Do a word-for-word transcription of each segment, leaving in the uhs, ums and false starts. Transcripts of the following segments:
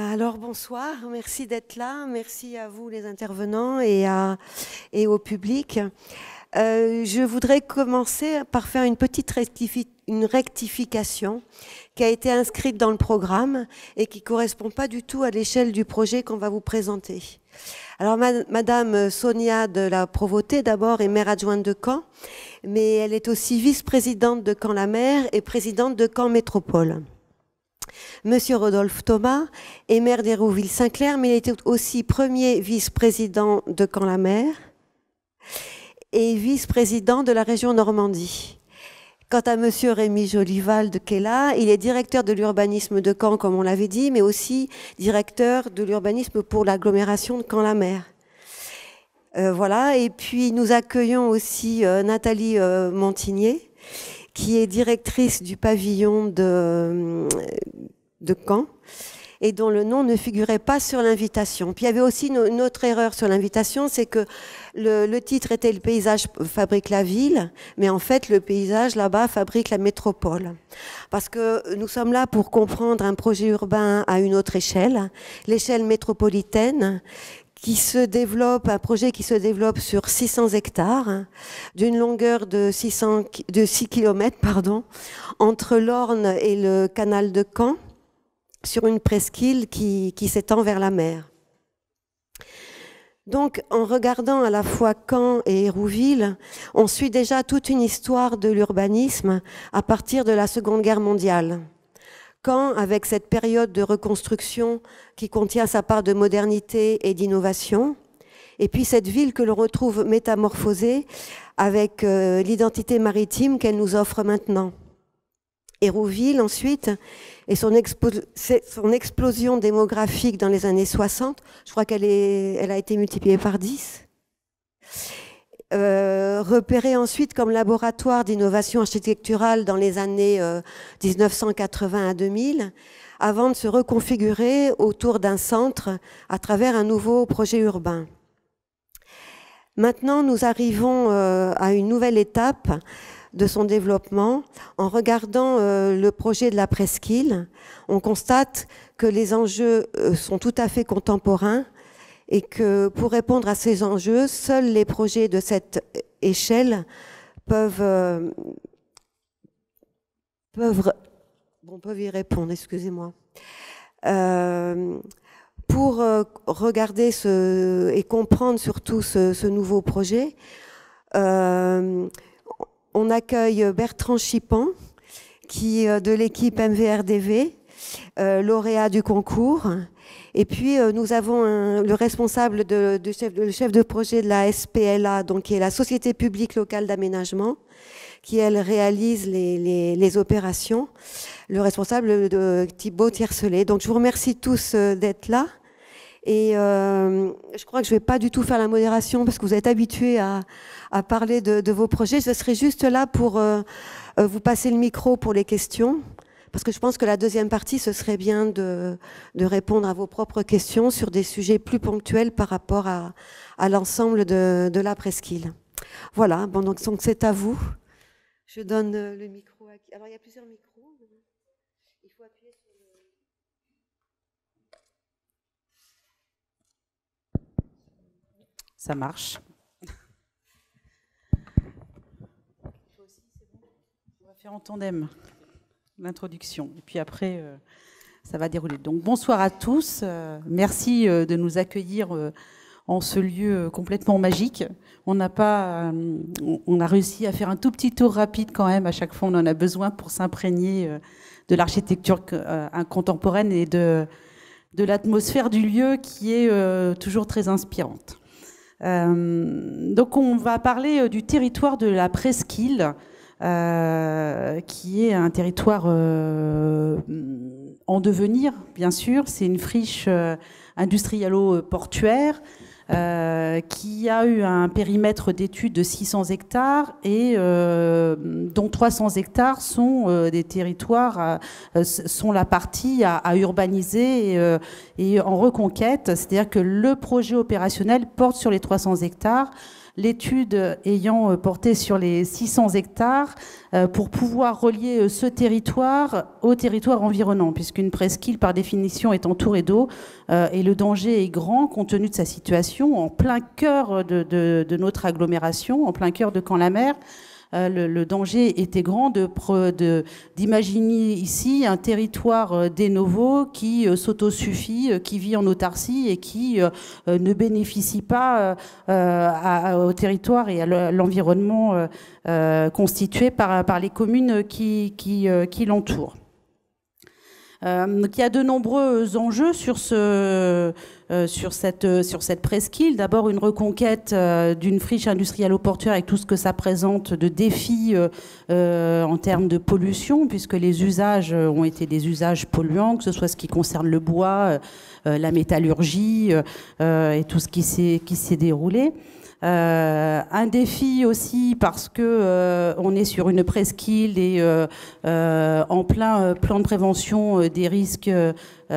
Alors bonsoir, merci d'être là, merci à vous les intervenants et, à, et au public. Euh, je voudrais commencer par faire une petite rectifi une rectification qui a été inscrite dans le programme et qui ne correspond pas du tout à l'échelle du projet qu'on va vous présenter. Alors Madame Sonia de la Provôté d'abord est maire adjointe de Caen, mais elle est aussi vice-présidente de Caen-la-Mer et présidente de Caen Métropole. Monsieur Rodolphe Thomas est maire d'Hérouville-Saint-Clair, mais il était aussi premier vice-président de Caen-la-Mer et vice-président de la région Normandie. Quant à monsieur Rémi Jolival qui est là, il est directeur de l'urbanisme de Caen, comme on l'avait dit, mais aussi directeur de l'urbanisme pour l'agglomération de Caen-la-Mer. Euh, voilà, et puis nous accueillons aussi euh, Nathalie euh, Montigné, qui est directrice du pavillon de, de Caen et dont le nom ne figurait pas sur l'invitation. Puis il y avait aussi une, une autre erreur sur l'invitation, c'est que le, le titre était « Le paysage fabrique la ville », mais en fait le paysage là-bas fabrique la métropole. Parce que nous sommes là pour comprendre un projet urbain à une autre échelle, l'échelle métropolitaine, qui se développe, un projet qui se développe sur six cents hectares, d'une longueur de, six cents, de six kilomètres, pardon, entre l'Orne et le canal de Caen, sur une presqu'île qui, qui s'étend vers la mer. Donc, en regardant à la fois Caen et Hérouville, on suit déjà toute une histoire de l'urbanisme à partir de la Seconde Guerre mondiale. Caen, avec cette période de reconstruction qui contient sa part de modernité et d'innovation, et puis cette ville que l'on retrouve métamorphosée avec euh, l'identité maritime qu'elle nous offre maintenant. Hérouville, ensuite, et son, son explosion démographique dans les années soixante, je crois qu'elle elle a été multipliée par dix. Euh, repéré ensuite comme laboratoire d'innovation architecturale dans les années euh, mille neuf cent quatre-vingts à deux mille, avant de se reconfigurer autour d'un centre à travers un nouveau projet urbain. Maintenant, nous arrivons euh, à une nouvelle étape de son développement. En regardant euh, le projet de la presqu'île, on constate que les enjeux euh, sont tout à fait contemporains et que pour répondre à ces enjeux, seuls les projets de cette échelle peuvent, euh, peuvent, bon, peuvent y répondre, excusez-moi. Euh, pour euh, regarder ce, et comprendre surtout ce, ce nouveau projet, euh, on accueille Bertrand Chipan, qui est de l'équipe M V R D V, euh, lauréat du concours. Et puis, euh, nous avons un, le responsable, de, de chef, le chef de projet de la S P L A, donc, qui est la Société publique locale d'aménagement, qui, elle, réalise les, les, les opérations. Le responsable de Thibaut Tiercelet. Donc, je vous remercie tous euh, d'être là. Et euh, je crois que je ne vais pas du tout faire la modération parce que vous êtes habitués à, à parler de, de vos projets. Je serai juste là pour euh, vous passer le micro pour les questions. Parce que je pense que la deuxième partie, ce serait bien de, de répondre à vos propres questions sur des sujets plus ponctuels par rapport à, à l'ensemble de, de la presqu'île. Voilà, bon, donc c'est à vous. Je donne le micro à qui? Alors, il y a plusieurs micros. Il faut appuyer sur le... Ça marche. On va faire en tandem l'introduction. Et puis après, euh, ça va dérouler. Donc bonsoir à tous. Euh, merci euh, de nous accueillir euh, en ce lieu euh, complètement magique. On n'a pas, euh, on a réussi à faire un tout petit tour rapide quand même. À chaque fois, on en a besoin pour s'imprégner euh, de l'architecture euh, contemporaine et de, de l'atmosphère du lieu qui est euh, toujours très inspirante. Euh, donc on va parler euh, du territoire de la presqu'île. Euh, qui est un territoire euh, en devenir, bien sûr. C'est une friche euh, industrialo-portuaire euh, qui a eu un périmètre d'études de six cents hectares et euh, dont trois cents hectares sont euh, des territoires, euh, sont la partie à, à urbaniser et, euh, et en reconquête. C'est-à-dire que le projet opérationnel porte sur les trois cents hectares l'étude ayant porté sur les six cents hectares euh, pour pouvoir relier ce territoire au territoire environnant, puisqu'une presqu'île, par définition, est entourée d'eau euh, et le danger est grand compte tenu de sa situation, en plein cœur de, de, de notre agglomération, en plein cœur de Caen-la-Mer. Euh, le, le danger était grand de, de, d'imaginer ici un territoire euh, de novo qui euh, s'autosuffit, euh, qui vit en autarcie et qui euh, euh, ne bénéficie pas euh, à, au territoire et à l'environnement euh, euh, constitué par, par les communes qui, qui, euh, qui l'entourent. Euh, donc il y a de nombreux enjeux sur, ce, euh, sur, cette, sur cette presqu'île. D'abord, une reconquête euh, d'une friche industrielle portuaire avec tout ce que ça présente de défis euh, euh, en termes de pollution, puisque les usages ont été des usages polluants, que ce soit ce qui concerne le bois, euh, la métallurgie euh, et tout ce qui s'est, qui s'est déroulé. Euh, un défi aussi parce que euh, on est sur une presqu'île et euh, euh, en plein euh, plan de prévention euh, des risques, euh,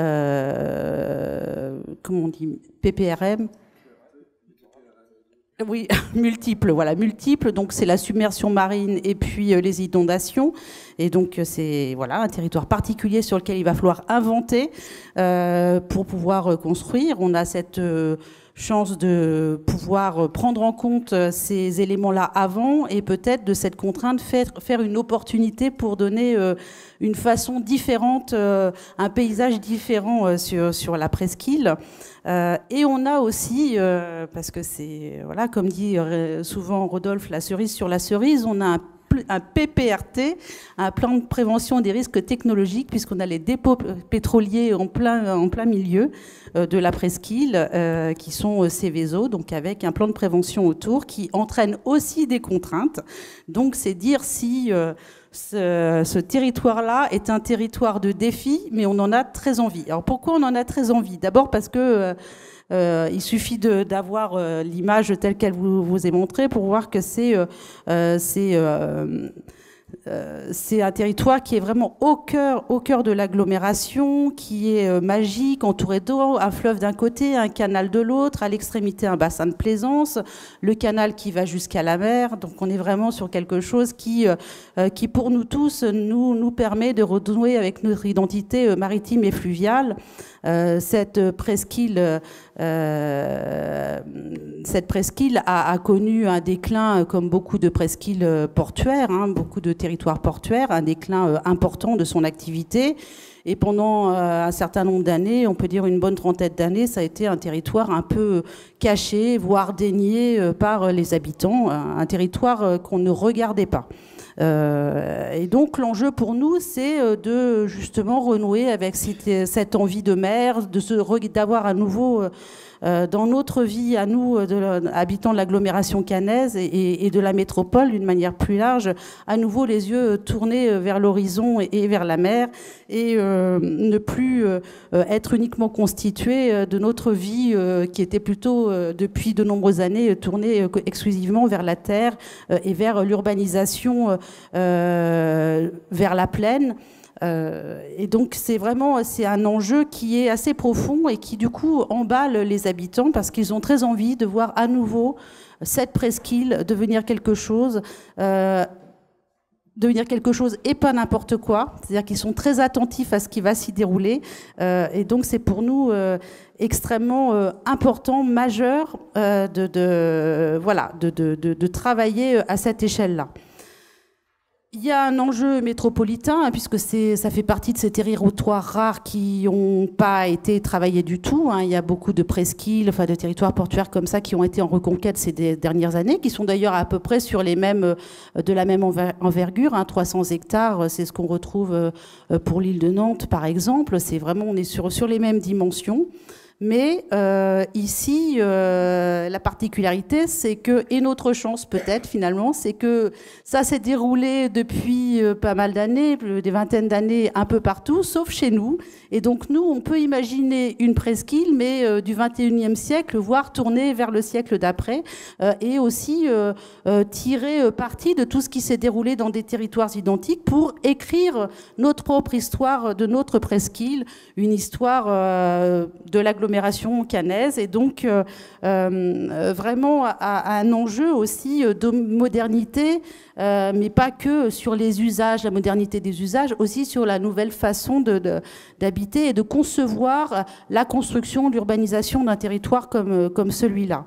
comment on dit, P P R M. Oui, multiples, voilà, multiples. Donc c'est la submersion marine et puis euh, les inondations. Et donc c'est voilà un territoire particulier sur lequel il va falloir inventer euh, pour pouvoir construire. On a cette euh, chance de pouvoir prendre en compte ces éléments-là avant et peut-être de cette contrainte faire, faire une opportunité pour donner euh, une façon différente, euh, un paysage différent euh, sur, sur la presqu'île. Euh, et on a aussi, euh, parce que c'est, voilà, comme dit souvent Rodolphe, la cerise sur la cerise, on a un un P P R T, un plan de prévention des risques technologiques, puisqu'on a les dépôts pétroliers en plein, en plein milieu euh, de la presqu'île, euh, qui sont Seveso, donc avec un plan de prévention autour, qui entraîne aussi des contraintes. Donc c'est dire si euh, ce, ce territoire-là est un territoire de défi, mais on en a très envie. Alors pourquoi on en a très envie? D'abord parce que euh, Euh, il suffit de, d'avoir euh, l'image telle qu'elle vous, vous est montrée pour voir que c'est, euh, c'est, euh, euh, c'est un territoire qui est vraiment au cœur, au cœur de l'agglomération, qui est euh, magique, entouré d'eau, un fleuve d'un côté, un canal de l'autre, à l'extrémité un bassin de plaisance, le canal qui va jusqu'à la mer. Donc on est vraiment sur quelque chose qui, euh, qui pour nous tous, nous, nous permet de renouer avec notre identité euh, maritime et fluviale. Euh, cette presqu'île, euh, cette presqu'île a, a connu un déclin, comme beaucoup de presqu'îles portuaires, hein, beaucoup de territoires portuaires, un déclin euh, important de son activité. Et pendant euh, un certain nombre d'années, on peut dire une bonne trentaine d'années, ça a été un territoire un peu caché, voire dénié euh, par les habitants, un, un territoire euh, qu'on ne regardait pas. Euh, et donc l'enjeu pour nous, c'est de justement renouer avec cette, cette envie de mer, de se, d'avoir à nouveau euh, dans notre vie, à nous, de, habitants de l'agglomération caennaise et, et, et de la métropole, d'une manière plus large, à nouveau les yeux tournés vers l'horizon et, et vers la mer, et euh, ne plus euh, être uniquement constitué de notre vie euh, qui était plutôt, euh, depuis de nombreuses années, tournée exclusivement vers la terre euh, et vers l'urbanisation euh, vers la plaine. Euh, et donc c'est vraiment c'est un enjeu qui est assez profond et qui du coup emballe les habitants parce qu'ils ont très envie de voir à nouveau cette presqu'île devenir quelque chose euh, devenir quelque chose et pas n'importe quoi, c'est-à-dire qu'ils sont très attentifs à ce qui va s'y dérouler euh, et donc c'est pour nous euh, extrêmement euh, important, majeur euh, de, de, voilà, de, de, de, de travailler à cette échelle-là. Il y a un enjeu métropolitain, hein, puisque c'est, ça fait partie de ces territoires rares qui n'ont pas été travaillés du tout. Hein. Il y a beaucoup de presqu'îles, enfin de territoires portuaires comme ça qui ont été en reconquête ces dernières années, qui sont d'ailleurs à peu près sur les mêmes, de la même envergure. Hein. trois cents hectares, c'est ce qu'on retrouve pour l'île de Nantes, par exemple. C'est vraiment, on est sur, sur les mêmes dimensions. Mais euh, ici, euh, la particularité, c'est que, et notre chance peut-être finalement, c'est que ça s'est déroulé depuis euh, pas mal d'années, des vingtaines d'années un peu partout, sauf chez nous. Et donc nous, on peut imaginer une presqu'île, mais euh, du vingt et unième siècle, voire tourner vers le siècle d'après, euh, et aussi euh, euh, tirer parti de tout ce qui s'est déroulé dans des territoires identiques pour écrire notre propre histoire de notre presqu'île, une histoire euh, de l'agglomération l'agglomération caennaise, et donc euh, euh, vraiment à, à un enjeu aussi de modernité, euh, mais pas que sur les usages, la modernité des usages, aussi sur la nouvelle façon de, de, d'habiter et de concevoir la construction, l'urbanisation d'un territoire comme, comme celui-là.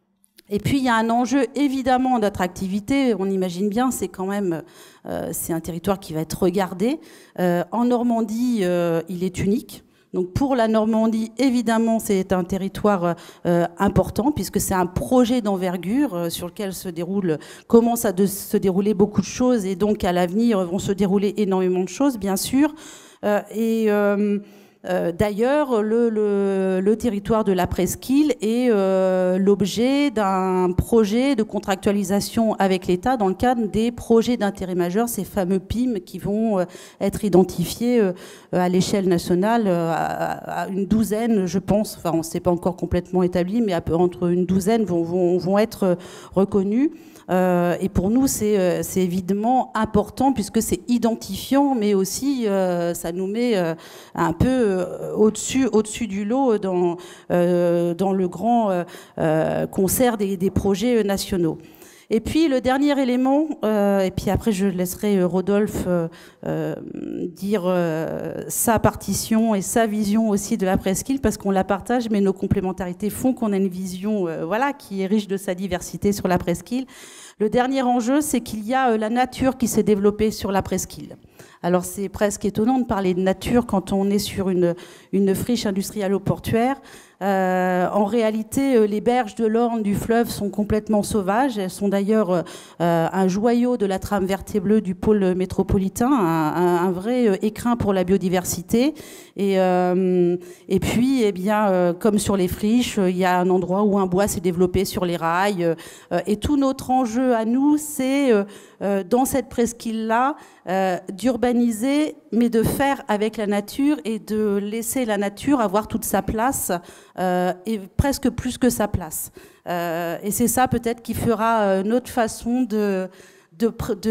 Et puis il y a un enjeu évidemment d'attractivité, on imagine bien, c'est quand même euh, c'est un territoire qui va être regardé. Euh, en Normandie, euh, il est unique. Donc pour la Normandie, évidemment, c'est un territoire euh, important puisque c'est un projet d'envergure euh, sur lequel se déroule, commence à de, se dérouler beaucoup de choses, et donc à l'avenir vont se dérouler énormément de choses, bien sûr. Euh, et euh, Euh, D'ailleurs, le, le, le territoire de la presqu'île est euh, l'objet d'un projet de contractualisation avec l'État dans le cadre des projets d'intérêt majeur, ces fameux P I M qui vont euh, être identifiés euh, à l'échelle nationale euh, à, à une douzaine, je pense, enfin on ne s'est pas encore complètement établi, mais à peu, entre une douzaine vont, vont, vont être reconnus. Euh, et pour nous, c'est euh, évidemment important puisque c'est identifiant, mais aussi euh, ça nous met euh, un peu euh, au-dessus au-dessus du lot dans, euh, dans le grand euh, concert des, des projets nationaux. Et puis le dernier élément, euh, et puis après je laisserai Rodolphe euh, euh, dire euh, sa partition et sa vision aussi de la presqu'île, parce qu'on la partage, mais nos complémentarités font qu'on a une vision euh, voilà, qui est riche de sa diversité sur la presqu'île. Le dernier enjeu, c'est qu'il y a euh, la nature qui s'est développée sur la presqu'île. Alors c'est presque étonnant de parler de nature quand on est sur une, une friche industrialo-portuaire. Euh, en réalité, les berges de l'Orne du fleuve sont complètement sauvages. Elles sont d'ailleurs euh, un joyau de la trame verte et bleue du pôle métropolitain, un, un, un vrai écrin pour la biodiversité. Et, euh, et puis, eh bien, euh, comme sur les friches, il y a un endroit où un bois s'est développé sur les rails. Euh, et tout notre enjeu à nous, c'est euh, euh, dans cette presqu'île-là, euh, d'urbaniser, mais de faire avec la nature et de laisser la nature avoir toute sa place. Euh, et presque plus que sa place. Euh, et c'est ça peut-être qui fera euh, notre façon de, de,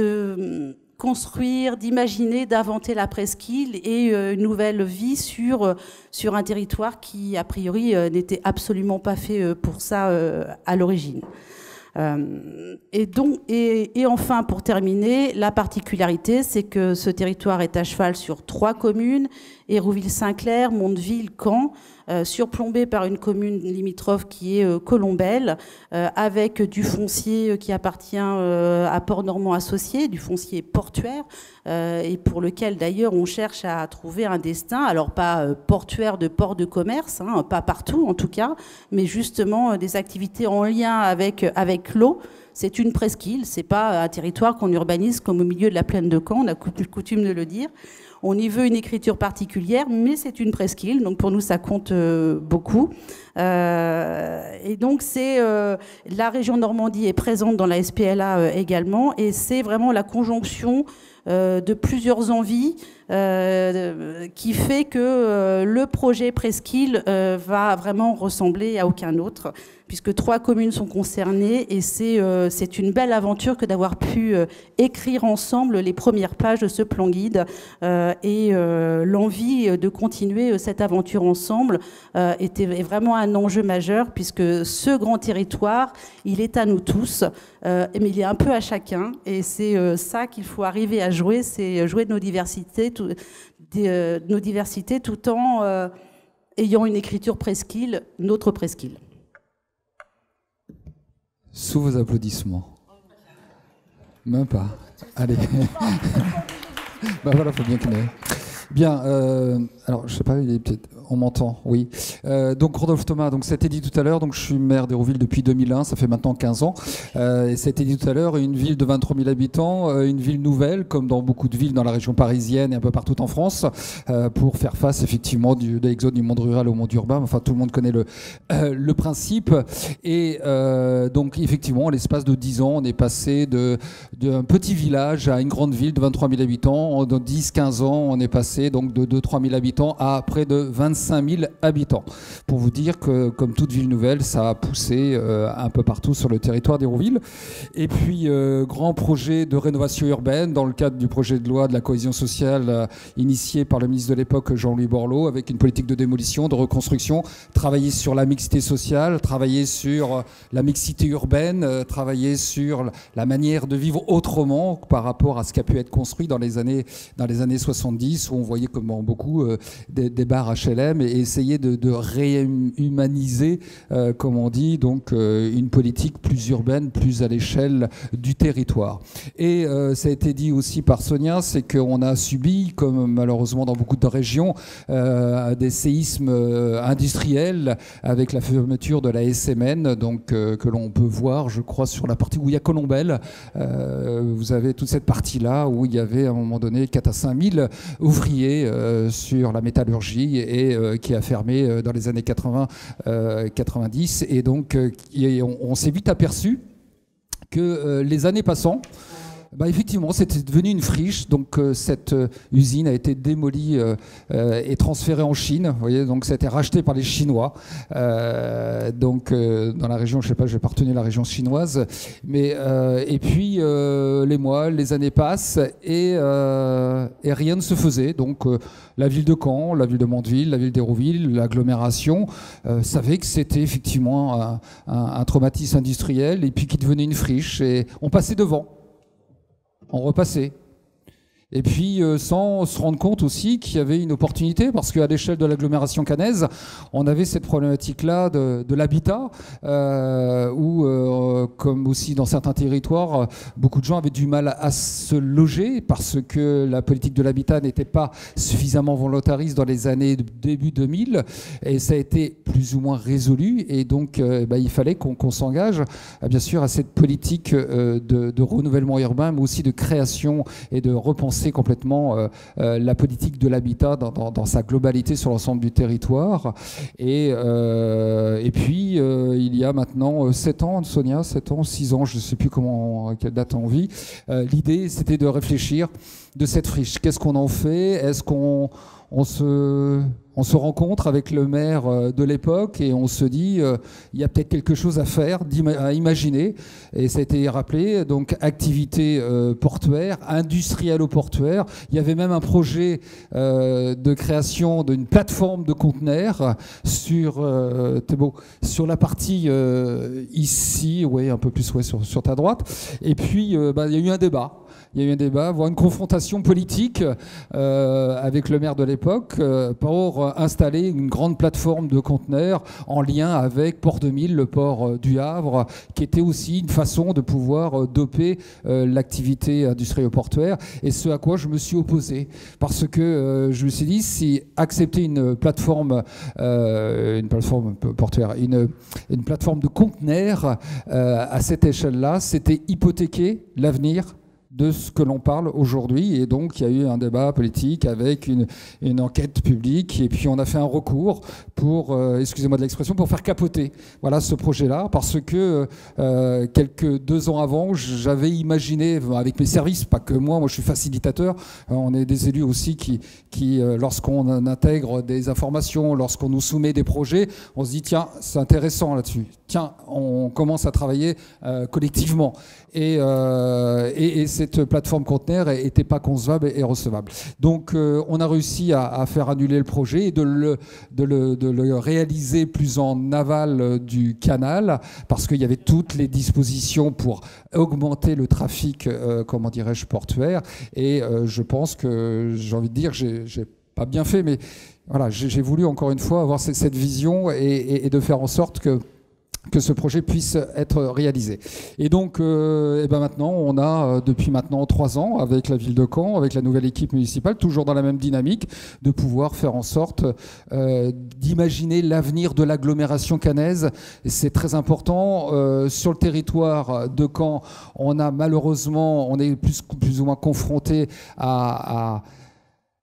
de construire, d'imaginer, d'inventer la presqu'île et euh, une nouvelle vie sur, sur un territoire qui, a priori, euh, n'était absolument pas fait euh, pour ça euh, à l'origine. Euh, et, donc, et, et enfin, pour terminer, la particularité, c'est que ce territoire est à cheval sur trois communes, Hérouville-Saint-Clair, Mondeville, Caen, euh, surplombé par une commune limitrophe qui est euh, Colombelle, euh, avec du foncier qui appartient euh, à Port-Normand Associé, du foncier portuaire, euh, et pour lequel d'ailleurs on cherche à trouver un destin, alors pas euh, portuaire de port de commerce, hein, pas partout en tout cas, mais justement euh, des activités en lien avec, avec l'eau. C'est une presqu'île, c'est pas un territoire qu'on urbanise comme au milieu de la plaine de Caen, on a coutume de le dire. On y veut une écriture particulière, mais c'est une presqu'île, donc pour nous ça compte euh, beaucoup. Euh, et donc c'est euh, la région Normandie est présente dans la S P L A euh, également, et c'est vraiment la conjonction euh, de plusieurs envies euh, qui fait que euh, le projet presqu'île euh, va vraiment ressembler à aucun autre, puisque trois communes sont concernées, et c'est euh, c'est une belle aventure que d'avoir pu euh, écrire ensemble les premières pages de ce plan guide, euh, et euh, l'envie de continuer cette aventure ensemble euh, était est vraiment un enjeu majeur, puisque ce grand territoire, il est à nous tous, euh, mais il est un peu à chacun, et c'est euh, ça qu'il faut arriver à jouer, c'est jouer de nos diversités, tout, de, euh, nos diversités tout en euh, ayant une écriture presqu'île, notre presqu'île. Sous vos applaudissements. Même pas. Allez. Ben voilà, faut bien qu'il ait. Bien. Euh, alors, je sais pas, il est peut-être. On m'entend, oui. Euh, donc Rodolphe Thomas, donc ça a été dit tout à l'heure, donc je suis maire d'Hérouville depuis deux mille un, ça fait maintenant quinze ans. Euh, et ça a été dit tout à l'heure, une ville de vingt-trois mille habitants, euh, une ville nouvelle, comme dans beaucoup de villes dans la région parisienne et un peu partout en France, euh, pour faire face effectivement du, de l'exode du monde rural au monde urbain. Enfin, tout le monde connaît le, euh, le principe. Et euh, donc effectivement, en l'espace de dix ans, on est passé d'un petit village à une grande ville de vingt-trois mille habitants. Dans dix quinze ans, on est passé passé donc de deux à trois mille habitants à près de vingt-cinq mille habitants. Pour vous dire que, comme toute ville nouvelle, ça a poussé euh, un peu partout sur le territoire d'Hérouville. Et puis, euh, grand projet de rénovation urbaine dans le cadre du projet de loi de la cohésion sociale euh, initié par le ministre de l'époque, Jean-Louis Borloo, avec une politique de démolition, de reconstruction, travailler sur la mixité sociale, travailler sur la mixité urbaine, euh, travailler sur la manière de vivre autrement par rapport à ce qui a pu être construit dans les années, dans les années soixante-dix, où on voyait comment beaucoup euh, des, des bars H L M et essayer de, de réhumaniser, euh, comme on dit, donc euh, une politique plus urbaine, plus à l'échelle du territoire. Et euh, ça a été dit aussi par Sonia, c'est qu'on a subi, comme malheureusement dans beaucoup de régions, euh, des séismes euh, industriels avec la fermeture de la S M N, donc euh, que l'on peut voir, je crois, sur la partie où il y a Colombelle. Euh, vous avez toute cette partie-là où il y avait à un moment donné quatre à cinq mille ouvriers euh, sur la métallurgie et euh, qui a fermé euh, dans les années quatre-vingts quatre-vingt-dix. Et donc, euh, et on, on s'est vite aperçu que euh, les années passant, bah effectivement, c'était devenu une friche. Donc euh, cette euh, usine a été démolie euh, euh, et transférée en Chine. Vous voyez, donc ça a été racheté par les Chinois. Euh, donc euh, dans la région, je sais pas, je vais pas retenir la région chinoise. Mais euh, et puis euh, les mois, les années passent et, euh, et rien ne se faisait. Donc euh, la ville de Caen, la ville de Mondeville, la ville d'Hérouville, l'agglomération euh, savait que c'était effectivement un, un, un traumatisme industriel et puis qui devenait une friche et on passait devant. On repassait. Et puis, euh, sans se rendre compte aussi qu'il y avait une opportunité, parce qu'à l'échelle de l'agglomération caennaise, on avait cette problématique-là de, de l'habitat, euh, où, euh, comme aussi dans certains territoires, beaucoup de gens avaient du mal à se loger, parce que la politique de l'habitat n'était pas suffisamment volontariste dans les années début deux mille, et ça a été plus ou moins résolu, et donc euh, bah, il fallait qu'on qu'on s'engage, euh, bien sûr, à cette politique euh, de, de renouvellement urbain, mais aussi de création et de repensée complètement euh, euh, la politique de l'habitat dans, dans, dans sa globalité sur l'ensemble du territoire. Et, euh, et puis, euh, il y a maintenant sept ans, Sonia, sept ans, six ans, je ne sais plus comment, à quelle date on vit, euh, l'idée, c'était de réfléchir de cette friche. Qu'est-ce qu'on en fait? Est-ce qu'on on se... On se rencontre avec le maire de l'époque et on se dit euh, il y a peut-être quelque chose à faire, à imaginer. Et ça a été rappelé, donc activité euh, portuaire, industrialo-portuaire. Il y avait même un projet euh, de création d'une plateforme de conteneurs sur, euh, beau, sur la partie euh, ici, ouais, un peu plus ouais, sur, sur ta droite. Et puis euh, bah, il y a eu un débat. Il y a eu un débat, voire une confrontation politique euh, avec le maire de l'époque euh, pour installer une grande plateforme de conteneurs en lien avec Port deux mille, le port euh, du Havre, qui était aussi une façon de pouvoir euh, doper euh, l'activité industrielle portuaire. Et ce à quoi je me suis opposé, parce que euh, je me suis dit, si accepter une plateforme, euh, une plateforme portuaire, une, une plateforme de conteneurs euh, à cette échelle-là, c'était hypothéquer l'avenir de ce que l'on parle aujourd'hui. Et donc, il y a eu un débat politique avec une, une enquête publique. Et puis, on a fait un recours pour, euh, excusez-moi de l'expression, pour faire capoter voilà, ce projet-là. Parce que euh, quelques deux ans avant, j'avais imaginé, avec mes services, pas que moi, moi je suis facilitateur, on est des élus aussi qui, qui euh, lorsqu'on intègre des informations, lorsqu'on nous soumet des projets, on se dit, tiens, c'est intéressant là-dessus. Tiens, on commence à travailler euh, collectivement. Et, euh, et, et cette plateforme conteneur n'était pas concevable et recevable. Donc euh, on a réussi à, à faire annuler le projet et de le, de, le, de le réaliser plus en aval du canal, parce qu'il y avait toutes les dispositions pour augmenter le trafic, euh, comment dirais-je, portuaire. Et euh, je pense que, j'ai envie de dire, j'ai, j'ai pas bien fait, mais voilà, j'ai, j'ai voulu encore une fois avoir cette, cette vision et, et, et de faire en sorte que que ce projet puisse être réalisé. Et donc, euh, et ben maintenant, on a euh, depuis maintenant trois ans, avec la ville de Caen, avec la nouvelle équipe municipale, toujours dans la même dynamique, de pouvoir faire en sorte euh, d'imaginer l'avenir de l'agglomération caennaise. Et c'est très important. Euh, sur le territoire de Caen, on a malheureusement, on est plus, plus ou moins confronté à... à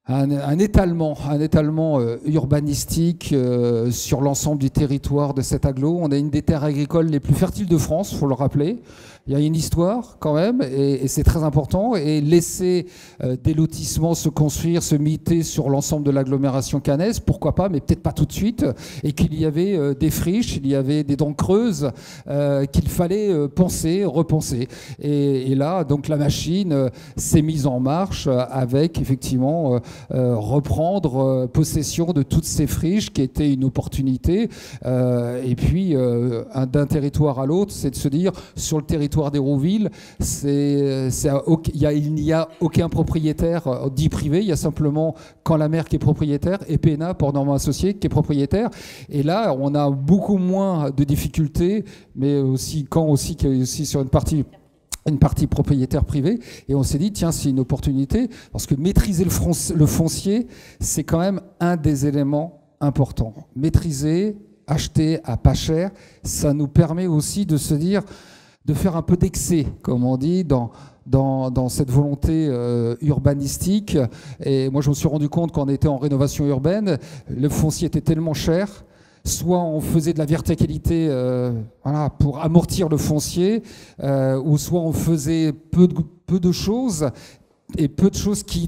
un, un étalement, un étalement euh, urbanistique euh, sur l'ensemble du territoire de cet agglo. On a une des terres agricoles les plus fertiles de France, il faut le rappeler. Il y a une histoire quand même, et, et c'est très important. Et laisser euh, des lotissements se construire, se miter sur l'ensemble de l'agglomération caennaise, pourquoi pas, mais peut-être pas tout de suite. Et qu'il y avait euh, des friches, il y avait des dents creuses euh, qu'il fallait euh, penser, repenser. Et, et là, donc la machine euh, s'est mise en marche avec effectivement euh, euh, reprendre euh, possession de toutes ces friches qui étaient une opportunité. Euh, et puis euh, d'un territoire à l'autre, c'est de se dire sur le territoire d'Hérouville, c'est, c'est, il n'y a, il n'y a aucun propriétaire dit privé, il y a simplement Camp la Mer qui est propriétaire et P N A, Port Normand Associés, qui est propriétaire. Et là, on a beaucoup moins de difficultés, mais aussi Camp aussi, qui est aussi sur une partie une partie propriétaire privée, et on s'est dit, tiens, c'est une opportunité, parce que maîtriser le, fron- le foncier, c'est quand même un des éléments importants. Maîtriser, acheter à pas cher, ça nous permet aussi de se dire, de faire un peu d'excès, comme on dit, dans, dans, dans cette volonté euh, urbanistique. Et moi, je me suis rendu compte quand on était en rénovation urbaine, le foncier était tellement cher, soit on faisait de la verticalité euh, voilà, pour amortir le foncier, euh, ou soit on faisait peu de, peu de choses, et peu de choses qui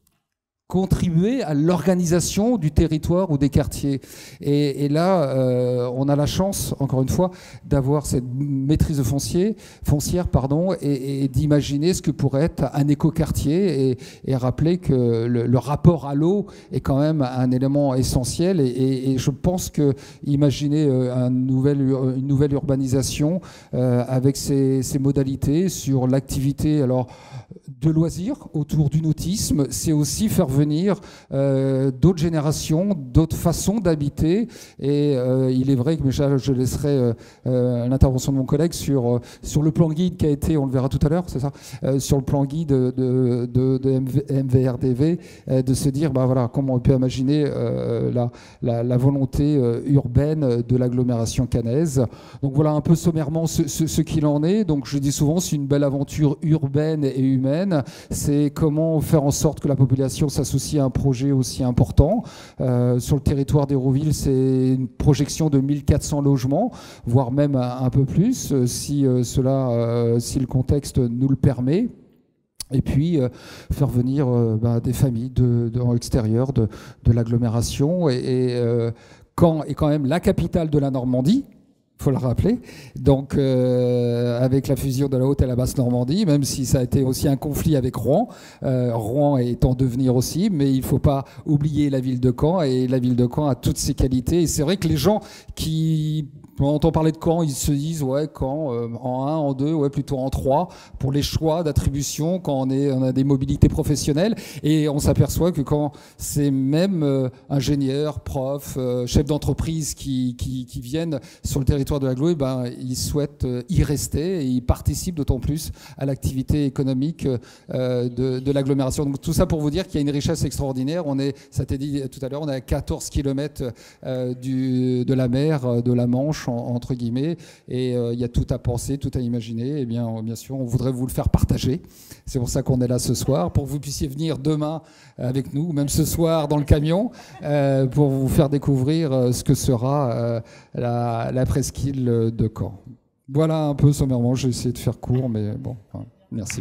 contribuer à l'organisation du territoire ou des quartiers. Et, et là, euh, on a la chance, encore une fois, d'avoir cette maîtrise de foncier, foncière pardon, et, et d'imaginer ce que pourrait être un écoquartier et, et rappeler que le, le rapport à l'eau est quand même un élément essentiel. Et, et, et je pense que imaginer un nouvel, une nouvelle urbanisation euh, avec ces, ces modalités sur l'activité alors, de loisirs autour du nautisme, c'est aussi faire venir euh, d'autres générations, d'autres façons d'habiter. Et euh, il est vrai que je, je laisserai euh, l'intervention de mon collègue sur, euh, sur le plan guide qui a été, on le verra tout à l'heure, c'est ça, euh, sur le plan guide de, de, de, de M V R D V, euh, de se dire bah, voilà, comment on peut imaginer euh, la, la, la volonté euh, urbaine de l'agglomération caennaise. Donc voilà un peu sommairement ce, ce, ce qu'il en est. Donc je dis souvent, c'est une belle aventure urbaine et humaine. C'est comment faire en sorte que la population s'associe à un projet aussi important. Euh, sur le territoire d'Hérouville, c'est une projection de mille quatre cents logements, voire même un, un peu plus, si, euh, cela, euh, si le contexte nous le permet. Et puis euh, faire venir euh, bah, des familles de, de, en extérieur de, de l'agglomération. Et, et euh, Caen est quand même la capitale de la Normandie, il faut le rappeler. Donc, euh, avec la fusion de la Haute et la Basse Normandie, même si ça a été aussi un conflit avec Rouen, euh, Rouen est en devenir aussi, mais il ne faut pas oublier la ville de Caen, et la ville de Caen a toutes ses qualités. Et c'est vrai que les gens qui... Quand on entend parler de Caen, ils se disent ouais, Caen euh, en un, en deux, ouais, plutôt en trois, pour les choix d'attribution quand on, est, on a des mobilités professionnelles. Et on s'aperçoit que quand c'est même euh, ingénieurs, profs, euh, chefs d'entreprise qui, qui, qui viennent sur le territoire de l'agglo, eh ben, ils souhaitent euh, y rester, et ils participent d'autant plus à l'activité économique euh, de, de l'agglomération. Donc tout ça pour vous dire qu'il y a une richesse extraordinaire. On est, ça a été dit tout à l'heure, on est à quatorze kilomètres euh, du, de la mer, de la Manche, entre guillemets, et il euh, y a tout à penser, tout à imaginer. Et bien, bien sûr, on voudrait vous le faire partager. C'est pour ça qu'on est là ce soir, pour que vous puissiez venir demain avec nous, même ce soir dans le camion, euh, pour vous faire découvrir euh, ce que sera euh, la, la presqu'île de Caen. Voilà un peu sommairement, j'ai essayé de faire court, mais bon, hein, merci.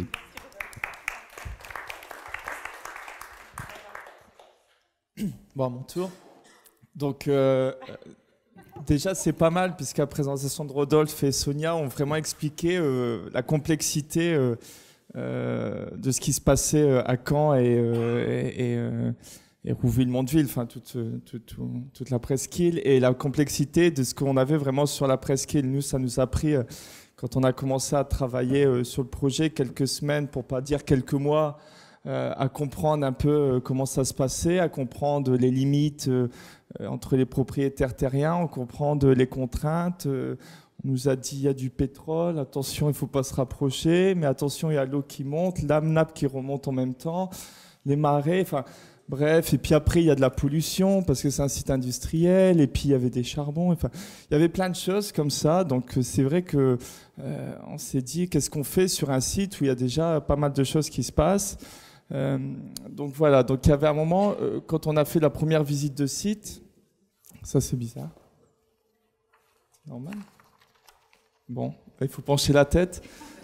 Bon, à mon tour. Donc, euh, déjà, c'est pas mal, puisque la présentation de Rodolphe et Sonia ont vraiment expliqué euh, la complexité euh, euh, de ce qui se passait à Caen et, euh, et, et, euh, et Rouville-Mondeville, enfin toute, toute, toute la presqu'île, et la complexité de ce qu'on avait vraiment sur la presqu'île. Nous, ça nous a pris, euh, quand on a commencé à travailler euh, sur le projet, quelques semaines, pour pas dire quelques mois, euh, à comprendre un peu euh, comment ça se passait, à comprendre les limites euh, entre les propriétaires terriens, on comprend les contraintes. On nous a dit il y a du pétrole, attention, il ne faut pas se rapprocher, mais attention, il y a l'eau qui monte, la nappe qui remonte en même temps, les marées, enfin bref. Et puis après, il y a de la pollution parce que c'est un site industriel, et puis il y avait des charbons, enfin, il y avait plein de choses comme ça. Donc c'est vrai que euh, on s'est dit, qu'est-ce qu'on fait sur un site où il y a déjà pas mal de choses qui se passent? Euh, donc voilà, donc il y avait un moment, euh, quand on a fait la première visite de site, ça c'est bizarre. C'est normal. Bon, il faut pencher la tête.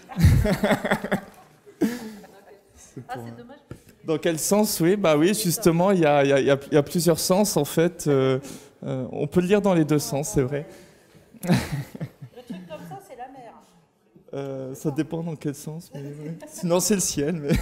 C'est pour... Ah, c'est dommage. Dans quel sens? Oui, bah oui, justement, il y a, y, a, y, a, y a plusieurs sens en fait. Euh, euh, on peut le lire dans les deux sens, c'est vrai. Le truc comme ça, c'est la mer. Euh, ça dépend dans quel sens. Mais, ouais. Sinon, c'est le ciel. Mais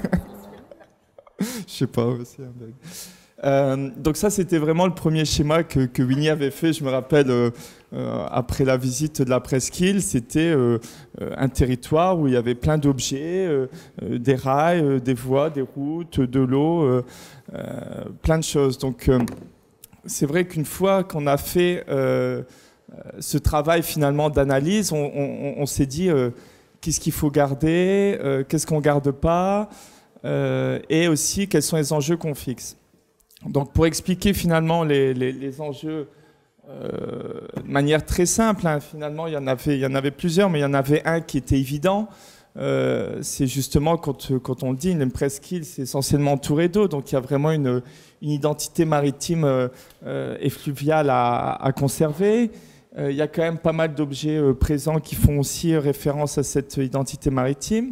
je sais pas, c'est un bug. Euh, donc ça, c'était vraiment le premier schéma que, que Winnie avait fait. Je me rappelle, euh, euh, après la visite de la presqu'île, c'était euh, un territoire où il y avait plein d'objets, euh, euh, des rails, euh, des voies, des routes, de l'eau, euh, euh, plein de choses. Donc euh, c'est vrai qu'une fois qu'on a fait euh, ce travail finalement d'analyse, on, on, on s'est dit euh, qu'est-ce qu'il faut garder, euh, qu'est-ce qu'on garde pas, euh, et aussi quels sont les enjeux qu'on fixe. Donc pour expliquer finalement les, les, les enjeux euh, de manière très simple, hein, finalement il y en avait, il y en avait plusieurs, mais il y en avait un qui était évident. Euh, c'est justement quand, quand on le dit, une presqu'île, c'est essentiellement entouré d'eau, donc il y a vraiment une, une identité maritime euh, et fluviale à, à conserver. Euh, il y a quand même pas mal d'objets euh, présents qui font aussi référence à cette identité maritime.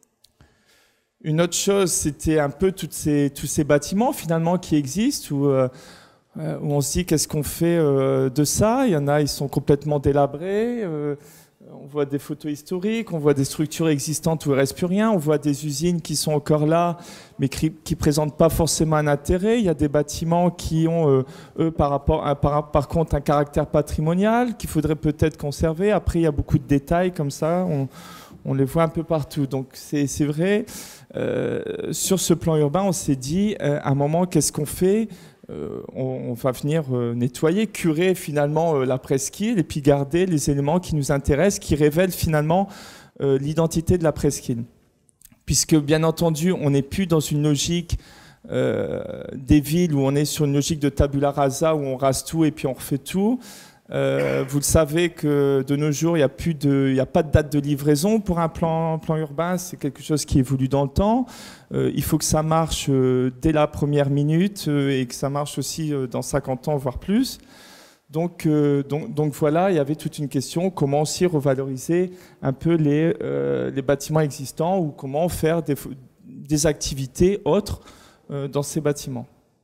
Une autre chose, c'était un peu toutes ces, tous ces bâtiments finalement qui existent, où, euh, où on se dit qu'est-ce qu'on fait euh, de ça. Il y en a, ils sont complètement délabrés. Euh, on voit des photos historiques, on voit des structures existantes où il ne reste plus rien. On voit des usines qui sont encore là, mais qui ne présentent pas forcément un intérêt. Il y a des bâtiments qui ont, euh, eux, par, rapport, à, par, par contre, un caractère patrimonial qu'il faudrait peut-être conserver. Après, il y a beaucoup de détails comme ça. On, on les voit un peu partout. Donc, c'est, c'est vrai. Euh, sur ce plan urbain, on s'est dit, euh, à un moment, qu'est-ce qu'on fait? euh, on, on va venir euh, nettoyer, curer finalement euh, la presqu'île et puis garder les éléments qui nous intéressent, qui révèlent finalement euh, l'identité de la presqu'île. Puisque, bien entendu, on n'est plus dans une logique euh, des villes où on est sur une logique de tabula rasa, où on rase tout et puis on refait tout. Euh, vous le savez que de nos jours, il n'y a, plus de, il n'y a pas de date de livraison pour un plan, plan urbain. C'est quelque chose qui évolue dans le temps. Euh, il faut que ça marche euh, dès la première minute euh, et que ça marche aussi euh, dans cinquante ans, voire plus. Donc, euh, donc, donc voilà, il y avait toute une question, comment aussi revaloriser un peu les, euh, les bâtiments existants ou comment faire des, des activités autres euh, dans ces bâtiments.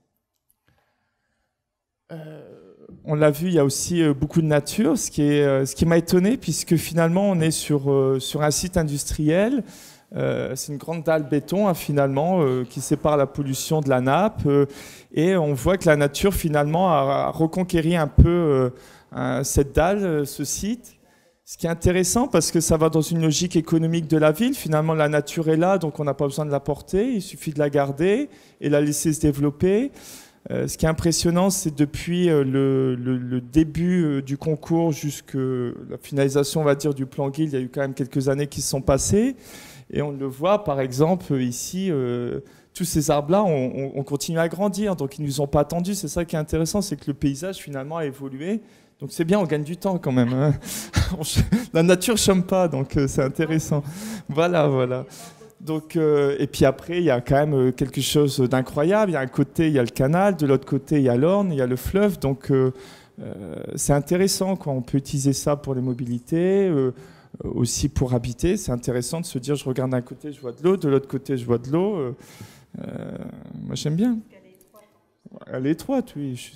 Euh, On l'a vu, il y a aussi beaucoup de nature, ce qui, est, ce qui m'a étonné, puisque finalement, on est sur, sur un site industriel. Euh, c'est une grande dalle béton, hein, finalement, euh, qui sépare la pollution de la nappe. Euh, et on voit que la nature, finalement, a, a reconquéri un peu euh, un, cette dalle, euh, ce site. Ce qui est intéressant, parce que ça va dans une logique économique de la ville. Finalement, la nature est là, donc on n'a pas besoin de la porter. Il suffit de la garder et la laisser se développer. Euh, ce qui est impressionnant, c'est depuis euh, le, le, le début euh, du concours jusqu'à la finalisation, on va dire, du plan Guild, il y a eu quand même quelques années qui se sont passées. Et on le voit, par exemple, ici, euh, tous ces arbres-là, on, on, on continue à grandir. Donc, ils ne nous ont pas attendus. C'est ça qui est intéressant, c'est que le paysage, finalement, a évolué. Donc, c'est bien, on gagne du temps quand même. Hein. La nature ne chôme pas, donc euh, c'est intéressant. Voilà, voilà. Donc, euh, et puis après, il y a quand même quelque chose d'incroyable. Il y a un côté, il y a le canal, de l'autre côté, il y a l'Orne, il y a le fleuve. Donc, euh, euh, c'est intéressant, quoi. On peut utiliser ça pour les mobilités, euh, aussi pour habiter. C'est intéressant de se dire, je regarde d'un côté, je vois de l'eau, de l'autre côté, je vois de l'eau. Euh, euh, moi, j'aime bien. Elle est étroite, oui.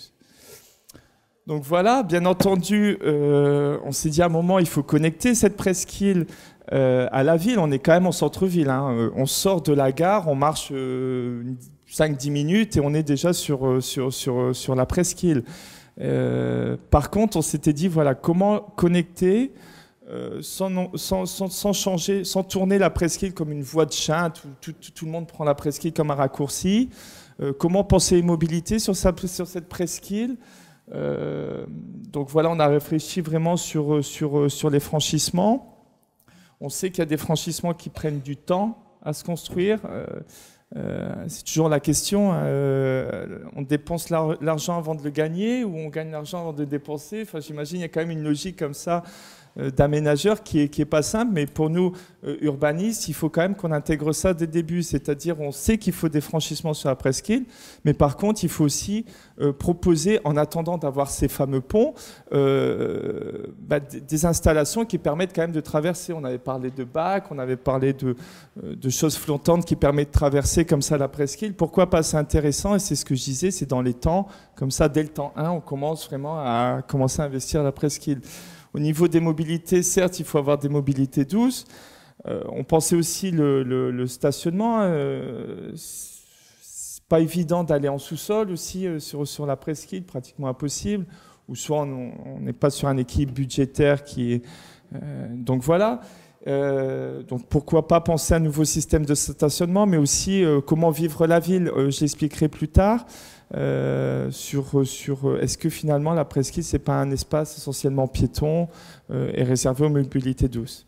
Donc voilà, bien entendu, euh, on s'est dit à un moment, il faut connecter cette presqu'île Euh, à la ville. On est quand même en centre-ville. Hein. Euh, on sort de la gare, on marche euh, cinq dix minutes et on est déjà sur, sur, sur, sur la presqu'île. Euh, par contre, on s'était dit, voilà, comment connecter euh, sans, sans, sans, sans changer, sans tourner la presqu'île comme une voie de chemin, tout, tout, tout le monde prend la presqu'île comme un raccourci. Euh, comment penser les mobilités sur, sa, sur cette presqu'île? Euh, donc voilà, on a réfléchi vraiment sur, sur, sur les franchissements. On sait qu'il y a des franchissements qui prennent du temps à se construire. Euh, euh, c'est toujours la question. Euh, on dépense l'argent avant de le gagner ou on gagne l'argent avant de le dépenser. Enfin, j'imagine qu'il y a quand même une logique comme ça d'aménageurs qui est, qui est pas simple, mais pour nous, euh, urbanistes, il faut quand même qu'on intègre ça dès le début. C'est-à-dire, on sait qu'il faut des franchissements sur la presqu'île, mais par contre, il faut aussi euh, proposer, en attendant d'avoir ces fameux ponts, euh, bah, des installations qui permettent quand même de traverser. On avait parlé de bacs, on avait parlé de, de choses flottantes qui permettent de traverser comme ça la presqu'île. Pourquoi pas? C'est intéressant, et c'est ce que je disais, c'est dans les temps, comme ça, dès le temps un, on commence vraiment à commencer à investir la presqu'île. Au niveau des mobilités, certes, il faut avoir des mobilités douces. Euh, on pensait aussi le, le, le stationnement. Euh, c'est pas évident d'aller en sous-sol aussi euh, sur, sur la presqu'île, pratiquement impossible. Ou soit on n'est pas sur un équilibre budgétaire qui est... Euh, donc voilà. Euh, donc pourquoi pas penser à un nouveau système de stationnement, mais aussi euh, comment vivre la ville. Euh, je l'expliquerai plus tard. Euh, sur, sur est-ce que finalement la presqu'île c'est pas un espace essentiellement piéton euh, et réservé aux mobilités douces.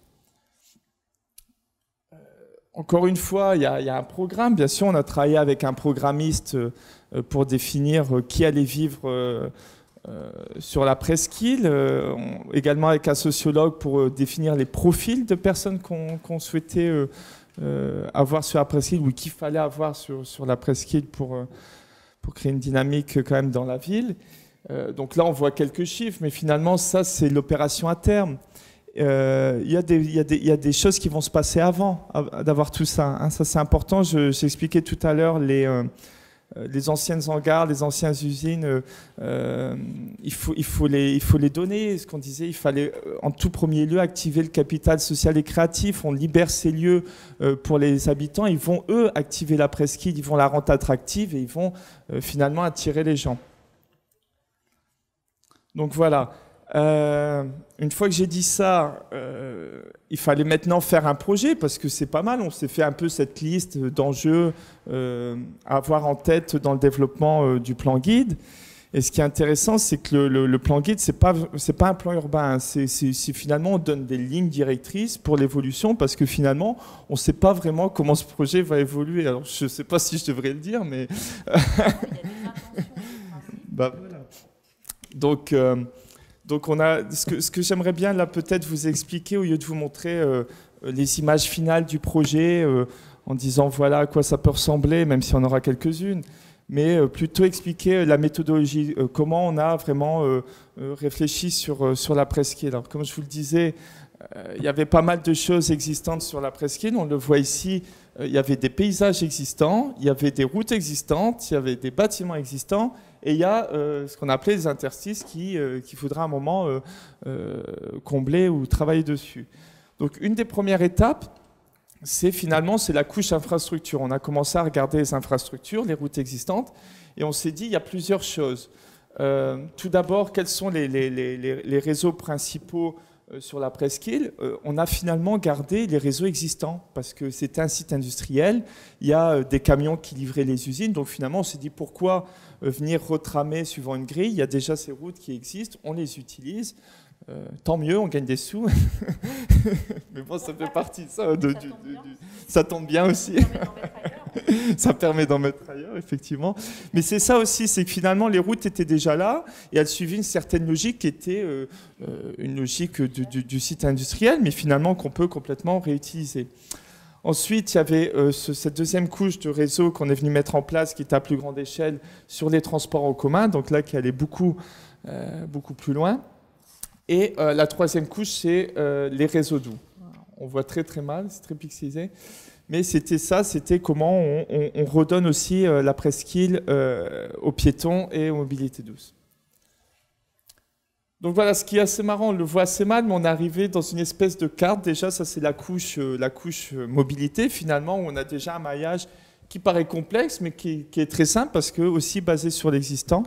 Euh, encore une fois, il y, y a un programme. Bien sûr, on a travaillé avec un programmiste euh, pour définir euh, qui allait vivre euh, euh, sur la presqu'île. Euh, on, également avec un sociologue pour euh, définir les profils de personnes qu'on qu'on souhaitait euh, euh, avoir sur la presqu'île ou qu'il fallait avoir sur, sur la presqu'île pour euh, pour créer une dynamique quand même dans la ville. Euh, donc là, on voit quelques chiffres, mais finalement, ça, c'est l'opération à terme. Euh, il y a des, il y a des, il y a des choses qui vont se passer avant d'avoir tout ça. Hein. Ça, c'est important. J'expliquais tout à l'heure les, euh, les anciennes hangars, les anciennes usines. Euh, il, faut, il, faut les, il faut les donner. Ce qu'on disait, il fallait en tout premier lieu activer le capital social et créatif. On libère ces lieux euh, pour les habitants. Ils vont, eux, activer la presqu'île. Ils vont la rendre attractive et ils vont euh, finalement attirer les gens. Donc voilà. Euh, une fois que j'ai dit ça, euh, il fallait maintenant faire un projet parce que c'est pas mal. On s'est fait un peu cette liste d'enjeux euh, à avoir en tête dans le développement euh, du plan guide. Et ce qui est intéressant, c'est que le, le, le plan guide, c'est pas c'est pas un plan urbain. C'est finalement on donne des lignes directrices pour l'évolution parce que finalement on ne sait pas vraiment comment ce projet va évoluer. Alors je ne sais pas si je devrais le dire, mais bah voilà. Donc euh, Donc on a, ce que, ce que j'aimerais bien là peut-être vous expliquer au lieu de vous montrer euh, les images finales du projet euh, en disant voilà à quoi ça peut ressembler, même si on aura quelques-unes, mais euh, plutôt expliquer la méthodologie, euh, comment on a vraiment euh, euh, réfléchi sur, euh, sur la presqu'île. Alors comme je vous le disais, euh, il y avait pas mal de choses existantes sur la presqu'île, on le voit ici, euh, il y avait des paysages existants, il y avait des routes existantes, il y avait des bâtiments existants, et il y a euh, ce qu'on appelait les interstices qu'il euh, qu'il faudra un moment euh, euh, combler ou travailler dessus. Donc une des premières étapes, c'est finalement c'est la couche infrastructure. On a commencé à regarder les infrastructures, les routes existantes, et on s'est dit il y a plusieurs choses. Euh, tout d'abord, quels sont les, les, les, les réseaux principaux euh, sur la presqu'île? euh, On a finalement gardé les réseaux existants parce que c'était un site industriel. Il y a euh, des camions qui livraient les usines, donc finalement on s'est dit pourquoi venir retramer suivant une grille, il y a déjà ces routes qui existent, on les utilise, euh, tant mieux, on gagne des sous. Mais bon, ça fait partie de ça. De, ça, du, tombe du, du, ça tombe bien aussi. Ça permet d'en mettre ailleurs, effectivement. Mais c'est ça aussi, c'est que finalement, les routes étaient déjà là et elles suivaient une certaine logique qui était euh, une logique du, du, du site industriel, mais finalement qu'on peut complètement réutiliser. Ensuite, il y avait euh, ce, cette deuxième couche de réseau qu'on est venu mettre en place, qui est à plus grande échelle sur les transports en commun, donc là qui allait beaucoup, euh, beaucoup plus loin. Et euh, la troisième couche, c'est euh, les réseaux doux. On voit très très mal, c'est très pixelisé. Mais c'était ça, c'était comment on, on, on redonne aussi euh, la presqu'île euh, aux piétons et aux mobilités douces. Donc voilà, ce qui est assez marrant, on le voit assez mal, mais on est arrivé dans une espèce de carte. Déjà, ça c'est la couche, euh, la couche mobilité, finalement, où on a déjà un maillage qui paraît complexe, mais qui, qui est très simple, parce que aussi basé sur l'existant.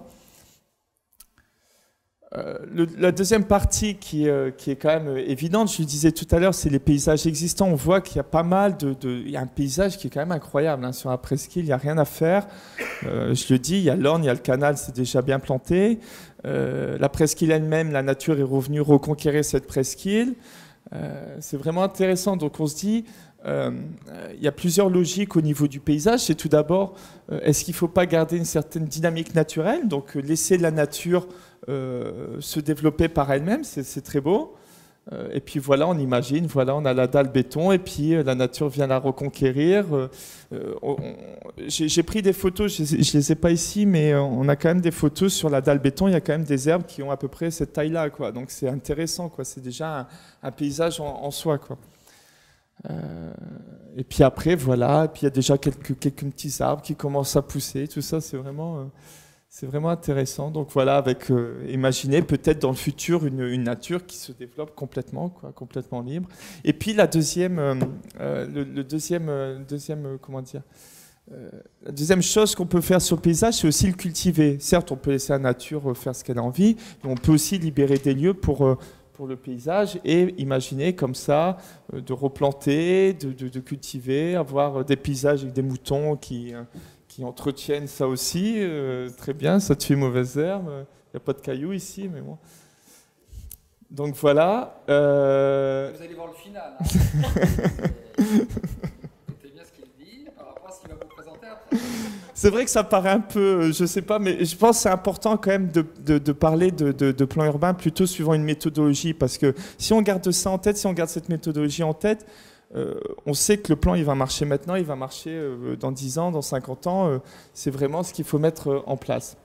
Euh, le, la deuxième partie qui, euh, qui est quand même évidente, je le disais tout à l'heure, c'est les paysages existants. On voit qu'il y a pas mal de... de il y a un paysage qui est quand même incroyable. Hein, sur la presqu'île, il n'y a rien à faire. Euh, je le dis, il y a l'Orne, il y a le canal, c'est déjà bien planté. Euh, la presqu'île elle-même, la nature est revenue reconquérir cette presqu'île. Euh, c'est vraiment intéressant. Donc on se dit, euh, il y a plusieurs logiques au niveau du paysage. C'est tout d'abord, euh, est-ce qu'il ne faut pas garder une certaine dynamique naturelle, donc laisser la nature euh, se développer par elle-même, c'est très beau. Euh, et puis voilà, on imagine, voilà, on a la dalle béton et puis euh, la nature vient la reconquérir. Euh, on, on, j'ai pris des photos, je ne les ai pas ici, mais on a quand même des photos sur la dalle béton. Il y a quand même des herbes qui ont à peu près cette taille-là, quoi. Donc c'est intéressant, quoi. C'est déjà un, un paysage en, en soi, quoi. Euh, et puis après, voilà, et puis il y a déjà quelques, quelques petits arbres qui commencent à pousser. Tout ça, c'est vraiment... Euh, C'est vraiment intéressant. Donc voilà, avec euh, imaginez peut-être dans le futur une, une nature qui se développe complètement, quoi, complètement libre. Et puis la deuxième, euh, euh, le, le deuxième, euh, deuxième, euh, comment dire, euh, la deuxième chose qu'on peut faire sur le paysage, c'est aussi le cultiver. Certes, on peut laisser la nature faire ce qu'elle a envie, mais on peut aussi libérer des lieux pour euh, pour le paysage et imaginer comme ça euh, de replanter, de, de, de cultiver, avoir des paysages avec des moutons qui euh, qui entretiennent ça aussi, euh, très bien, ça tue les mauvaises herbes, il n'y a pas de cailloux ici, mais bon. Donc voilà. Euh... Vous allez voir le final. Hein. Écoutez bien ce qu'il dit par rapport à ce qu'il va vous présenter après. C'est vrai que ça paraît un peu, je ne sais pas, mais je pense que c'est important quand même de, de, de parler de, de, de plan urbain plutôt suivant une méthodologie, parce que si on garde ça en tête, si on garde cette méthodologie en tête, Euh, on sait que le plan il va marcher maintenant, il va marcher euh, dans dix ans, dans cinquante ans, euh, c'est vraiment ce qu'il faut mettre euh, en place.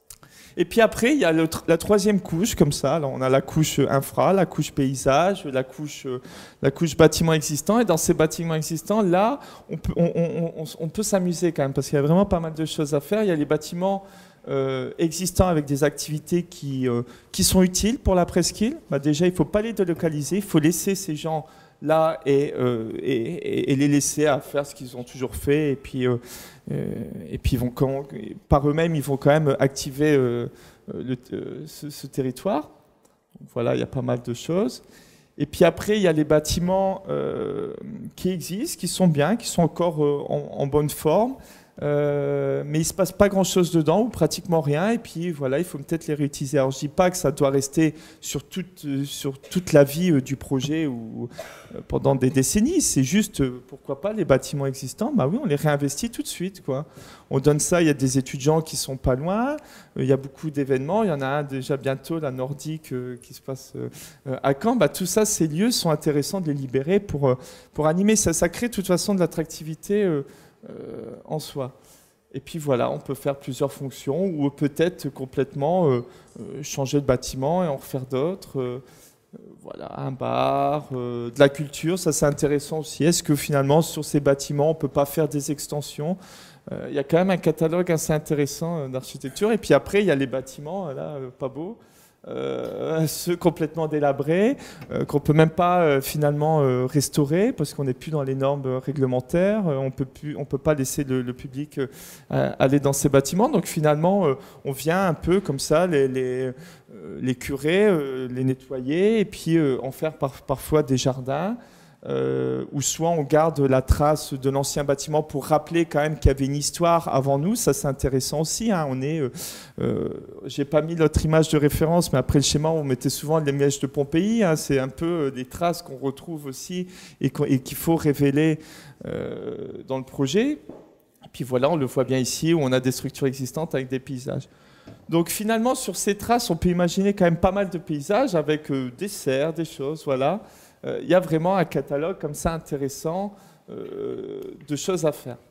Et puis après, il y a le, la troisième couche, comme ça, alors on a la couche infra, la couche paysage, la couche, euh, la couche bâtiment existant, et dans ces bâtiments existants, là, on peut, on, on, on, on peut s'amuser quand même, parce qu'il y a vraiment pas mal de choses à faire. Il y a les bâtiments euh, existants avec des activités qui, euh, qui sont utiles pour la presqu'île. Bah, déjà, il ne faut pas les délocaliser, il faut laisser ces gens là et, euh, et, et les laisser à faire ce qu'ils ont toujours fait et puis, euh, et puis ils vont quand, par eux-mêmes ils vont quand même activer euh, le, euh, ce, ce territoire. Donc voilà, il y a pas mal de choses. Et puis après, il y a les bâtiments euh, qui existent, qui sont bien, qui sont encore euh, en, en bonne forme. Euh, mais il ne se passe pas grand chose dedans ou pratiquement rien, et puis voilà, il faut peut-être les réutiliser. Alors je dis pas que ça doit rester sur toute, sur toute la vie euh, du projet ou euh, pendant des décennies, c'est juste euh, pourquoi pas les bâtiments existants, bah oui, on les réinvestit tout de suite, quoi. On donne ça, il y a des étudiants qui sont pas loin, euh, il y a beaucoup d'événements, il y en a un déjà bientôt, la Nordique euh, qui se passe euh, à Caen, bah, tout ça, ces lieux sont intéressants de les libérer pour, euh, pour animer, ça, ça crée de toute façon de l'attractivité euh, Euh, en soi. Et puis voilà, on peut faire plusieurs fonctions ou peut-être complètement euh, euh, changer de bâtiment et en refaire d'autres. Euh, euh, voilà, un bar, euh, de la culture, ça c'est intéressant aussi. Est-ce que finalement sur ces bâtiments on ne peut pas faire des extensions? euh, Il y a quand même un catalogue assez intéressant euh, d'architecture. Et puis après, il y a les bâtiments, là, euh, pas beaux. Euh, ceux complètement délabrés, euh, qu'on peut même pas euh, finalement euh, restaurer parce qu'on n'est plus dans les normes euh, réglementaires, euh, on peut plus, on peut pas laisser le, le public euh, aller dans ces bâtiments. Donc finalement, euh, on vient un peu comme ça les les, euh, les curer, euh, les nettoyer et puis euh, en faire par, parfois des jardins. Euh, ou soit on garde la trace de l'ancien bâtiment pour rappeler quand même qu'il y avait une histoire avant nous. Ça c'est intéressant aussi, hein. On est, euh, euh, j'ai pas mis l'autre image de référence, mais après le schéma on mettait souvent les mièges de Pompéi, hein. C'est un peu des traces qu'on retrouve aussi et qu'il faut révéler euh, dans le projet. Et puis voilà, on le voit bien ici où on a des structures existantes avec des paysages. Donc finalement sur ces traces on peut imaginer quand même pas mal de paysages avec euh, des serres, des choses, voilà. Il y a vraiment un catalogue comme ça intéressant euh, de choses à faire.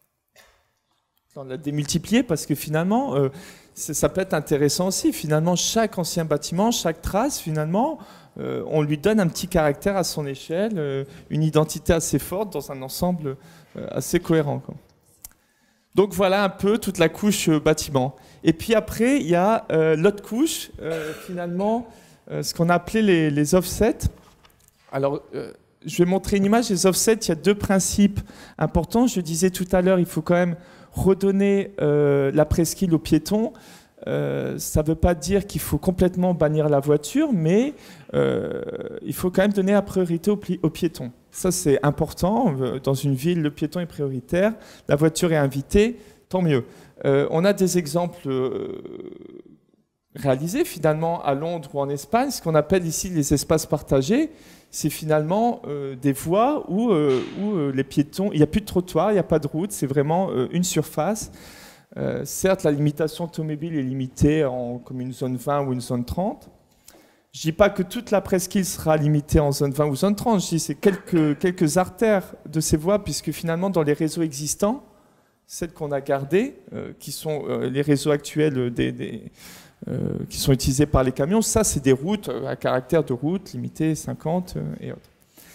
On l'a démultiplié parce que finalement, euh, ça peut être intéressant aussi. Finalement, chaque ancien bâtiment, chaque trace, finalement, euh, on lui donne un petit caractère à son échelle, euh, une identité assez forte dans un ensemble euh, assez cohérent, quoi. Donc voilà un peu toute la couche euh, bâtiment. Et puis après, il y a euh, l'autre couche, euh, finalement, euh, ce qu'on a appelé les, les offsets. Alors, euh, je vais montrer une image des offsets. Il y a deux principes importants. Je disais tout à l'heure, il faut quand même redonner euh, la presqu'île aux piétons. Euh, ça ne veut pas dire qu'il faut complètement bannir la voiture, mais euh, il faut quand même donner la priorité aux, aux piétons. Ça, c'est important. Dans une ville, le piéton est prioritaire. La voiture est invitée, tant mieux. Euh, on a des exemples euh, réalisés finalement à Londres ou en Espagne, ce qu'on appelle ici les espaces partagés. C'est finalement euh, des voies où, euh, où euh, les piétons, il n'y a plus de trottoir, il n'y a pas de route, c'est vraiment euh, une surface. Euh, certes, la limitation automobile est limitée en, comme une zone vingt ou une zone trente, Je ne dis pas que toute la presqu'île sera limitée en zone vingt ou zone trente, je dis c'est quelques, quelques artères de ces voies, puisque finalement dans les réseaux existants, celles qu'on a gardées, euh, qui sont euh, les réseaux actuels des, des, euh, qui sont utilisés par les camions, ça c'est des routes à caractère de route limitée cinquante euh, et autres.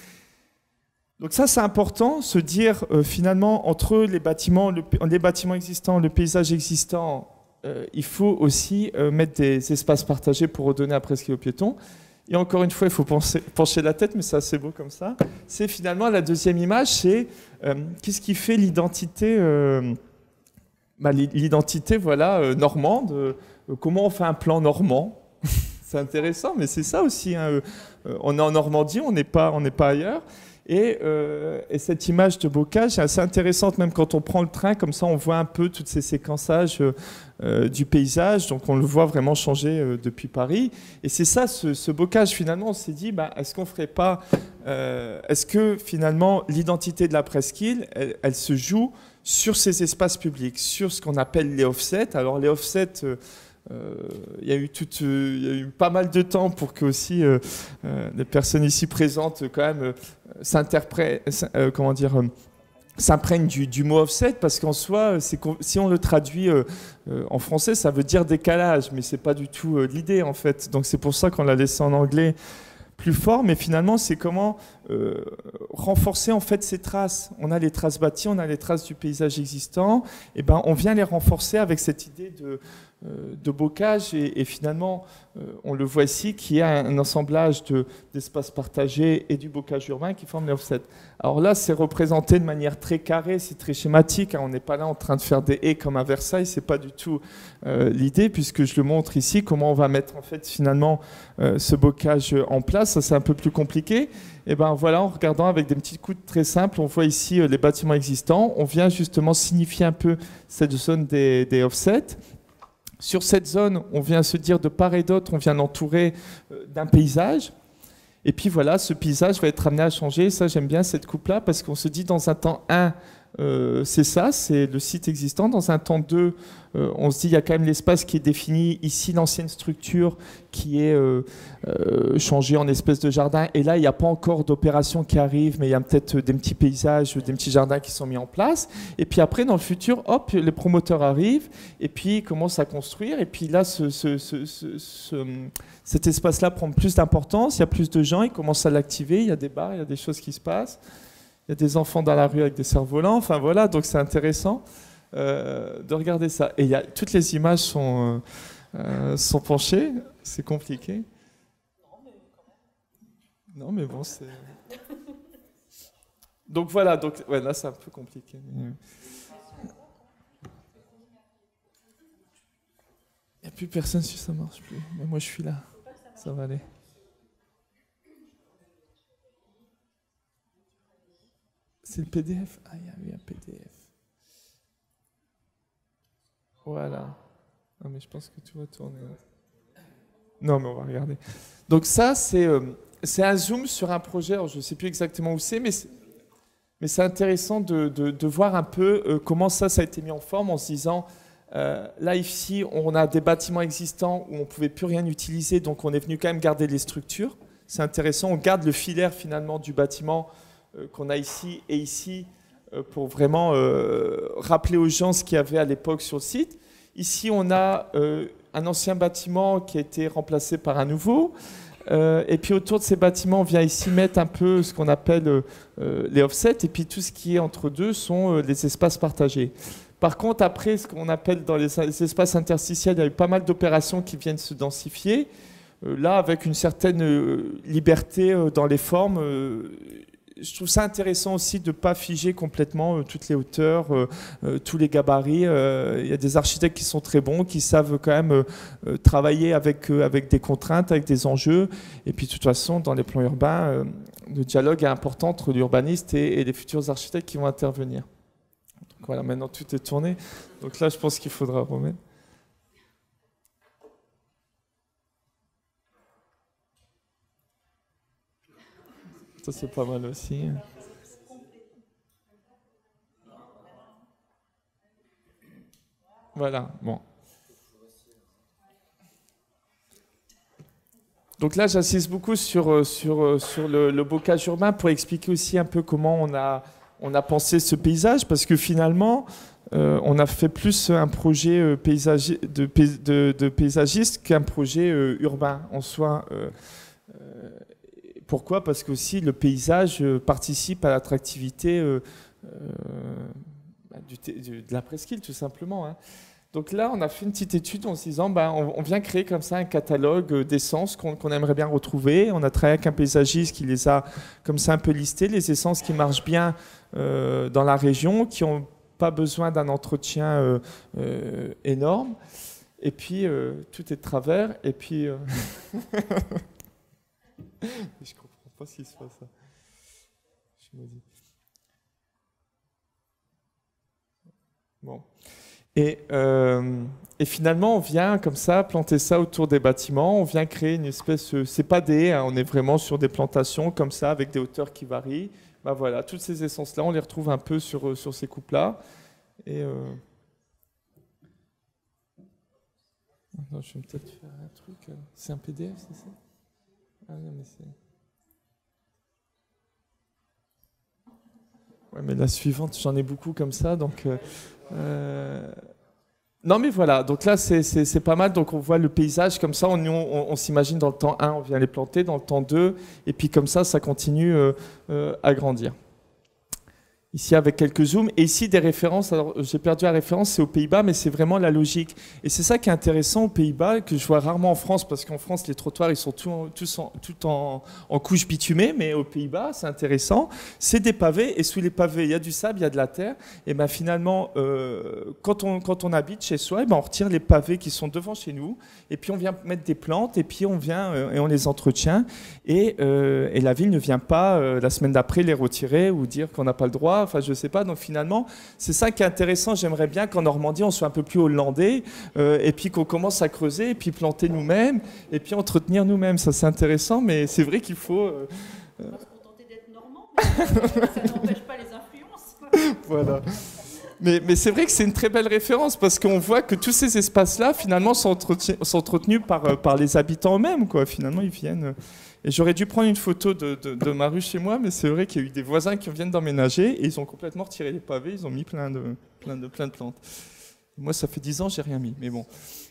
Donc ça c'est important, se dire euh, finalement entre les bâtiments, le, les bâtiments existants, le paysage existant, euh, il faut aussi euh, mettre des espaces partagés pour redonner à presqu'île aux piétons. Et encore une fois, il faut penser, pencher la tête, mais c'est assez beau comme ça. C'est finalement la deuxième image, c'est euh, qu'est-ce qui fait l'identité, euh, bah, l'identité voilà, euh, normande. Euh, comment on fait un plan normand? C'est intéressant, mais c'est ça aussi. Hein, euh, on est en Normandie, on n'est pas, on n'est pas ailleurs. Et, euh, et cette image de bocage est assez intéressante, même quand on prend le train, comme ça on voit un peu tous ces séquençages euh, du paysage, donc on le voit vraiment changer euh, depuis Paris. Et c'est ça, ce, ce bocage, finalement, on s'est dit, bah, est-ce qu'on ferait pas, euh, est-ce que finalement l'identité de la presqu'île, elle, elle se joue sur ces espaces publics, sur ce qu'on appelle les offsets. Alors les offsets, euh, Euh, il y a eu tout, euh, il y a eu pas mal de temps pour que aussi euh, euh, les personnes ici présentes quand même euh, s'interprètent, euh, comment dire, euh, s'imprègnent du, du mot offset, parce qu'en soi, c'est, si on le traduit euh, euh, en français, ça veut dire décalage, mais c'est pas du tout euh, l'idée en fait. Donc c'est pour ça qu'on l'a laissé en anglais plus fort, mais finalement c'est comment euh, renforcer en fait ces traces. On a les traces bâties, on a les traces du paysage existant, et ben on vient les renforcer avec cette idée de de bocage et, et finalement euh, on le voit ici qui a un, un assemblage de, d'espaces partagés et du bocage urbain qui forment les offsets. Alors là c'est représenté de manière très carrée, c'est très schématique, hein, on n'est pas là en train de faire des haies comme à Versailles, c'est pas du tout euh, l'idée, puisque je le montre ici comment on va mettre en fait finalement euh, ce bocage en place. Ça c'est un peu plus compliqué. Et ben voilà, en regardant avec des petites coudes très simples, on voit ici euh, les bâtiments existants, on vient justement signifier un peu cette zone des, des offsets. Sur cette zone, on vient se dire de part et d'autre, on vient l'entourer d'un paysage. Et puis voilà, ce paysage va être amené à changer. Ça, j'aime bien cette coupe-là, parce qu'on se dit dans un temps un, euh, c'est ça, c'est le site existant. Dans un temps deux, euh, on se dit il y a quand même l'espace qui est défini. Ici, l'ancienne structure qui est euh, euh, changée en espèce de jardin. Et là, il n'y a pas encore d'opération qui arrive, mais il y a peut-être des petits paysages, des petits jardins qui sont mis en place. Et puis après, dans le futur, hop, les promoteurs arrivent et puis ils commencent à construire. Et puis là, ce, ce, ce, ce, ce, cet espace-là prend plus d'importance. Il y a plus de gens, ils commencent à l'activer. Il y a des bars, il y a des choses qui se passent. Il y a des enfants dans la rue avec des cerfs-volants. Enfin voilà, donc c'est intéressant euh, de regarder ça. Et il y a, toutes les images sont, euh, sont penchées. C'est compliqué. Non, mais bon, c'est... Donc voilà, donc, ouais, là c'est un peu compliqué. Mais... il n'y a plus personne si ça ne marche plus. Mais moi je suis là. Ça va aller. C'est le P D F? Ah, il y a eu un P D F. Voilà. Non, mais je pense que tout va tourner. Non, mais on va regarder. Donc ça, c'est, euh, c'est un zoom sur un projet. Alors, je ne sais plus exactement où c'est, mais c'est, mais c'est intéressant de, de, de voir un peu euh, comment ça, ça a été mis en forme, en se disant, euh, là, ici, on a des bâtiments existants où on ne pouvait plus rien utiliser, donc on est venu quand même garder les structures. C'est intéressant, on garde le filaire finalement du bâtiment qu'on a ici et ici euh, pour vraiment euh, rappeler aux gens ce qu'il y avait à l'époque sur le site. Ici, on a euh, un ancien bâtiment qui a été remplacé par un nouveau. Euh, et puis autour de ces bâtiments, on vient ici mettre un peu ce qu'on appelle euh, les offsets. Et puis tout ce qui est entre deux sont euh, les espaces partagés. Par contre, après, ce qu'on appelle dans les, les espaces interstitiels, il y a eu pas mal d'opérations qui viennent se densifier. Euh, là, avec une certaine euh, liberté euh, dans les formes, euh, je trouve ça intéressant aussi de ne pas figer complètement euh, toutes les hauteurs, euh, euh, tous les gabarits. Il euh, y a des architectes qui sont très bons, qui savent quand même euh, travailler avec, euh, avec des contraintes, avec des enjeux. Et puis de toute façon, dans les plans urbains, euh, le dialogue est important entre l'urbaniste et, et les futurs architectes qui vont intervenir. Donc voilà, maintenant tout est tourné. Donc là, je pense qu'il faudra remettre. Ça, c'est pas mal aussi. Voilà, bon. Donc là, j'insiste beaucoup sur, sur, sur le, le bocage urbain pour expliquer aussi un peu comment on a, on a pensé ce paysage, parce que finalement, euh, on a fait plus un projet paysagi de, de, de paysagiste qu'un projet euh, urbain en soi. Euh, euh, pourquoi? Parce que aussi le paysage participe à l'attractivité euh, euh, de la presqu'île, tout simplement, hein. Donc là, on a fait une petite étude en se disant, ben, on, on vient créer comme ça un catalogue d'essences qu'on qu'on aimerait bien retrouver. On a travaillé avec un paysagiste qui les a comme ça un peu listés, les essences qui marchent bien euh, dans la région, qui n'ont pas besoin d'un entretien euh, euh, énorme. Et puis, euh, tout est de travers. Et puis... Euh... Je comprends pas ce qui se passe. Je me dis... Bon... Et, euh, et finalement, on vient comme ça planter ça autour des bâtiments. On vient créer une espèce, c'est pas des, hein, on est vraiment sur des plantations comme ça avec des hauteurs qui varient. Ben voilà, toutes ces essences-là, on les retrouve un peu sur sur ces coupes-là. Et euh... non, je vais peut-être faire un truc. C'est un P D F, c'est ça? Ah non, mais c'est. Ouais, mais la suivante, j'en ai beaucoup comme ça, donc. Euh... Euh... Non mais voilà, donc là c'est pas mal, donc on voit le paysage comme ça, on, on, on s'imagine dans le temps un, on vient les planter, dans le temps deux, et puis comme ça, ça continue euh, euh, à grandir. Ici avec quelques zooms, et ici des références, alors j'ai perdu la référence, c'est aux Pays-Bas, mais c'est vraiment la logique. Et c'est ça qui est intéressant aux Pays-Bas, que je vois rarement en France, parce qu'en France les trottoirs ils sont tous en, tous en, tout en, en couche bitumée, mais aux Pays-Bas c'est intéressant, c'est des pavés, et sous les pavés il y a du sable, il y a de la terre, et ben finalement euh, quand, on, quand on habite chez soi, et ben on retire les pavés qui sont devant chez nous, et puis on vient mettre des plantes, et puis on vient euh, et on les entretient, et, euh, et la ville ne vient pas euh, la semaine d'après les retirer ou dire qu'on n'a pas le droit. Enfin, je sais pas. Donc finalement, c'est ça qui est intéressant. J'aimerais bien qu'en Normandie, on soit un peu plus hollandais, euh, et puis qu'on commence à creuser, et puis planter nous-mêmes, et puis entretenir nous-mêmes. Ça, c'est intéressant, mais c'est vrai qu'il faut. Euh, on va se contenter d'être normand, mais ça n'empêche pas les influences. Voilà. Mais, mais c'est vrai que c'est une très belle référence, parce qu'on voit que tous ces espaces-là, finalement, sont, entretenus, sont entretenus par, par les habitants eux-mêmes, quoi. Finalement, ils viennent. Et j'aurais dû prendre une photo de, de, de ma rue chez moi, mais c'est vrai qu'il y a eu des voisins qui viennent d'emménager et ils ont complètement retiré les pavés, ils ont mis plein de, plein de, plein de plantes. Moi, ça fait dix ans, j'ai rien mis, mais bon.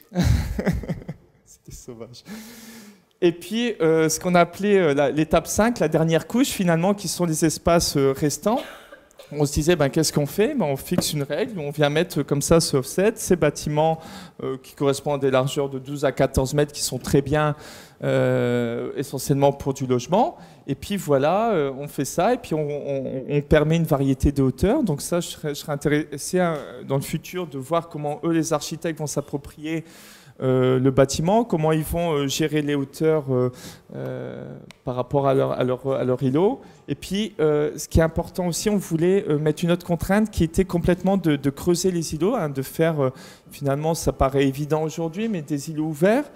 C'était sauvage. Et puis, euh, ce qu'on a appelé euh, l'étape cinq, la dernière couche, finalement, qui sont les espaces euh, restants. On se disait, ben, qu'est-ce qu'on fait? Ben, on fixe une règle, on vient mettre comme ça ce offset, ces bâtiments euh, qui correspondent à des largeurs de douze à quatorze mètres, qui sont très bien, euh, essentiellement pour du logement. Et puis voilà, euh, on fait ça, et puis on, on, on permet une variété de hauteurs. Donc ça, je serais, je serais intéressé hein, dans le futur de voir comment eux, les architectes, vont s'approprier Euh, le bâtiment, comment ils vont euh, gérer les hauteurs euh, euh, par rapport à leur, à leur, à leur îlot. Et puis, euh, ce qui est important aussi, on voulait euh, mettre une autre contrainte qui était complètement de, de creuser les îlots, hein, de faire, euh, finalement, ça paraît évident aujourd'hui, mais des îlots ouverts.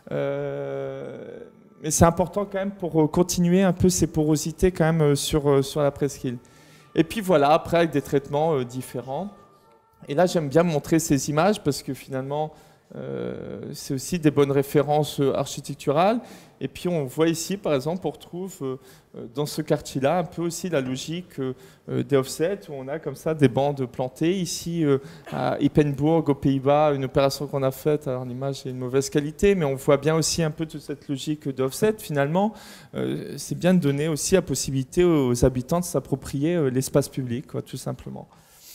Euh, mais c'est important quand même pour continuer un peu ces porosités quand même sur, sur la presqu'île. Et puis voilà, après, avec des traitements euh, différents. Et là, j'aime bien montrer ces images parce que finalement, Euh, c'est aussi des bonnes références euh, architecturales. Et puis on voit ici, par exemple, on retrouve euh, dans ce quartier-là un peu aussi la logique euh, des offsets, où on a comme ça des bandes plantées. Ici, euh, à Ypenburg, aux Pays-Bas, une opération qu'on a faite, alors l'image est de mauvaise qualité, mais on voit bien aussi un peu toute cette logique d'offset. Finalement, euh, c'est bien de donner aussi la possibilité aux habitants de s'approprier euh, l'espace public, quoi, tout simplement.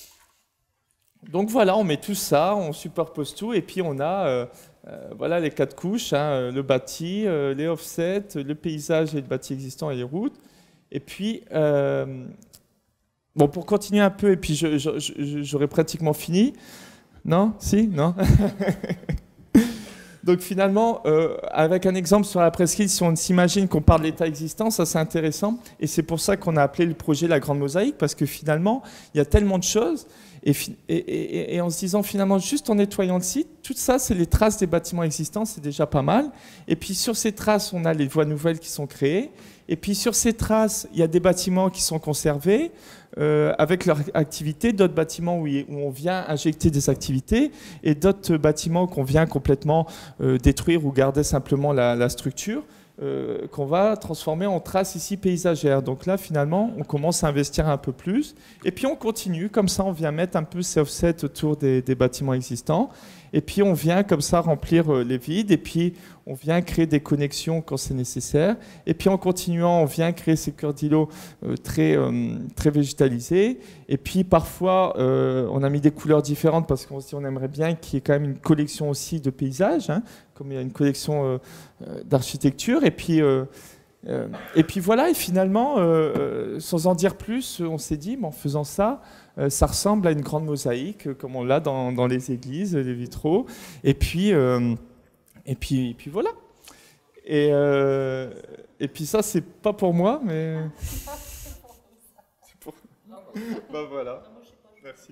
Donc voilà, on met tout ça, on superpose tout, et puis on a euh, euh, voilà, les quatre couches, hein, le bâti, euh, les offsets, le paysage et le bâti existant et les routes. Et puis, euh, bon, pour continuer un peu, et puis j'aurais pratiquement fini. Non? Si? Non? Donc finalement, euh, avec un exemple sur la presqu'île, si on s'imagine qu'on parle de l'état existant, ça c'est intéressant. Et c'est pour ça qu'on a appelé le projet la Grande Mosaïque, parce que finalement, il y a tellement de choses. Et, et, et, et en se disant finalement, juste en nettoyant le site, tout ça, c'est les traces des bâtiments existants, c'est déjà pas mal. Et puis sur ces traces, on a les voies nouvelles qui sont créées. Et puis sur ces traces, il y a des bâtiments qui sont conservés euh, avec leur activité, d'autres bâtiments où, où on vient injecter des activités et d'autres bâtiments qu'on vient complètement euh, détruire ou garder simplement la, la structure. euh, qu'on va transformer en traces ici paysagères. Donc là, finalement, on commence à investir un peu plus. Et puis on continue, comme ça, on vient mettre un peu ces offsets autour des, des bâtiments existants. Et puis on vient comme ça remplir euh, les vides. Et puis on vient créer des connexions quand c'est nécessaire. Et puis en continuant, on vient créer ces cœurs d'îlots euh, très, euh, très végétalisés. Et puis parfois, euh, on a mis des couleurs différentes parce qu'on se dit on aimerait bien qu'il y ait quand même une collection aussi de paysages, hein, comme il y a une collection euh, euh, d'architecture. Et puis, euh, euh, et puis voilà, et finalement, euh, euh, sans en dire plus, on s'est dit, mais en faisant ça, euh, ça ressemble à une grande mosaïque, euh, comme on l'a dans, dans les églises, les vitraux. Et puis, euh, et puis, et puis voilà. Et, euh, et puis ça, c'est pas pour moi, mais... c'est pour... ben voilà, merci.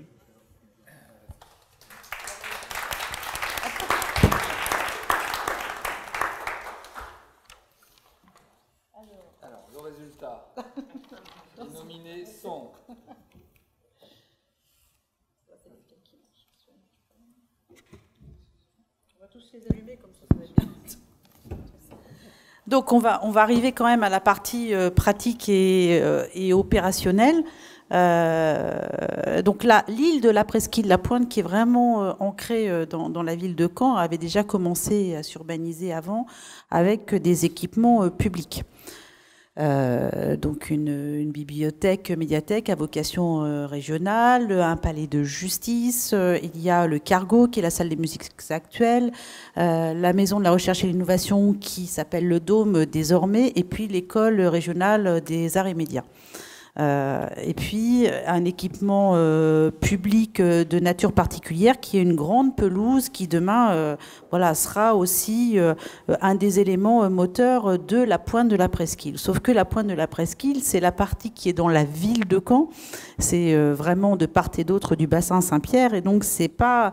Alors, le résultat. Les nominés sont... On va tous les allumer comme ça, ça va être bien. Donc on va, on va arriver quand même à la partie euh, pratique et, euh, et opérationnelle. Euh, donc là, l'île de la Presqu'île, la Pointe, qui est vraiment euh, ancrée euh, dans, dans la ville de Caen, avait déjà commencé à s'urbaniser avant avec des équipements euh, publics. Euh, donc une, une bibliothèque, médiathèque à vocation euh, régionale, un palais de justice, euh, il y a le Cargo qui est la salle des musiques actuelles, euh, la maison de la recherche et l'innovation qui s'appelle le Dôme désormais, et puis l'école régionale des arts et médias. Euh, et puis un équipement euh, public euh, de nature particulière qui est une grande pelouse qui demain euh, voilà, sera aussi euh, un des éléments euh, moteurs de la Pointe de la Presqu'île. Sauf que la Pointe de la Presqu'île, c'est la partie qui est dans la ville de Caen, c'est euh, vraiment de part et d'autre du bassin Saint-Pierre, et donc c'est pas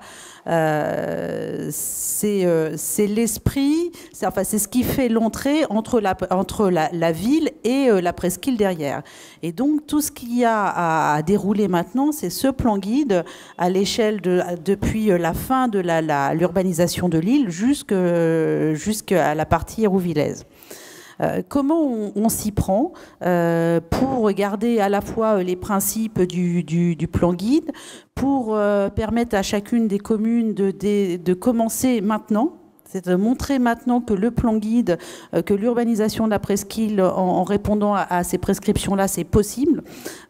euh, c'est euh, c'est l'esprit, c'est enfin c'est ce qui fait l'entrée entre la entre la, la ville et euh, la Presqu'île derrière. Et donc tout ce qu'il y a à, à dérouler maintenant, c'est ce plan guide à l'échelle de depuis la fin de la, la, l'urbanisation de l'île jusque jusqu'à la partie hérouvillaise. Euh, comment on, on s'y prend euh, pour garder à la fois les principes du, du, du plan guide, pour euh, permettre à chacune des communes de, de, de commencer maintenant, c'est de montrer maintenant que le plan guide, euh, que l'urbanisation de la Presqu'île, en, en répondant à, à ces prescriptions-là, c'est possible.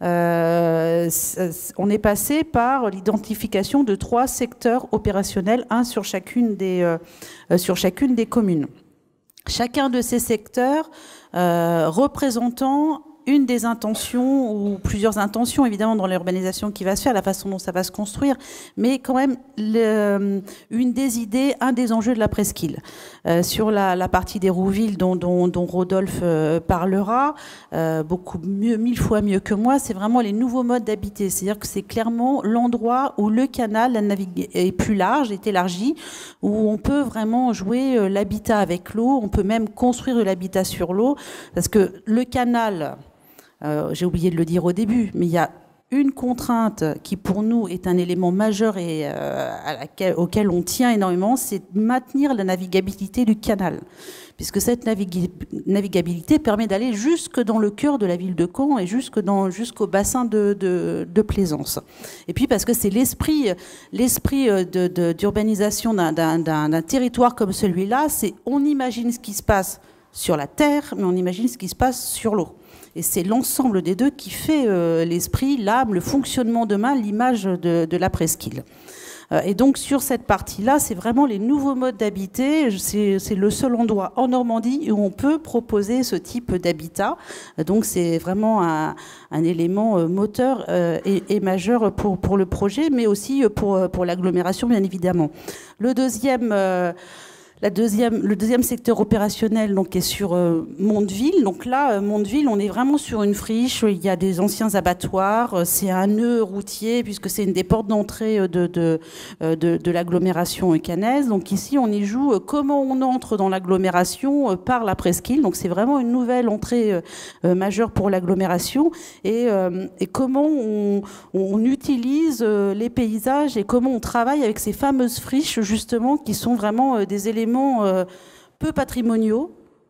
Euh, on est passé par l'identification de trois secteurs opérationnels, un sur chacune des, euh, sur chacune des communes. Chacun de ces secteurs euh, représentant une des intentions, ou plusieurs intentions, évidemment, dans l'urbanisation qui va se faire, la façon dont ça va se construire, mais quand même le, une des idées, un des enjeux de la Presqu'île. Euh, sur la, la partie d'Hérouville dont, dont, dont Rodolphe euh, parlera, euh, beaucoup mieux, mille fois mieux que moi, c'est vraiment les nouveaux modes d'habiter. C'est-à-dire que c'est clairement l'endroit où le canal la navigue, est plus large, est élargi, où on peut vraiment jouer euh, l'habitat avec l'eau, on peut même construire de l'habitat sur l'eau, parce que le canal... Euh, j'ai oublié de le dire au début, mais il y a une contrainte qui pour nous est un élément majeur et euh, à laquelle, auquel on tient énormément, c'est de maintenir la navigabilité du canal. Puisque cette navig navigabilité permet d'aller jusque dans le cœur de la ville de Caen et jusque dans, jusqu'au bassin de, de, de Plaisance. Et puis parce que c'est l'esprit l'esprit d'urbanisation d'un territoire comme celui-là, c'est on imagine ce qui se passe sur la terre, mais on imagine ce qui se passe sur l'eau. Et c'est l'ensemble des deux qui fait euh, l'esprit, l'âme, le fonctionnement demain, l'image de, de la Presqu'île. Euh, et donc sur cette partie-là, c'est vraiment les nouveaux modes d'habiter. C'est le seul endroit en Normandie où on peut proposer ce type d'habitat. Donc c'est vraiment un, un élément euh, moteur euh, et, et majeur pour, pour le projet, mais aussi pour, pour l'agglomération, bien évidemment. Le deuxième... Euh, La deuxième, le deuxième secteur opérationnel donc, est sur euh, Mondeville. Donc là, euh, Mondeville, on est vraiment sur une friche. Il y a des anciens abattoirs. C'est un nœud routier puisque c'est une des portes d'entrée de, de, de, de l'agglomération caennaise. Donc ici, on y joue euh, comment on entre dans l'agglomération euh, par la Presqu'île. Donc c'est vraiment une nouvelle entrée euh, majeure pour l'agglomération. Et, euh, et comment on, on utilise euh, les paysages et comment on travaille avec ces fameuses friches justement qui sont vraiment euh, des éléments Euh, peu patrimoniaux,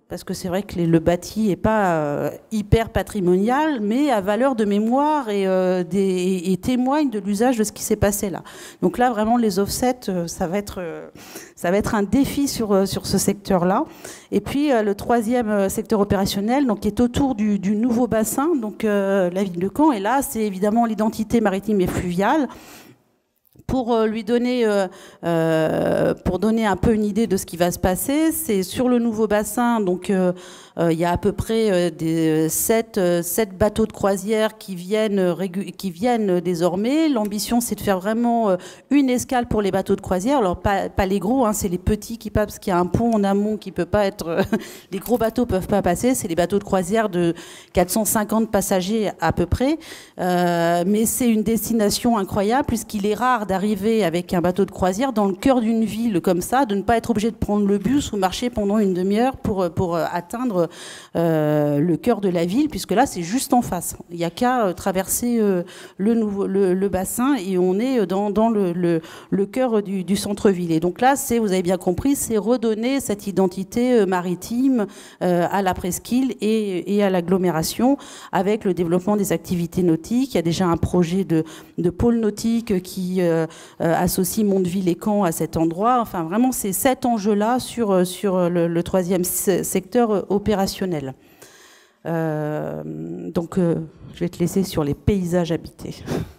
parce que c'est vrai que les, le bâti n'est pas euh, hyper patrimonial, mais à valeur de mémoire et, euh, des, et témoigne de l'usage de ce qui s'est passé là. Donc là, vraiment, les offsets, euh, ça va être, euh, ça va être un défi sur, euh, sur ce secteur-là. Et puis, euh, le troisième euh, secteur opérationnel, donc, qui est autour du, du nouveau bassin, donc euh, la ville de Caen. Et là, c'est évidemment l'identité maritime et fluviale. Pour lui donner, euh, euh, pour donner un peu une idée de ce qui va se passer, c'est sur le nouveau bassin, donc euh, euh, il y a à peu près euh, des sept, euh, sept bateaux de croisière qui viennent, régu- qui viennent désormais. L'ambition, c'est de faire vraiment euh, une escale pour les bateaux de croisière. Alors pas, pas les gros, hein, c'est les petits qui passent, parce qu'il y a un pont en amont qui peut pas être. Les gros bateaux peuvent pas passer. C'est les bateaux de croisière de quatre cent cinquante passagers à peu près. Euh, mais c'est une destination incroyable puisqu'il est rare d'arriver avec un bateau de croisière dans le cœur d'une ville comme ça, de ne pas être obligé de prendre le bus ou marcher pendant une demi-heure pour, pour atteindre euh, le cœur de la ville, puisque là, c'est juste en face. Il n'y a qu'à traverser euh, le, nouveau, le, le bassin et on est dans, dans le, le, le cœur du, du centre-ville. Et donc là, c'est, vous avez bien compris, c'est redonner cette identité maritime euh, à la presqu'île et, et à l'agglomération avec le développement des activités nautiques. Il y a déjà un projet de, de pôle nautique qui euh, euh, associe Mondeville et Caen à cet endroit. Enfin, vraiment, c'est cet enjeu-là sur, sur le, le troisième secteur opérationnel. Euh, donc, euh, je vais te laisser sur les paysages habités.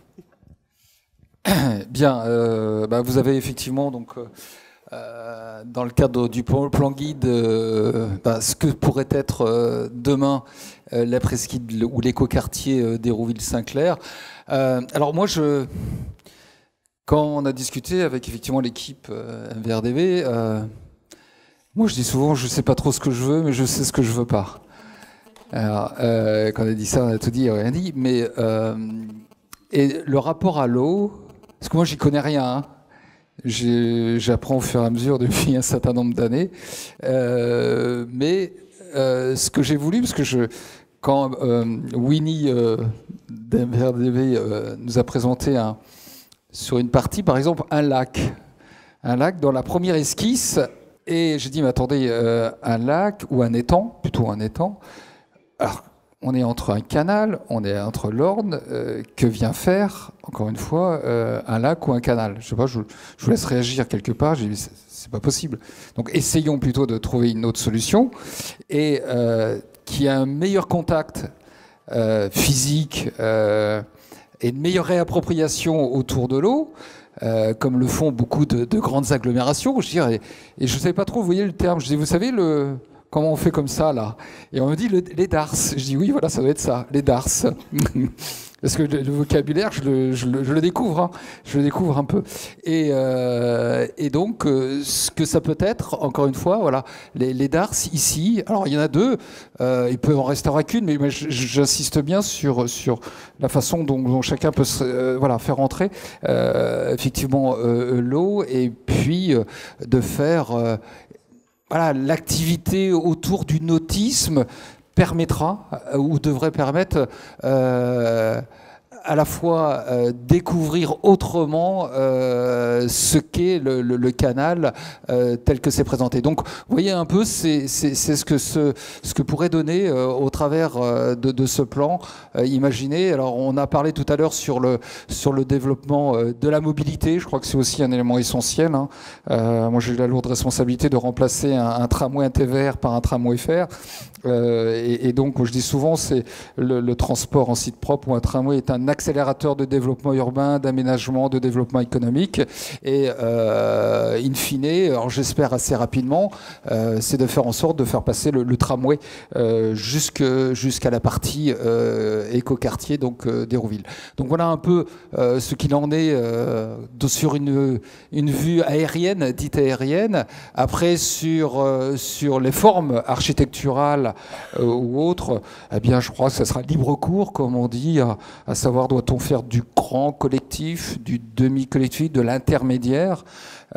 Bien, euh, bah vous avez effectivement donc euh, dans le cadre du plan guide euh, bah, ce que pourrait être euh, demain euh, la presqu'île ou l'écoquartier euh, d'Hérouville-Saint-Clair. Euh, alors moi, je, quand on a discuté avec effectivement l'équipe euh, M V R D V, euh, moi je dis souvent je sais pas trop ce que je veux, mais je sais ce que je veux pas. Alors, euh, quand on a dit ça, on a tout dit et rien dit. Mais euh, et le rapport à l'eau. Parce que moi, j'y connais rien. Hein. J'apprends au fur et à mesure depuis un certain nombre d'années. Euh, mais euh, ce que j'ai voulu, parce que je, quand euh, Winnie euh, d'M V R D V euh, nous a présenté un, sur une partie, par exemple, un lac. Un lac dans la première esquisse. Et j'ai dit, mais attendez, euh, un lac ou un étang, plutôt un étang. Alors, on est entre un canal, on est entre l'Orne, euh, que vient faire, encore une fois, euh, un lac ou un canal? Je sais pas, je, je vous laisse réagir quelque part, j'ai dit, c'est pas possible. Donc essayons plutôt de trouver une autre solution, et euh, qui a un meilleur contact euh, physique euh, et une meilleure réappropriation autour de l'eau, euh, comme le font beaucoup de, de grandes agglomérations, je dirais. Et, et je ne savais pas trop, vous voyez le terme, je dis, vous savez, le... comment on fait comme ça, là? Et on me dit le, les darses. Je dis oui, voilà, ça doit être ça, les darses. Parce que le, le vocabulaire, je le, je le, je le découvre, hein. je le découvre un peu. Et, euh, et donc, euh, ce que ça peut être, encore une fois, voilà, les, les darses ici. Alors, il y en a deux. Euh, il peut en rester qu'une, mais, mais j'insiste bien sur sur la façon dont, dont chacun peut se, euh, voilà, faire entrer euh, effectivement euh, l'eau, et puis euh, de faire euh, voilà, l'activité autour du nautisme permettra euh, ou devrait permettre euh, à la fois euh, découvrir autrement euh, ce qu'est le, le, le canal euh, tel que c'est présenté. Donc, vous voyez un peu, c'est ce que ce, ce que pourrait donner euh, au travers euh, de, de ce plan. Euh, imaginez, alors on a parlé tout à l'heure sur le sur le développement euh, de la mobilité. Je crois que c'est aussi un élément essentiel. Hein. Euh, moi, j'ai eu la lourde responsabilité de remplacer un, un tramway, un T V R par un tramway fer. Euh, et, et donc, je dis souvent, c'est le, le transport en site propre ou un tramway est un accélérateur de développement urbain, d'aménagement, de développement économique. Et euh, in fine, alors j'espère assez rapidement, euh, c'est de faire en sorte de faire passer le, le tramway euh, jusque, jusqu'à la partie euh, écoquartier, donc euh, d'Hérouville. Donc voilà un peu euh, ce qu'il en est euh, de, sur une, une vue aérienne, dite aérienne. Après, sur, euh, sur les formes architecturales euh, ou autres, eh bien, je crois que ça sera libre cours, comme on dit, à, à savoir doit-on faire du grand collectif, du demi-collectif, de l'intermédiaire.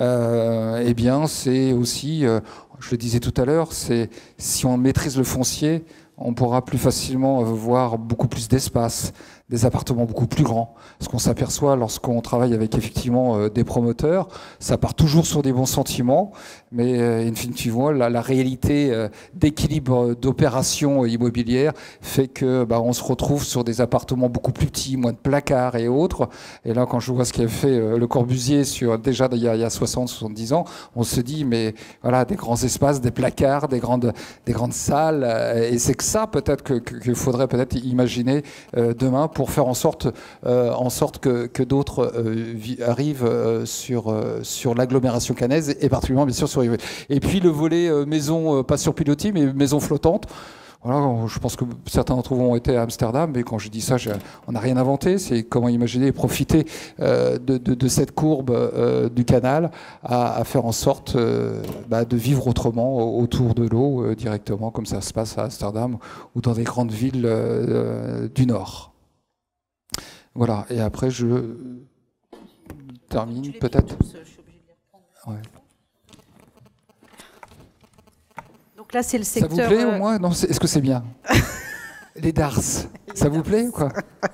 Euh, eh bien, c'est aussi, euh, je le disais tout à l'heure, c'est si on maîtrise le foncier, on pourra plus facilement avoir beaucoup plus d'espace, des appartements beaucoup plus grands. Ce qu'on s'aperçoit lorsqu'on travaille avec effectivement euh, des promoteurs, ça part toujours sur des bons sentiments, mais euh, in fine, tu vois, la, la réalité euh, d'équilibre d'opération immobilière fait que bah, on se retrouve sur des appartements beaucoup plus petits, moins de placards et autres. Et là, quand je vois ce qu'a fait euh, Le Corbusier sur déjà il y a, il y a soixante soixante-dix ans, on se dit mais voilà, des grands espaces, des placards, des grandes, des grandes salles, euh, et c'est que ça peut-être que, que, qu'il faudrait peut-être imaginer euh, demain pour faire en sorte, euh, en sorte que, que d'autres euh, arrivent euh, sur, euh, sur l'agglomération caennaise et particulièrement bien sûr sur. Et puis le volet euh, maison, euh, pas sur pilotis, mais maison flottante. Voilà, je pense que certains d'entre vous ont été à Amsterdam, mais quand je dis ça, je, on n'a rien inventé. C'est comment imaginer et profiter euh, de, de, de cette courbe euh, du canal à, à faire en sorte euh, bah, de vivre autrement autour de l'eau euh, directement, comme ça se passe à Amsterdam ou dans des grandes villes euh, du Nord. Voilà, et après je termine peut-être. Ouais. Donc là, c'est le secteur... Ça vous plaît au moins? Non, est-ce que c'est bien? Les Dars, ça vous plaît ou quoi?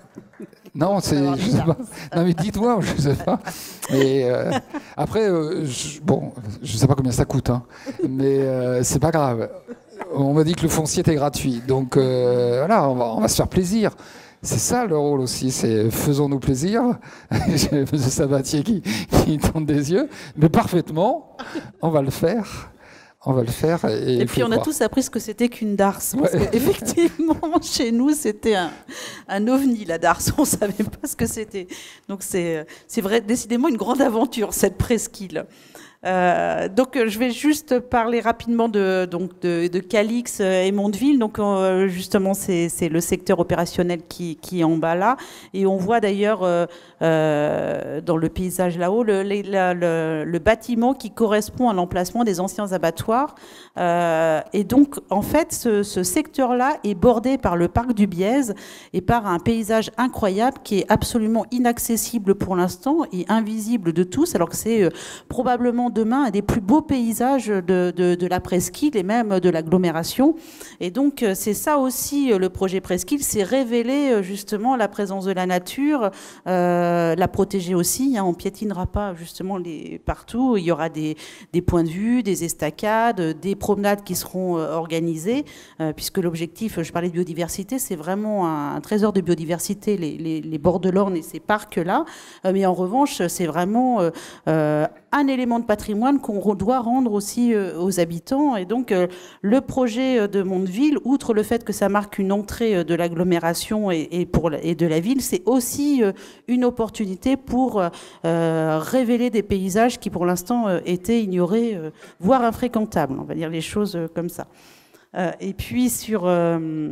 Non, c'est, je sais pas. Non mais dites-moi, je sais pas. Mais euh, après, euh, je, bon, je sais pas combien ça coûte, hein, mais euh, c'est pas grave. On m'a dit que le foncier était gratuit, donc euh, voilà, on va, on va se faire plaisir. C'est ça le rôle aussi, c'est faisons-nous plaisir. J'ai M. Sabatier qui, qui tourne des yeux, mais parfaitement, on va le faire. On va le faire. Et, et puis on a tous appris ce que c'était qu'une darse. Parce ouais. qu'effectivement, chez nous, c'était un, un ovni, la darse. On ne savait pas ce que c'était. Donc c'est, c'est vrai, décidément une grande aventure, cette presqu'île. Euh, donc je vais juste parler rapidement de, donc de, de Calix et Mondeville. Donc euh, justement c'est, c'est le secteur opérationnel qui, qui est en bas là, et on voit d'ailleurs euh, euh, dans le paysage là-haut le, le, le, le bâtiment qui correspond à l'emplacement des anciens abattoirs. Euh, et donc en fait ce, ce secteur-là est bordé par le parc du Bièze et par un paysage incroyable qui est absolument inaccessible pour l'instant et invisible de tous, alors que c'est euh, probablement demain un des plus beaux paysages de, de, de la presqu'île et même de l'agglomération. Et donc c'est ça aussi le projet presqu'île, c'est révéler justement la présence de la nature, euh, la protéger aussi, hein, on piétinera pas justement les, partout, il y aura des, des points de vue, des estacades, des promenades qui seront euh, organisées, euh, puisque l'objectif, je parlais de biodiversité, c'est vraiment un, un trésor de biodiversité, les, les, les bords de l'Orne et ces parcs-là, euh, mais en revanche c'est vraiment euh, euh, un élément de patrimoine qu'on doit rendre aussi euh, aux habitants. Et donc, euh, le projet de Mondeville, outre le fait que ça marque une entrée de l'agglomération et, et, pour, et de la ville, c'est aussi euh, une opportunité pour euh, révéler des paysages qui, pour l'instant, euh, étaient ignorés, euh, voire infréquentables. On va dire les choses euh, comme ça. Euh, et puis, sur... Euh,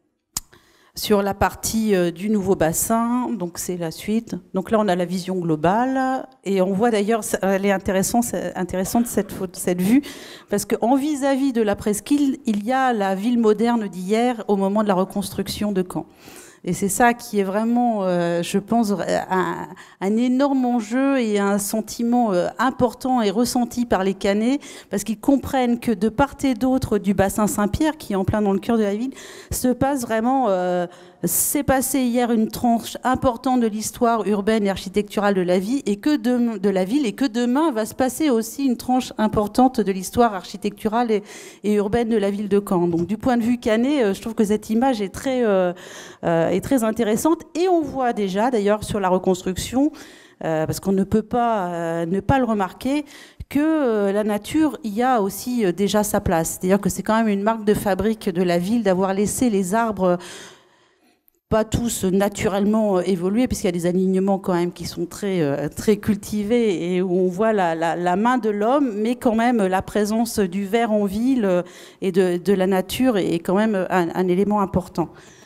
Sur la partie euh, du nouveau bassin, donc c'est la suite. Donc là, on a la vision globale et on voit d'ailleurs, elle est intéressante, intéressante cette, cette vue, parce qu'en vis-à-vis de la presqu'île, il y a la ville moderne d'hier au moment de la reconstruction de Caen. Et c'est ça qui est vraiment, euh, je pense, un, un énorme enjeu et un sentiment euh, important et ressenti par les Caennais, parce qu'ils comprennent que de part et d'autre du bassin Saint-Pierre, qui est en plein dans le cœur de la ville, se passe vraiment... Euh, s'est passé hier une tranche importante de l'histoire urbaine et architecturale de la vie et que de, de la ville et que demain va se passer aussi une tranche importante de l'histoire architecturale et, et urbaine de la ville de Caen. Donc du point de vue caennais, je trouve que cette image est très, euh, euh, est très intéressante et on voit déjà d'ailleurs sur la reconstruction, euh, parce qu'on ne peut pas euh, ne pas le remarquer, que euh, la nature y a aussi euh, déjà sa place. C'est-à-dire que c'est quand même une marque de fabrique de la ville d'avoir laissé les arbres pas tous naturellement évoluer, puisqu'il y a des alignements quand même qui sont très, euh, très cultivés et où on voit la, la, la main de l'homme, mais quand même la présence du vert en ville et de, de la nature est quand même un, un élément important.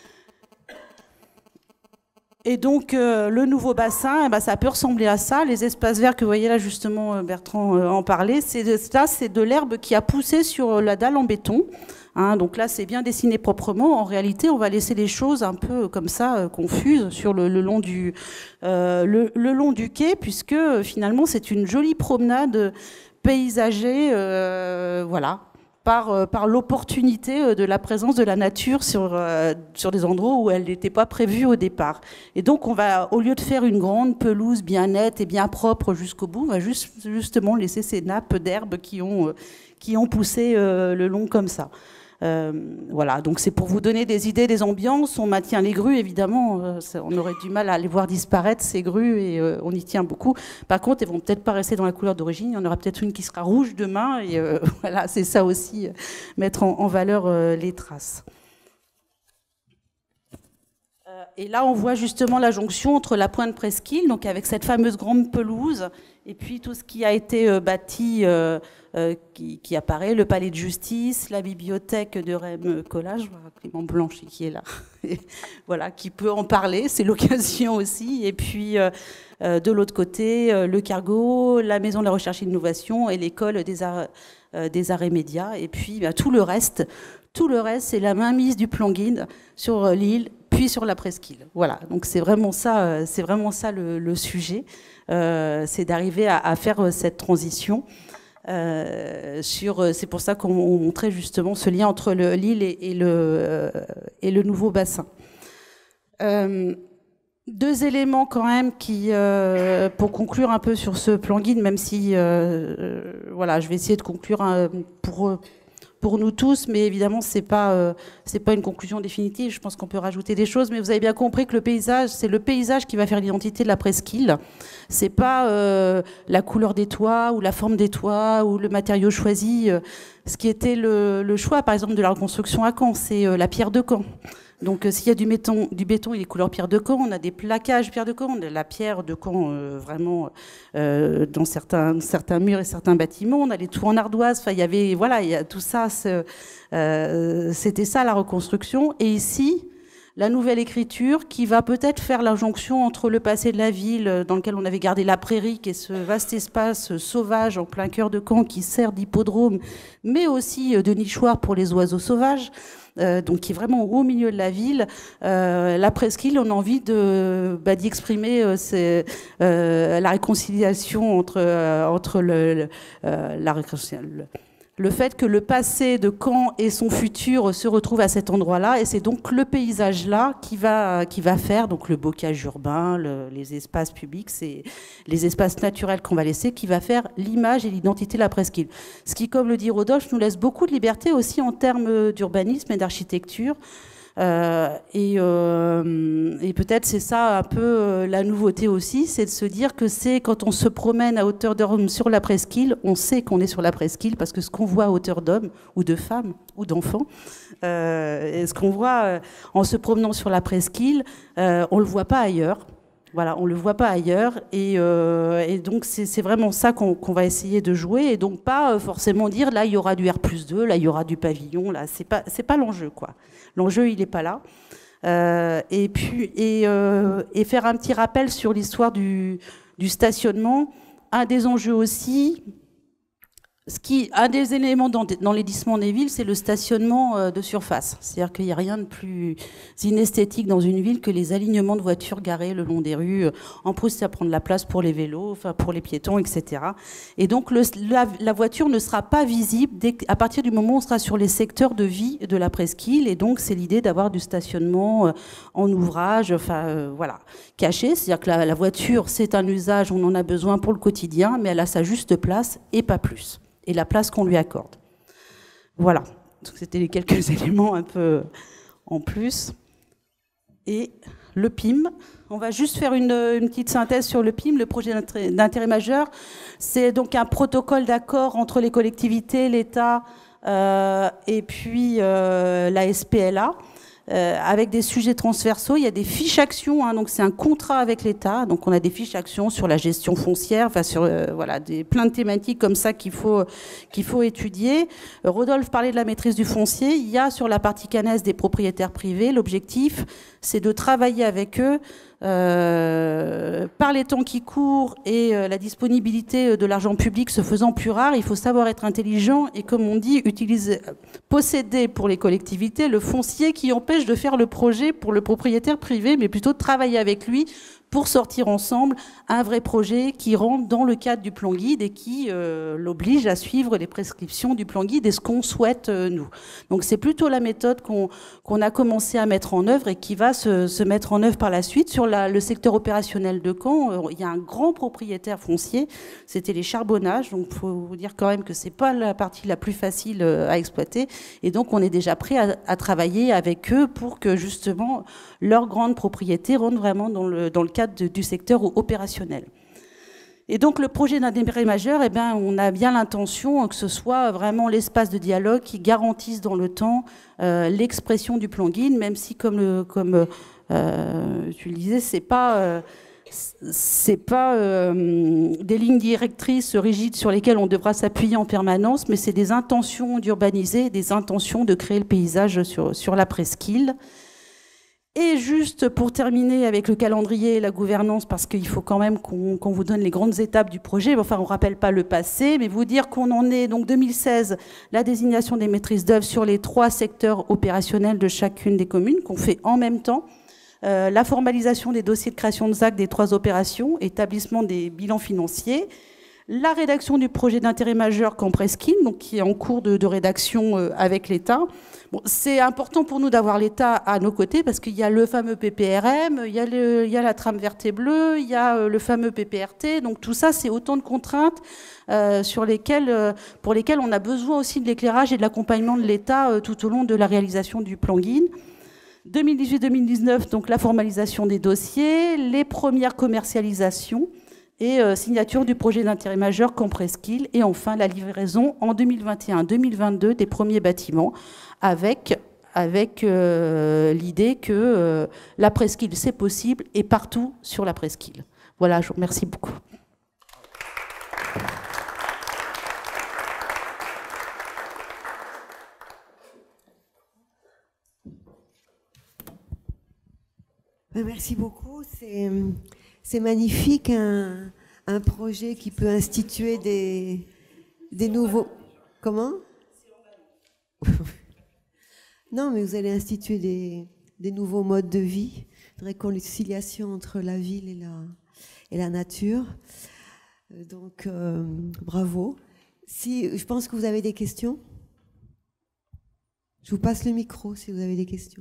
Et donc, euh, le nouveau bassin, eh ben, ça peut ressembler à ça. Les espaces verts que vous voyez là, justement, Bertrand euh, en parlait, c'est de, ça, c'est de l'herbe qui a poussé sur la dalle en béton. Hein, donc là, c'est bien dessiné proprement. En réalité, on va laisser les choses un peu comme ça, euh, confuses, sur le, le, long du, euh, le, le long du quai, puisque euh, finalement, c'est une jolie promenade paysagée, euh, voilà, par, euh, par l'opportunité de la présence de la nature sur, euh, sur des endroits où elle n'était pas prévue au départ. Et donc, on va, au lieu de faire une grande pelouse bien nette et bien propre jusqu'au bout, on va juste, justement laisser ces nappes d'herbe qui ont, euh, qui ont poussé euh, le long comme ça. Euh, voilà, donc c'est pour vous donner des idées, des ambiances. On maintient les grues, évidemment. Euh, on aurait du mal à les voir disparaître, ces grues, et euh, on y tient beaucoup. Par contre, elles vont peut-être pas rester dans la couleur d'origine. Il y en aura peut-être une qui sera rouge demain. Et euh, voilà, c'est ça aussi, euh, mettre en, en valeur euh, les traces. Euh, et là, on voit justement la jonction entre la pointe Presqu'île, donc avec cette fameuse grande pelouse, et puis tout ce qui a été euh, bâti. Euh, Euh, qui, qui apparaît, le palais de justice, la bibliothèque de Rem Koolhaas, je vois Clément Blanche qui est là, et voilà, qui peut en parler, c'est l'occasion aussi. Et puis euh, euh, de l'autre côté, euh, le cargo, la maison de la recherche et de l'innovation et l'école des arts, euh, des arts et médias. Et puis bah, tout le reste, tout le reste, c'est la mainmise du plan guide sur euh, l'île, puis sur la presqu'île. Voilà, donc c'est vraiment ça, euh, c'est vraiment ça le, le sujet, euh, c'est d'arriver à, à faire euh, cette transition. Euh, sur, c'est pour ça qu'on montrait justement ce lien entre l'île et, et, le, euh, et le nouveau bassin. Euh, deux éléments quand même qui, euh, pour conclure un peu sur ce plan guide, même si, euh, euh, voilà, je vais essayer de conclure hein, pour pour nous tous, mais évidemment c'est pas euh, c'est pas une conclusion définitive. Je pense qu'on peut rajouter des choses, mais vous avez bien compris que le paysage, c'est le paysage qui va faire l'identité de la presqu'île. C'est pas euh, la couleur des toits ou la forme des toits ou le matériau choisi. Ce qui était le, le choix, par exemple, de la reconstruction à Caen, c'est euh, la pierre de Caen. Donc, euh, s'il y a du béton, du béton et des couleurs pierre de Caen, on a des plaquages pierre de Caen, on a la pierre de Caen euh, vraiment euh, dans certains, certains murs et certains bâtiments, on a les tours en ardoise. Enfin, il y avait, voilà, il y a tout ça. Euh, c'était ça la reconstruction. Et ici, la nouvelle écriture qui va peut-être faire la jonction entre le passé de la ville, dans lequel on avait gardé la prairie, qui est ce vaste espace sauvage en plein cœur de Caen qui sert d'hippodrome, mais aussi de nichoir pour les oiseaux sauvages. Euh, donc qui est vraiment au milieu de la ville. Euh, la presqu'île, on a envie de bah, d'y exprimer euh, c'est, euh, la réconciliation entre euh, entre le, le euh, la réconciliation. Le fait que le passé de Caen et son futur se retrouvent à cet endroit-là, et c'est donc le paysage-là qui va, qui va faire, donc le bocage urbain, le, les espaces publics, c'est les espaces naturels qu'on va laisser, qui va faire l'image et l'identité de la presqu'île. Ce qui, comme le dit Rodolphe, nous laisse beaucoup de liberté aussi en termes d'urbanisme et d'architecture. Euh, et, euh, et peut-être c'est ça un peu euh, la nouveauté aussi, c'est de se dire que c'est quand on se promène à hauteur d'homme sur la presqu'île, on sait qu'on est sur la presqu'île parce que ce qu'on voit à hauteur d'homme ou de femmes ou d'enfants, euh, et ce qu'on voit euh, en se promenant sur la presqu'île, euh, on le voit pas ailleurs. Voilà, on le voit pas ailleurs, et, euh, et donc c'est vraiment ça qu'on qu'on va essayer de jouer, et donc pas forcément dire là il y aura du R plus deux, là il y aura du pavillon, là c'est pas c'est pas l'enjeu quoi. L'enjeu il est pas là. Euh, et puis et, euh, et faire un petit rappel sur l'histoire du, du stationnement. Un des enjeux aussi. Ce qui, un des éléments dans, dans l'édissement des villes, c'est le stationnement euh, de surface. C'est-à-dire qu'il n'y a rien de plus inesthétique dans une ville que les alignements de voitures garées le long des rues. En plus, ça prend de la place pour les vélos, enfin pour les piétons, et cetera. Et donc, le, la, la voiture ne sera pas visible dès, à partir du moment où on sera sur les secteurs de vie de la presqu'île. Et donc, c'est l'idée d'avoir du stationnement euh, en ouvrage, enfin euh, voilà, caché. C'est-à-dire que la, la voiture, c'est un usage, on en a besoin pour le quotidien, mais elle a sa juste place et pas plus. Et la place qu'on lui accorde. Voilà. C'était les quelques éléments un peu en plus. Et le P I M, on va juste faire une, une petite synthèse sur le P I M. Le projet d'intérêt majeur, c'est donc un protocole d'accord entre les collectivités, l'État euh, et puis euh, la S P L A. Euh, avec des sujets transversaux, il y a des fiches actions, hein, donc c'est un contrat avec l'État, donc on a des fiches actions sur la gestion foncière, enfin sur euh, voilà des plein de thématiques comme ça qu'il faut qu'il faut étudier. Rodolphe parlait de la maîtrise du foncier. Il y a sur la partie CANES des propriétaires privés. L'objectif, c'est de travailler avec eux euh, par les temps qui courent et euh, la disponibilité de l'argent public se faisant plus rare. Il faut savoir être intelligent et, comme on dit, utiliser, posséder pour les collectivités le foncier qui empêche de faire le projet pour le propriétaire privé, mais plutôt de travailler avec lui pour sortir ensemble un vrai projet qui rentre dans le cadre du plan guide et qui euh, l'oblige à suivre les prescriptions du plan guide et ce qu'on souhaite euh, nous. Donc c'est plutôt la méthode qu'on qu'on a commencé à mettre en œuvre et qui va se, se mettre en œuvre par la suite. Sur la, le secteur opérationnel de Caen, euh, il y a un grand propriétaire foncier, c'était les charbonnages, donc il faut vous dire quand même que c'est pas la partie la plus facile euh, à exploiter, et donc on est déjà prêt à, à travailler avec eux pour que justement leur grande propriété rentre vraiment dans le, dans le cadre de, du secteur opérationnel. Et donc le projet d'intérêt majeur, eh ben, on a bien l'intention que ce soit vraiment l'espace de dialogue qui garantisse dans le temps euh, l'expression du plan guide, même si comme, le, comme euh, tu le disais, c'est pas... Euh, c'est pas euh, des lignes directrices rigides sur lesquelles on devra s'appuyer en permanence, mais c'est des intentions d'urbaniser, des intentions de créer le paysage sur, sur la presqu'île. Et juste pour terminer avec le calendrier et la gouvernance, parce qu'il faut quand même qu'on qu'on vous donne les grandes étapes du projet, enfin on ne rappelle pas le passé, mais vous dire qu'on en est, donc deux mille seize, la désignation des maîtrises d'œuvre sur les trois secteurs opérationnels de chacune des communes, qu'on fait en même temps. Euh, la formalisation des dossiers de création de Z A C des trois opérations, établissement des bilans financiers, la rédaction du projet d'intérêt majeur Caen Presqu'île, donc qui est en cours de, de rédaction euh, avec l'État. Bon, c'est important pour nous d'avoir l'État à nos côtés parce qu'il y a le fameux P P R M, il y a, le, il y a la trame verte et bleue, il y a euh, le fameux P P R T. Donc tout ça, c'est autant de contraintes euh, sur lesquelles, euh, pour lesquelles on a besoin aussi de l'éclairage et de l'accompagnement de l'État euh, tout au long de la réalisation du plan guide. deux mille dix-huit deux mille dix-neuf, donc la formalisation des dossiers, les premières commercialisations et euh, signature du projet d'intérêt majeur Caen Presqu'île, et enfin la livraison en deux mille vingt et un deux mille vingt-deux des premiers bâtiments avec, avec euh, l'idée que euh, la presqu'île c'est possible et partout sur la presqu'île. Voilà, je vous remercie beaucoup. Merci beaucoup. C'est, c'est magnifique, un, un projet qui peut instituer des, des nouveaux... Comment? Non, mais vous allez instituer des, des nouveaux modes de vie, de réconciliation entre la ville et la, et la nature. Donc, euh, bravo. Si, je pense que vous avez des questions. Je vous passe le micro si vous avez des questions.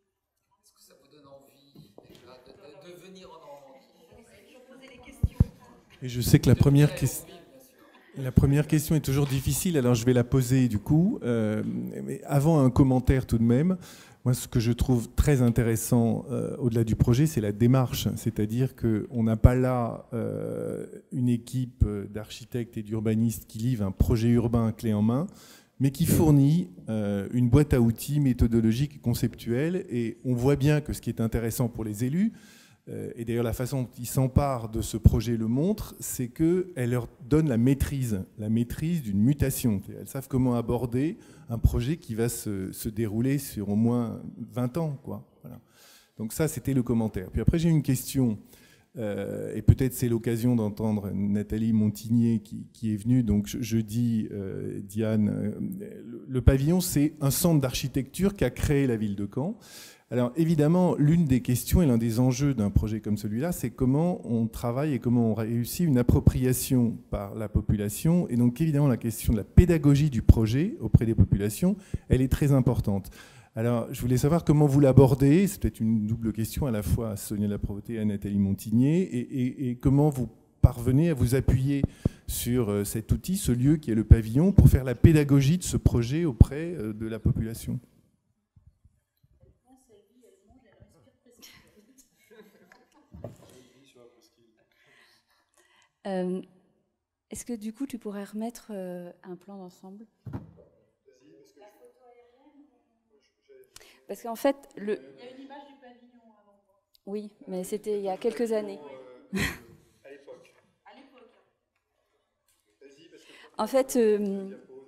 Et je sais que la première, que... la première question est toujours difficile, alors je vais la poser du coup. Euh, mais avant un commentaire tout de même, moi ce que je trouve très intéressant euh, au-delà du projet, c'est la démarche. C'est-à-dire qu'on n'a pas là euh, une équipe d'architectes et d'urbanistes qui livre un projet urbain clé en main, mais qui fournit euh, une boîte à outils méthodologique et conceptuelle. Et on voit bien que ce qui est intéressant pour les élus, et d'ailleurs la façon dont ils s'emparent de ce projet le montre, c'est qu'elle leur donne la maîtrise, la maîtrise d'une mutation. Elles savent comment aborder un projet qui va se, se dérouler sur au moins vingt ans, quoi. Voilà. Donc ça, c'était le commentaire. Puis après, j'ai une question, euh, et peut-être c'est l'occasion d'entendre Nathalie Montigné qui, qui est venue. Donc je, je dis, euh, Diane, euh, le, le pavillon, c'est un centre d'architecture qu'a créé la ville de Caen. Alors évidemment, l'une des questions et l'un des enjeux d'un projet comme celui-là, c'est comment on travaille et comment on réussit une appropriation par la population. Et donc évidemment, la question de la pédagogie du projet auprès des populations, elle est très importante. Alors je voulais savoir comment vous l'abordez, c'est peut-être une double question à la fois à Sonia Laprovoté et à Nathalie Montigné, et, et, et comment vous parvenez à vous appuyer sur cet outil, ce lieu qui est le pavillon, pour faire la pédagogie de ce projet auprès de la population. Euh, Est-ce que du coup tu pourrais remettre euh, un plan d'ensemble? Parce qu'en fait, le... il y a une image du pavillon avant. Oui, mais c'était il y a quelques années. À l'époque. À l'époque. En fait, euh,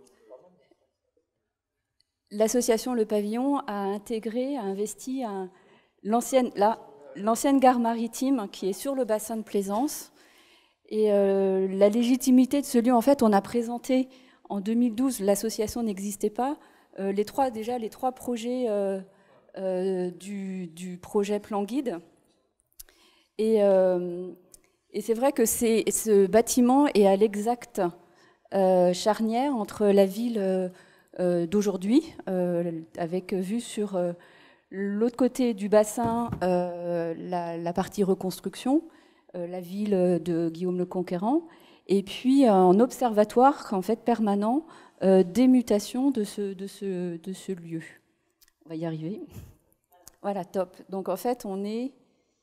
l'association Le Pavillon a intégré, a investi un, l'ancienne, la, l'ancienne gare maritime qui est sur le bassin de Plaisance. Et euh, la légitimité de ce lieu, en fait, on a présenté en deux mille douze, l'association n'existait pas, euh, les trois, déjà les trois projets euh, euh, du, du projet Plan Guide. Et, euh, et c'est vrai que c'est, ce bâtiment est à l'exact euh, charnière entre la ville euh, euh, d'aujourd'hui, euh, avec vue sur euh, l'autre côté du bassin, euh, la, la partie reconstruction, euh, la ville de Guillaume le Conquérant, et puis un observatoire en fait permanent euh, des mutations de ce, de, ce, de ce lieu. On va y arriver. Voilà, top. Donc en fait, on est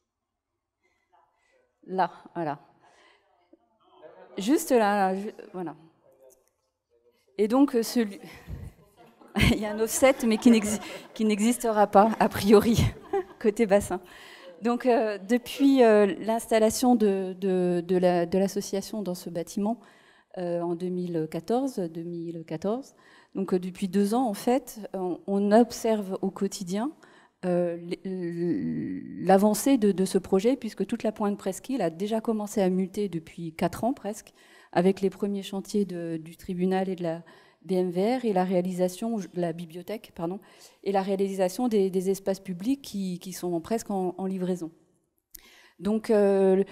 là, voilà. Juste là, là voilà. Et donc, celui... il y a un offset, mais qui n'existera pas, a priori, côté bassin. Donc, euh, depuis euh, l'installation de, de, de l'association la, dans ce bâtiment euh, en deux mille quatorze, donc euh, depuis deux ans, en fait, on, on observe au quotidien euh, l'avancée de, de ce projet, puisque toute la pointe presqu'île a déjà commencé à muter depuis quatre ans presque, avec les premiers chantiers de, du tribunal et de la B M V R et la réalisation, la bibliothèque, pardon, et la réalisation des, des espaces publics qui, qui sont presque en, en livraison. Donc, euh,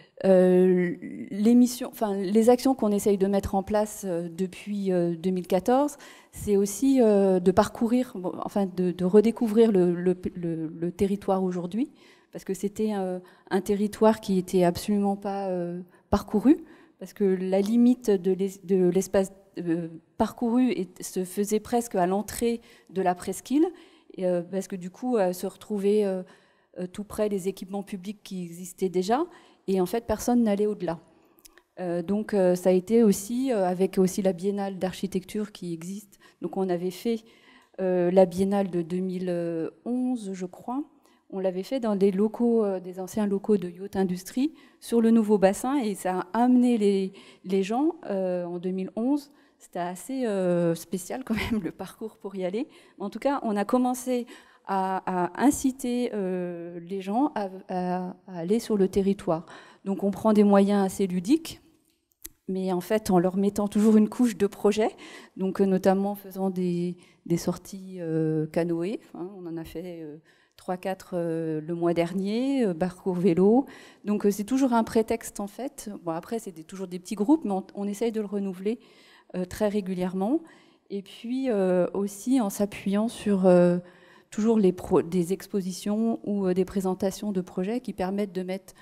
euh, les missions, enfin, les actions qu'on essaye de mettre en place euh, depuis euh, deux mille quatorze, c'est aussi euh, de parcourir, bon, enfin, de, de redécouvrir le, le, le, le territoire aujourd'hui, parce que c'était euh, un territoire qui était absolument pas euh, parcouru, parce que la limite de l'espace euh, parcouru et, se faisait presque à l'entrée de la presqu'île, euh, parce que du coup, euh, se retrouver euh, tout près des équipements publics qui existaient déjà, et en fait, personne n'allait au-delà. Euh, donc, euh, ça a été aussi, euh, avec aussi la Biennale d'architecture qui existe, donc on avait fait euh, la Biennale de deux mille onze, je crois. On l'avait fait dans des locaux, euh, des anciens locaux de Yacht Industrie, sur le nouveau bassin, et ça a amené les, les gens euh, en deux mille onze. C'était assez euh, spécial quand même, le parcours pour y aller. En tout cas, on a commencé à, à inciter euh, les gens à, à, à aller sur le territoire. Donc on prend des moyens assez ludiques, mais en fait en leur mettant toujours une couche de projet, donc euh, notamment en faisant des, des sorties euh, canoë, hein, on en a fait... Euh, trois quatre euh, le mois dernier, euh, parcours vélo. Donc euh, c'est toujours un prétexte en fait. Bon, après, c'est des, toujours des petits groupes, mais on, on essaye de le renouveler euh, très régulièrement. Et puis euh, aussi en s'appuyant sur euh, toujours les pro des expositions ou euh, des présentations de projets qui permettent de mettre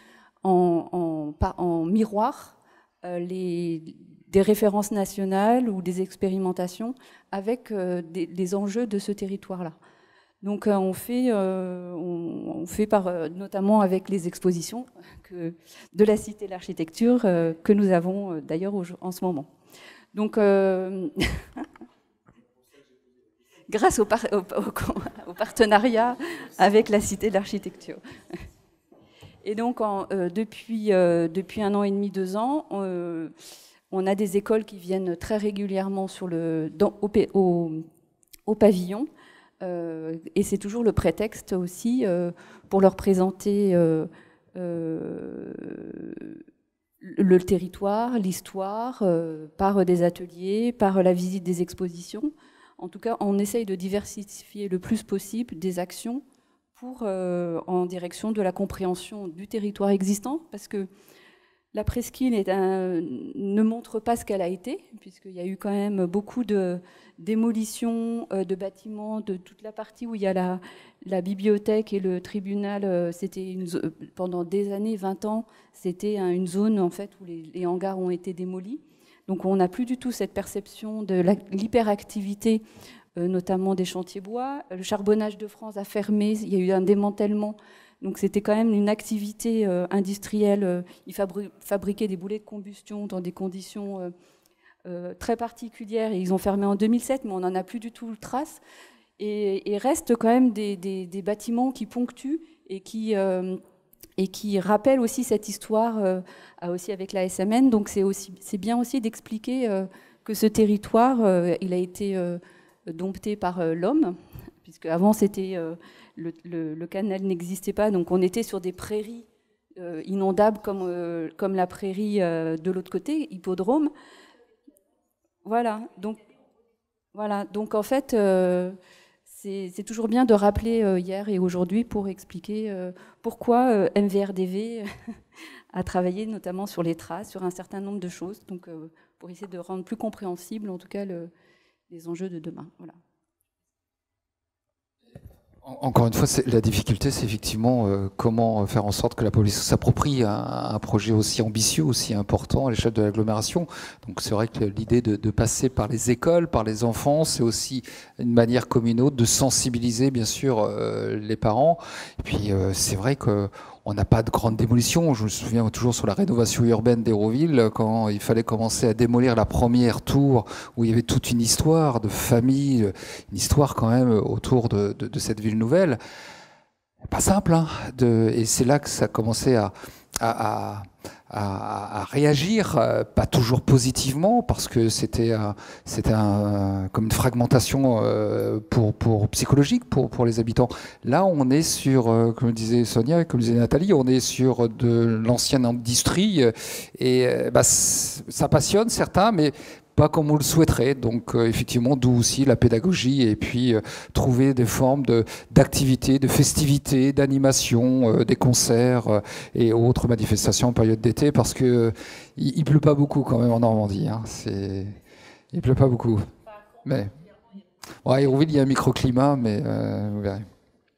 en, en, en miroir euh, les, des références nationales ou des expérimentations avec euh, des, les enjeux de ce territoire-là. Donc euh, on fait, euh, on, on fait par, euh, notamment avec les expositions que, de la Cité de l'Architecture euh, que nous avons euh, d'ailleurs en ce moment. Donc, euh, grâce au, par, au, au, au partenariat avec la Cité de l'Architecture. Et donc en, euh, depuis, euh, depuis un an et demi, deux ans, euh, on a des écoles qui viennent très régulièrement sur le, dans, au, au, au pavillon. Euh, et c'est toujours le prétexte aussi euh, pour leur présenter euh, euh, le territoire, l'histoire, euh, par des ateliers, par la visite des expositions. En tout cas, on essaye de diversifier le plus possible des actions pour, euh, en direction de la compréhension du territoire existant, parce que la presqu'île est un, ne montre pas ce qu'elle a été, puisqu'il y a eu quand même beaucoup de démolitions euh, de bâtiments, de toute la partie où il y a la, la bibliothèque et le tribunal. Euh, c'était une, pendant des années, vingt ans, c'était une zone en fait où les, les hangars ont été démolis. Donc on n'a plus du tout cette perception de l'hyperactivité, euh, notamment des chantiers bois. Le charbonnage de France a fermé, il y a eu un démantèlement. Donc c'était quand même une activité euh, industrielle. Euh, ils fabri fabriquaient des boulets de combustion dans des conditions euh, euh, très particulières. Et ils ont fermé en deux mille sept, mais on n'en a plus du tout trace. Et, et reste quand même des, des, des bâtiments qui ponctuent et qui, euh, et qui rappellent aussi cette histoire euh, aussi avec la S M N. Donc c'est bien aussi d'expliquer euh, que ce territoire, euh, il a été euh, dompté par euh, l'homme, puisque avant c'était... Euh, Le, le, le canal n'existait pas, donc on était sur des prairies euh, inondables comme, euh, comme la prairie euh, de l'autre côté, hippodrome. Voilà, donc, voilà, donc en fait, euh, c'est toujours bien de rappeler euh, hier et aujourd'hui pour expliquer euh, pourquoi euh, M V R D V a travaillé notamment sur les traces, sur un certain nombre de choses, donc euh, pour essayer de rendre plus compréhensible en tout cas le, les enjeux de demain. Voilà. Encore une fois, la difficulté, c'est effectivement euh, comment faire en sorte que la police s'approprie un, un projet aussi ambitieux, aussi important à l'échelle de l'agglomération. Donc c'est vrai que l'idée de, de passer par les écoles, par les enfants, c'est aussi une manière comme une autre de sensibiliser bien sûr euh, les parents. Et puis euh, c'est vrai que on n'a pas de grande démolition. Je me souviens toujours sur la rénovation urbaine d'Hérouville, quand il fallait commencer à démolir la première tour, où il y avait toute une histoire de famille, une histoire quand même autour de, de, de cette ville nouvelle. Pas simple, hein, de, et c'est là que ça commençait à, à, à, à, à réagir, pas toujours positivement, parce que c'était c'était un, comme une fragmentation pour, pour psychologique pour, pour les habitants. Là, on est sur, comme disait Sonia, comme disait Nathalie, on est sur de l'ancienne industrie, et bah, ça passionne certains, mais pas comme on le souhaiterait. Donc euh, effectivement, d'où aussi la pédagogie et puis euh, trouver des formes de, d'activités, de festivités, d'animation, euh, des concerts euh, et autres manifestations en période d'été, parce que euh, il, il pleut pas beaucoup quand même en Normandie. Hein. C'est, il pleut pas beaucoup. Mais ouais, à Hérouville, il y a un microclimat, mais euh, vous verrez.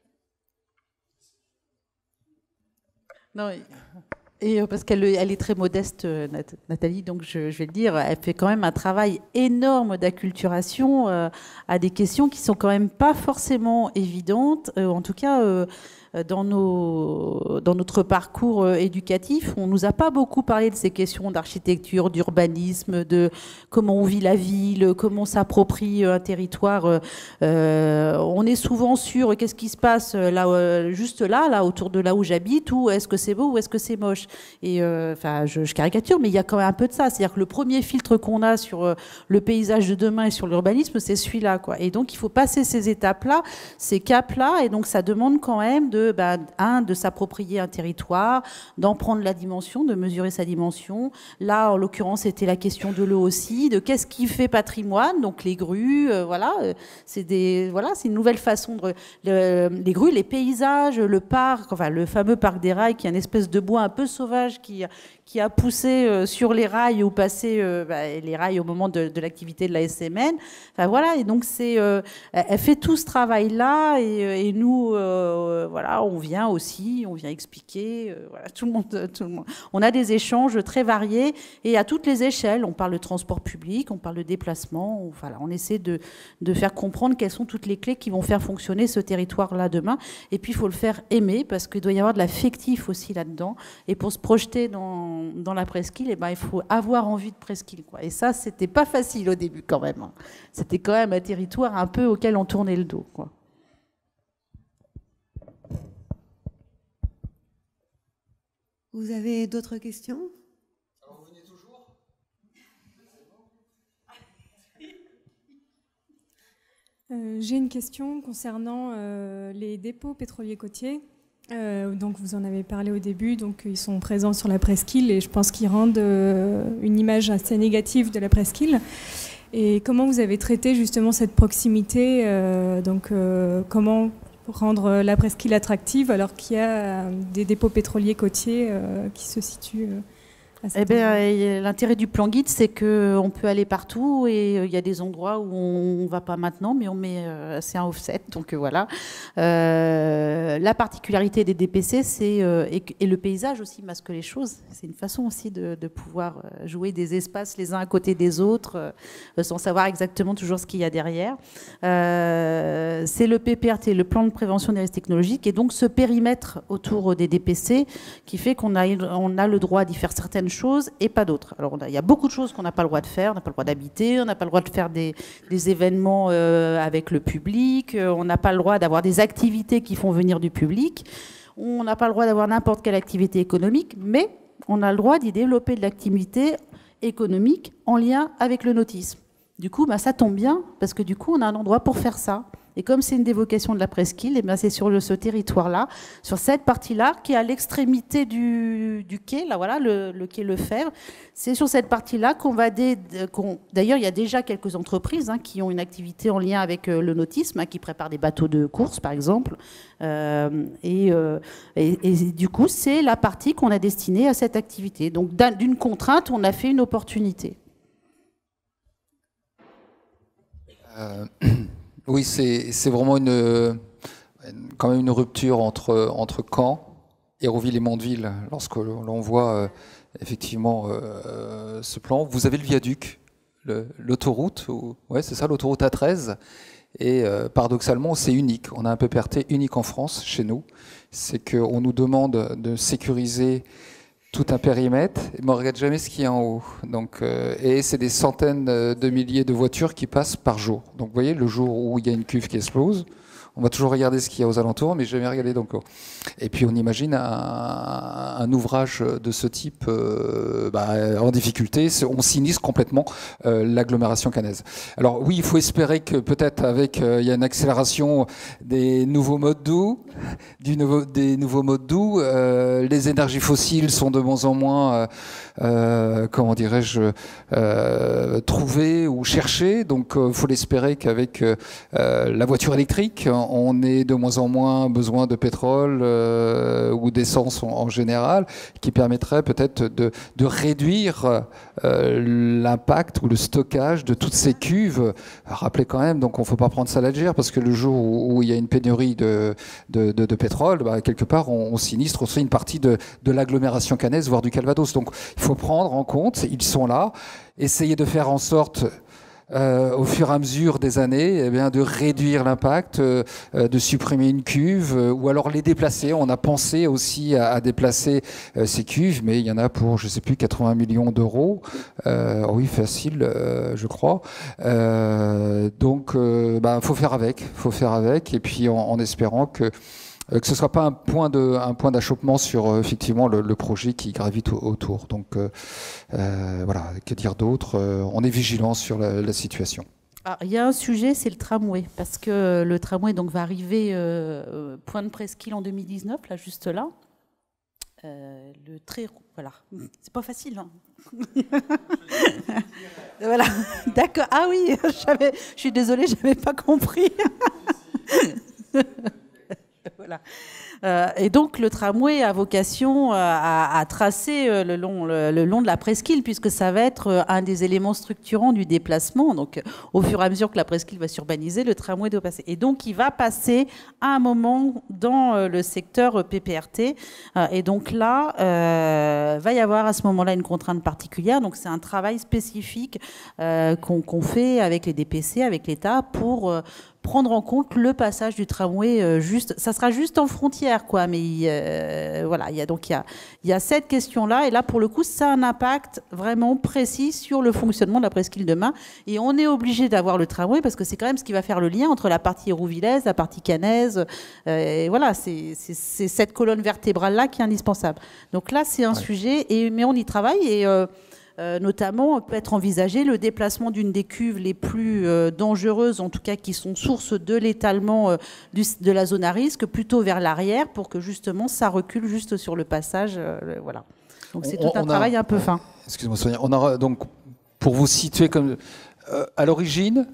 Non. Et parce qu'elle elle est très modeste, Nathalie, donc je, je vais le dire, elle fait quand même un travail énorme d'acculturation euh, à des questions qui sont quand même pas forcément évidentes. Euh, en tout cas, euh, dans, nos, dans notre parcours éducatif, on nous a pas beaucoup parlé de ces questions d'architecture, d'urbanisme, de comment on vit la ville, comment on s'approprie un territoire. Euh, on est souvent sur qu'est-ce qui se passe là, juste là, là, autour de là où j'habite, ou est-ce que c'est beau ou est-ce que c'est moche. Et euh, enfin, je, je caricature, mais il y a quand même un peu de ça. C'est-à-dire que le premier filtre qu'on a sur euh, le paysage de demain et sur l'urbanisme, c'est celui-là, quoi. Et donc, il faut passer ces étapes-là, ces caps-là, et donc ça demande quand même de, bah, un, de s'approprier un territoire, d'en prendre la dimension, de mesurer sa dimension. Là, en l'occurrence, c'était la question de l'eau aussi, de qu'est-ce qui fait patrimoine, donc les grues, euh, voilà, euh, c'est des, voilà, c'est une nouvelle façon de, le, les grues, les paysages, le parc, enfin le fameux parc des rails, qui est une espèce de bois un peu sauvage qui, qui a poussé euh, sur les rails ou passé euh, bah, les rails au moment de, de l'activité de la S M N. Enfin voilà, et donc c'est, euh, elle fait tout ce travail-là, et, et nous, euh, voilà, on vient aussi, on vient expliquer. Euh, voilà, tout le monde, tout le monde. On a des échanges très variés et à toutes les échelles. On parle de transport public, on parle de déplacement. On, voilà, on essaie de, de faire comprendre quelles sont toutes les clés qui vont faire fonctionner ce territoire-là demain. Et puis il faut le faire aimer, parce qu'il doit y avoir de l'affectif aussi là-dedans. Et pour se projeter dans, dans la presqu'île, eh ben, il faut avoir envie de presqu'île, quoi. Et ça, c'était pas facile au début quand même. C'était quand même un territoire un peu auquel on tournait le dos, quoi. Vous avez d'autres questions ? Alors vous venez toujours ? euh, J'ai une question concernant euh, les dépôts pétroliers côtiers. Euh, donc vous en avez parlé au début, donc ils sont présents sur la presqu'île et je pense qu'ils rendent euh, une image assez négative de la presqu'île. Et comment vous avez traité justement cette proximité, euh, donc euh, comment rendre la presqu'île attractive alors qu'il y a des dépôts pétroliers côtiers euh, qui se situent euh, à cet Eh endroit. bien, l'intérêt du plan guide, c'est qu'on peut aller partout et il y a des endroits où on ne va pas maintenant, mais on met, euh, c'est un offset, donc euh, voilà. Euh, la particularité des D P C, c'est euh, et, et le paysage aussi masque les choses. C'est une façon aussi de, de pouvoir jouer des espaces les uns à côté des autres, euh, sans savoir exactement toujours ce qu'il y a derrière. Euh, c'est le P P R T, le plan de prévention des risques technologiques, et donc ce périmètre autour des D P C qui fait qu'on a, on a le droit d'y faire certaines choses et pas d'autres. Alors, il y a beaucoup de choses qu'on n'a pas le droit de faire. On n'a pas le droit d'habiter, on n'a pas le droit de faire des, des événements euh, avec le public, euh, on n'a pas le droit d'avoir des activités qui font venir du public, on n'a pas le droit d'avoir n'importe quelle activité économique, mais on a le droit d'y développer de l'activité économique en lien avec le nautisme. Du coup, bah, ça tombe bien, parce que du coup, on a un endroit pour faire ça. Et comme c'est une des vocations de la presqu'île, eh bien c'est sur le, ce territoire-là, sur cette partie-là, qui est à l'extrémité du, du quai, là voilà, le, le quai Lefebvre. C'est sur cette partie-là qu'on va... Dé, qu'on, d'ailleurs, il y a déjà quelques entreprises hein, qui ont une activité en lien avec euh, le nautisme, hein, qui préparent des bateaux de course, par exemple. Euh, et, euh, et, et du coup, c'est la partie qu'on a destinée à cette activité. Donc, d'une contrainte, on a fait une opportunité. Euh, oui, c'est vraiment une, quand même une rupture entre, entre Caen, Hérouville et Mondeville, lorsque l'on voit euh, effectivement euh, ce plan. Vous avez le viaduc, l'autoroute, ouais, c'est ça, l'autoroute A treize, et euh, paradoxalement, c'est unique. On a un P P R T unique en France, chez nous. C'est qu'on nous demande de sécuriser tout un périmètre, mais on ne regarde jamais ce qu'il y a en haut. Donc, euh, et c'est des centaines de milliers de voitures qui passent par jour. Donc vous voyez, le jour où il y a une cuve qui explose, on va toujours regarder ce qu'il y a aux alentours, mais jamais regarder donc. Et puis on imagine un, un ouvrage de ce type euh, bah, en difficulté, on sinistre complètement euh, l'agglomération caennaise. Alors oui, il faut espérer que peut-être avec euh, il y a une accélération des nouveaux modes doux, du nouveau, des nouveaux modes doux. Euh, les énergies fossiles sont de moins en moins, euh, euh, comment dirais-je, euh, trouvées ou cherchées. Donc il euh, faut l'espérer qu'avec euh, la voiture électrique, on ait de moins en moins besoin de pétrole euh, ou d'essence en, en général, qui permettrait peut-être de, de réduire euh, l'impact ou le stockage de toutes ces cuves. Rappelez quand même, donc on ne faut pas prendre ça à la légère, parce que le jour où, où il y a une pénurie de, de, de, de pétrole, bah, quelque part on, on sinistre aussi une partie de, de l'agglomération caennaise, voire du Calvados. Donc il faut prendre en compte, ils sont là, essayer de faire en sorte... Euh, au fur et à mesure des années, eh bien, de réduire l'impact, euh, de supprimer une cuve, euh, ou alors les déplacer. On a pensé aussi à, à déplacer euh, ces cuves, mais il y en a pour, je ne sais plus, quatre-vingts millions d'euros. Euh, oui, facile, euh, je crois. Euh, donc, il bah, faut faire avec, faut faire avec, et puis en, en espérant que que ce ne sera pas un point de, un point d'achoppement sur euh, effectivement le, le projet qui gravite au, autour. Donc euh, euh, voilà, que dire d'autre, euh, on est vigilant sur la, la situation. Alors, il y a un sujet, c'est le tramway, parce que le tramway donc, va arriver euh, point de presqu'île en deux mille dix-neuf, là, juste là. Euh, le très... Voilà, c'est pas facile, hein. Voilà, d'accord. Ah oui, je suis désolée, je n'avais pas compris. Voilà. Euh, et donc le tramway a vocation à, à tracer le long, le, le long de la presqu'île, puisque ça va être un des éléments structurants du déplacement. Donc au fur et à mesure que la presqu'île va s'urbaniser, le tramway doit passer. Et donc il va passer à un moment dans le secteur P P R T. Et donc là, euh, va y avoir à ce moment-là une contrainte particulière. Donc c'est un travail spécifique euh, qu'on qu'on fait avec les D P C, avec l'État, pour... Euh, prendre en compte le passage du tramway euh, juste, ça sera juste en frontière, quoi, mais euh, voilà, il y a donc il y a, il y a cette question-là, et là, pour le coup, ça a un impact vraiment précis sur le fonctionnement de la presqu'île demain, et on est obligé d'avoir le tramway, parce que c'est quand même ce qui va faire le lien entre la partie hérouvillaise, la partie caennaise, euh, et voilà, c'est cette colonne vertébrale-là qui est indispensable. Donc là, c'est un ouais. sujet, et, mais on y travaille, et... Euh, Euh, notamment, peut être envisagé le déplacement d'une des cuves les plus euh, dangereuses, en tout cas qui sont source de l'étalement euh, de la zone à risque, plutôt vers l'arrière, pour que justement ça recule juste sur le passage. Euh, voilà. Donc c'est tout un travail a, un peu fin. Excusez-moi Sonia, on a donc, pour vous situer comme euh, à l'origine,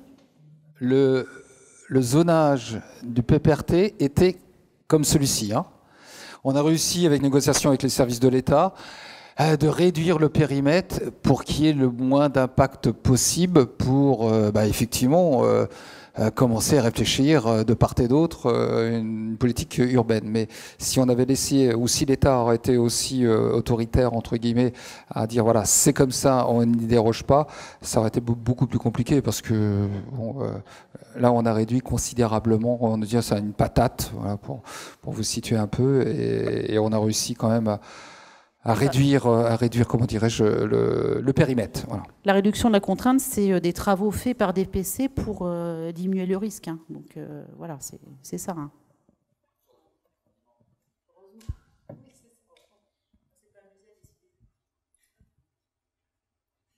le, le zonage du P P R T était comme celui-ci. Hein. On a réussi avec négociation avec les services de l'État de réduire le périmètre pour qu'il y ait le moins d'impact possible pour euh, bah, effectivement euh, euh, commencer à réfléchir euh, de part et d'autre euh, une politique urbaine. Mais si on avait laissé, ou si l'État aurait été aussi euh, autoritaire, entre guillemets, à dire voilà, c'est comme ça, on n'y déroge pas, ça aurait été beaucoup plus compliqué, parce que bon, euh, là on a réduit considérablement, on dit ça une patate, voilà, pour, pour vous situer un peu, et, et on a réussi quand même à à réduire, à réduire, comment dirais-je, le, le périmètre. Voilà. La réduction de la contrainte, c'est des travaux faits par des P C pour euh, diminuer le risque. Hein. Donc euh, voilà, c'est ça. Hein.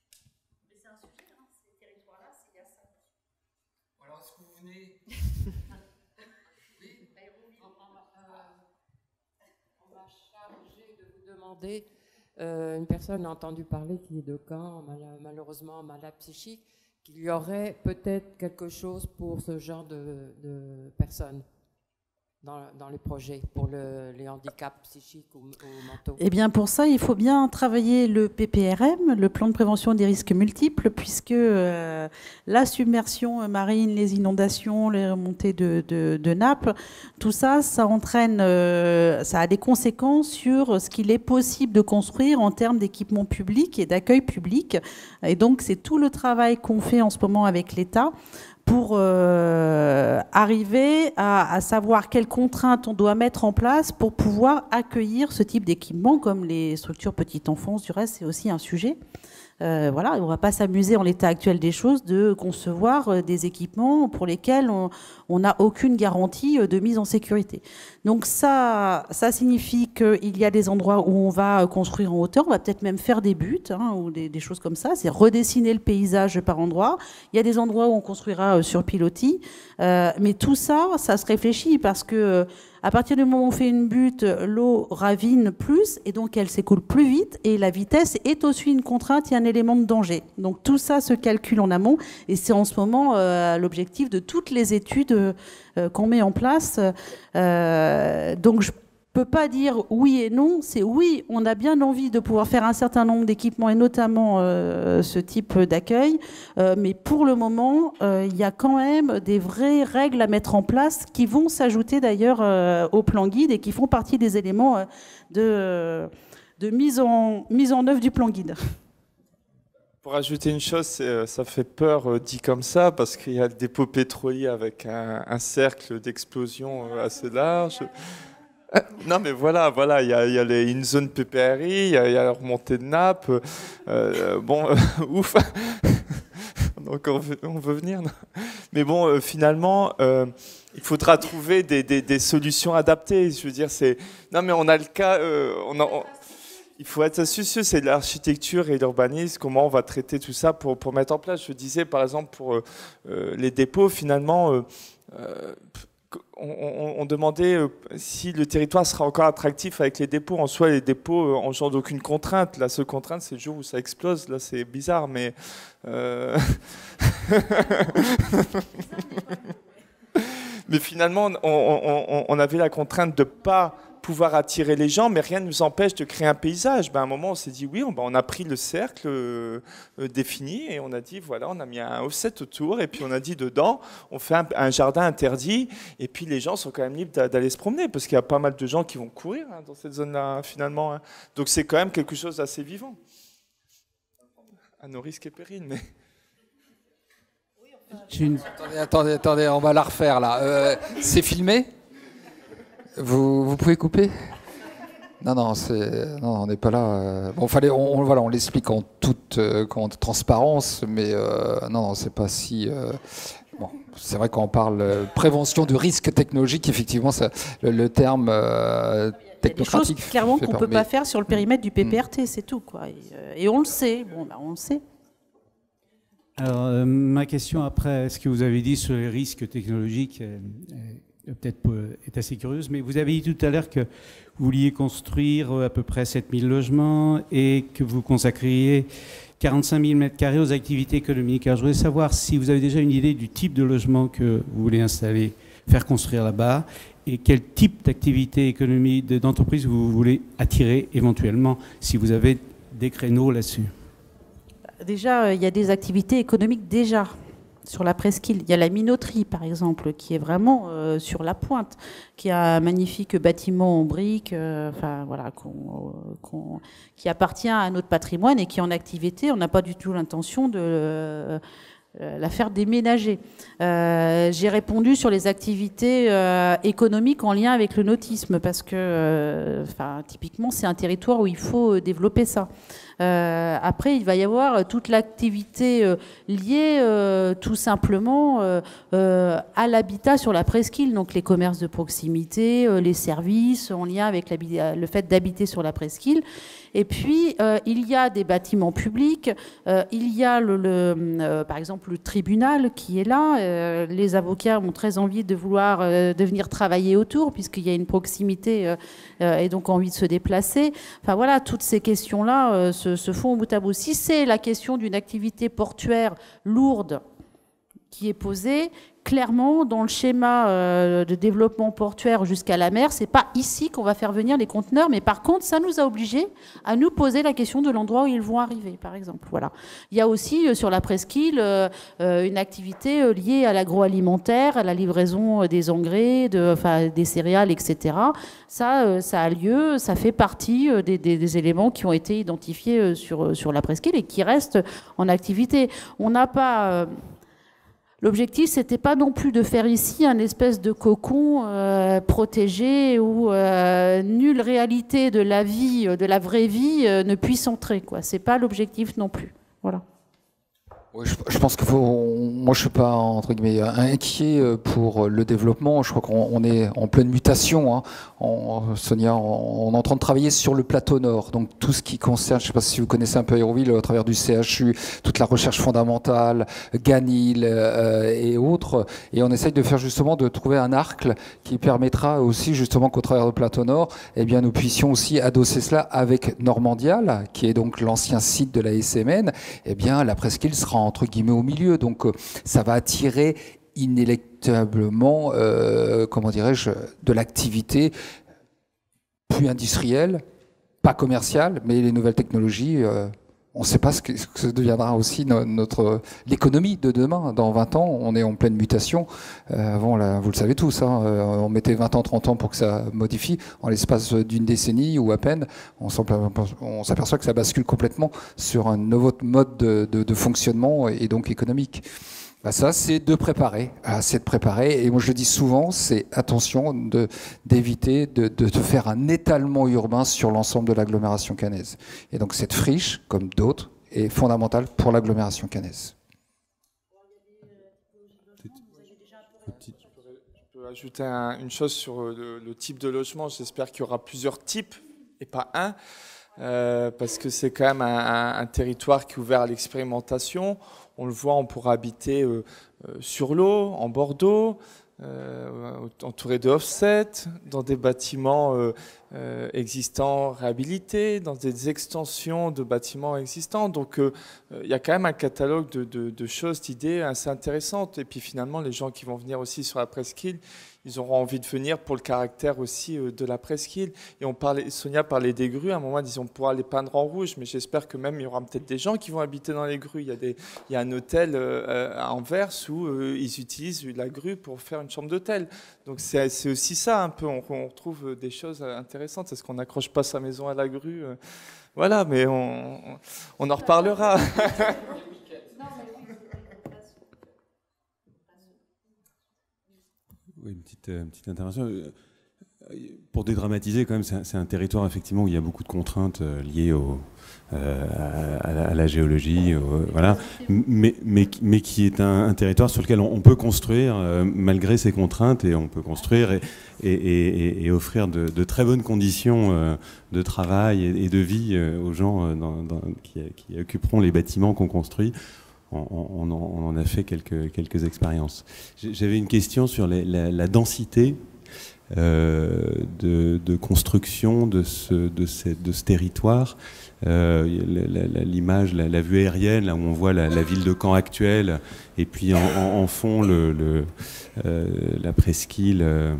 Alors, est-ce que vous venez demander, euh, une personne a entendu parler qui est de Caen, mal, malheureusement malade psychique, qu'il y aurait peut-être quelque chose pour ce genre de, de personnes. Dans, dans les projets pour le, les handicaps psychiques ou, ou mentaux? Eh bien, pour ça, il faut bien travailler le P P R M, le plan de prévention des risques multiples, puisque euh, la submersion marine, les inondations, les remontées de, de, de nappes, tout ça, ça entraîne, euh, ça a des conséquences sur ce qu'il est possible de construire en termes d'équipement public et d'accueil public. Et donc, c'est tout le travail qu'on fait en ce moment avec l'État pour euh, arriver à, à savoir quelles contraintes on doit mettre en place pour pouvoir accueillir ce type d'équipement, comme les structures petite enfance, du reste, c'est aussi un sujet. Euh, voilà, on ne va pas s'amuser en l'état actuel des choses de concevoir des équipements pour lesquels on n'a aucune garantie de mise en sécurité. Donc ça, ça signifie qu'il y a des endroits où on va construire en hauteur, on va peut-être même faire des buts hein, ou des, des choses comme ça, c'est redessiner le paysage par endroit. Il y a des endroits où on construira sur pilotis, euh, mais tout ça, ça se réfléchit parce que à partir du moment où on fait une butte, l'eau ravine plus et donc elle s'écoule plus vite et la vitesse est aussi une contrainte et un élément de danger. Donc tout ça se calcule en amont et c'est en ce moment euh, l'objectif de toutes les études euh, qu'on met en place. Euh, donc je ne peux pas dire oui et non, c'est oui, on a bien envie de pouvoir faire un certain nombre d'équipements et notamment euh, ce type d'accueil, euh, mais pour le moment, euh, il y a quand même des vraies règles à mettre en place qui vont s'ajouter d'ailleurs euh, au plan guide et qui font partie des éléments euh, de, de mise, en, mise en œuvre du plan guide. Pour ajouter une chose, ça fait peur euh, dit comme ça, parce qu'il y a le dépôt pétrolier avec un, un cercle d'explosion euh, assez large. Non mais voilà, voilà, il y a, y a les, une zone P P R I, il y, y a la remontée de nappe, euh, bon, euh, ouf, donc on veut, on veut venir, non mais bon, euh, finalement, euh, il faudra trouver des, des, des solutions adaptées, je veux dire, c'est, non mais on a le cas, euh, on a, on, il faut être astucieux, c'est l'architecture et l'urbanisme, comment on va traiter tout ça pour, pour mettre en place. Je disais par exemple pour euh, les dépôts, finalement, euh, euh, On, on, on demandait euh, si le territoire sera encore attractif avec les dépôts. En soi, les dépôts euh, engendrent aucune contrainte. La seule contrainte, c'est le jour où ça explose. Là, c'est bizarre, mais... Euh... mais finalement, on, on, on avait la contrainte de ne pas pouvoir attirer les gens, mais rien ne nous empêche de créer un paysage. Ben, à un moment, on s'est dit oui, on, ben, on a pris le cercle euh, euh, défini et on a dit voilà, on a mis un offset autour et puis on a dit dedans, on fait un, un jardin interdit et puis les gens sont quand même libres d'aller se promener parce qu'il y a pas mal de gens qui vont courir hein, dans cette zone-là finalement. Hein. Donc c'est quand même quelque chose d'assez vivant. À nos risques et périls, mais... Une... Attendez, attendez, attendez, on va la refaire là. Euh, c'est filmé ? Vous, vous pouvez couper ? Non, non, c'est, non, on n'est pas là. Bon, fallait, on, on, voilà, on l'explique en toute, euh, en toute transparence, mais euh, non, non, c'est pas si. Euh, bon, c'est vrai qu'on parle euh, prévention de risques technologiques, effectivement, ça, le, le terme euh, technocratique. Il y a des choses clairement qu'on ne peut mais... pas faire sur le périmètre du P P R T, c'est tout, quoi. Et, euh, et on le sait. Bon, bah, on le sait. Alors, euh, ma question après, ce que vous avez dit sur les risques technologiques. Euh, peut-être est assez curieuse, mais vous avez dit tout à l'heure que vous vouliez construire à peu près sept mille logements et que vous consacriez quarante-cinq mille mètres carrés aux activités économiques. Alors je voudrais savoir si vous avez déjà une idée du type de logement que vous voulez installer, faire construire là-bas, et quel type d'activité économique, d'entreprise vous voulez attirer éventuellement, si vous avez des créneaux là-dessus. Déjà, il y a des activités économiques déjà. Sur la presqu'île, il y a la minoterie, par exemple, qui est vraiment euh, sur la pointe, qui a un magnifique bâtiment en briques, euh, enfin voilà, qu'on, qu'on, qui appartient à notre patrimoine et qui est en activité. On n'a pas du tout l'intention de euh, la faire déménager. Euh, j'ai répondu sur les activités euh, économiques en lien avec le nautisme, parce que, euh, enfin, typiquement, c'est un territoire où il faut développer ça. Euh, après, il va y avoir toute l'activité euh, liée euh, tout simplement euh, euh, à l'habitat sur la presqu'île, donc les commerces de proximité, euh, les services en lien avec le fait d'habiter sur la presqu'île. Et puis, euh, il y a des bâtiments publics, euh, il y a, le, le, euh, par exemple, le tribunal qui est là. Euh, les avocats ont très envie de vouloir euh, de venir travailler autour, puisqu'il y a une proximité euh, euh, et donc envie de se déplacer. Enfin voilà, toutes ces questions-là euh, se, se font bout à bout. Si c'est la question d'une activité portuaire lourde qui est posée, clairement, dans le schéma euh, de développement portuaire jusqu'à la mer, c'est pas ici qu'on va faire venir les conteneurs, mais par contre, ça nous a obligés à nous poser la question de l'endroit où ils vont arriver, par exemple. Voilà. Il y a aussi euh, sur la presqu'île euh, euh, une activité euh, liée à l'agroalimentaire, à la livraison des engrais, de, enfin, des céréales, et cetera. Ça, euh, ça a lieu, ça fait partie euh, des, des, des éléments qui ont été identifiés euh, sur, sur la presqu'île et qui restent en activité. On n'a pas... Euh, L'objectif, c'était pas non plus de faire ici un espèce de cocon euh, protégé où euh, nulle réalité de la vie, de la vraie vie, euh, ne puisse entrer, quoi. C'est pas l'objectif non plus. Voilà. Oui, je, je pense que faut, moi je suis pas entre guillemets inquiet pour le développement. Je crois qu'on est en pleine mutation. Hein. On, Sonia, on, on est en train de travailler sur le plateau nord. Donc tout ce qui concerne, je sais pas si vous connaissez un peu Aéroville, au travers du C H U, toute la recherche fondamentale, Ganil euh, et autres. Et on essaye de faire justement de trouver un arc qui permettra aussi justement qu'au travers du plateau nord, eh bien nous puissions aussi adosser cela avec Normandial, qui est donc l'ancien site de la S M N. Eh bien la presqu'île sera entre guillemets au milieu, donc euh, ça va attirer inéluctablement, euh, comment dirais-je, de l'activité plus industrielle, pas commerciale, mais les nouvelles technologies, euh, on ne sait pas ce que, ce que deviendra aussi no, notre l'économie de demain. Dans vingt ans, on est en pleine mutation. Euh, avant, là, vous le savez tous, hein, euh, on mettait vingt ans, trente ans pour que ça modifie. En l'espace d'une décennie ou à peine, on s'aperçoit que ça bascule complètement sur un nouveau mode de, de, de fonctionnement et donc économique. Bah ça, c'est de préparer, ah, c'est de préparer. Et moi, je dis souvent, c'est attention de, d'éviter de, de, de faire un étalement urbain sur l'ensemble de l'agglomération caennaise. Et donc, cette friche, comme d'autres, est fondamentale pour l'agglomération caennaise. Je peux ajouter un, une chose sur le, le type de logement. J'espère qu'il y aura plusieurs types et pas un, euh, parce que c'est quand même un, un, un territoire qui est ouvert à l'expérimentation. On le voit, on pourra habiter euh, euh, sur l'eau, en bord d'eau, euh, entouré de offset, dans des bâtiments euh, euh, existants réhabilités, dans des extensions de bâtiments existants. Donc il euh, y a quand même un catalogue de, de, de choses, d'idées assez intéressantes. Et puis finalement, les gens qui vont venir aussi sur la presqu'île, ils auront envie de venir pour le caractère aussi de la presqu'île. Et on parlait, Sonia parlait des grues. À un moment, disons, on pourra les peindre en rouge, mais j'espère que même il y aura peut-être des gens qui vont habiter dans les grues. Il y a, des, il y a un hôtel euh, à Anvers où euh, ils utilisent la grue pour faire une chambre d'hôtel. Donc c'est, c'est aussi ça un peu. On, on retrouve des choses intéressantes. Est-ce qu'on n'accroche pas sa maison à la grue? Voilà, mais on, on en reparlera. Oui, une petite, une petite intervention. Pour dédramatiser, quand même, c'est un, c'est un territoire effectivement où il y a beaucoup de contraintes liées au, euh, à, la, à la géologie, au, voilà, mais, mais, mais qui est un, un territoire sur lequel on, on peut construire euh, malgré ces contraintes, et on peut construire et, et, et, et offrir de, de très bonnes conditions euh, de travail et, et de vie euh, aux gens euh, dans, dans, qui, qui occuperont les bâtiments qu'on construit. On, on, on en a fait quelques, quelques expériences. J'avais une question sur les, la, la densité euh, de, de construction de ce, de ce, de ce territoire. Euh, la, la, l'image, la, la vue aérienne, là où on voit la, la ville de Caen actuelle, et puis en, en, en fond le, le, euh, la presqu'île euh,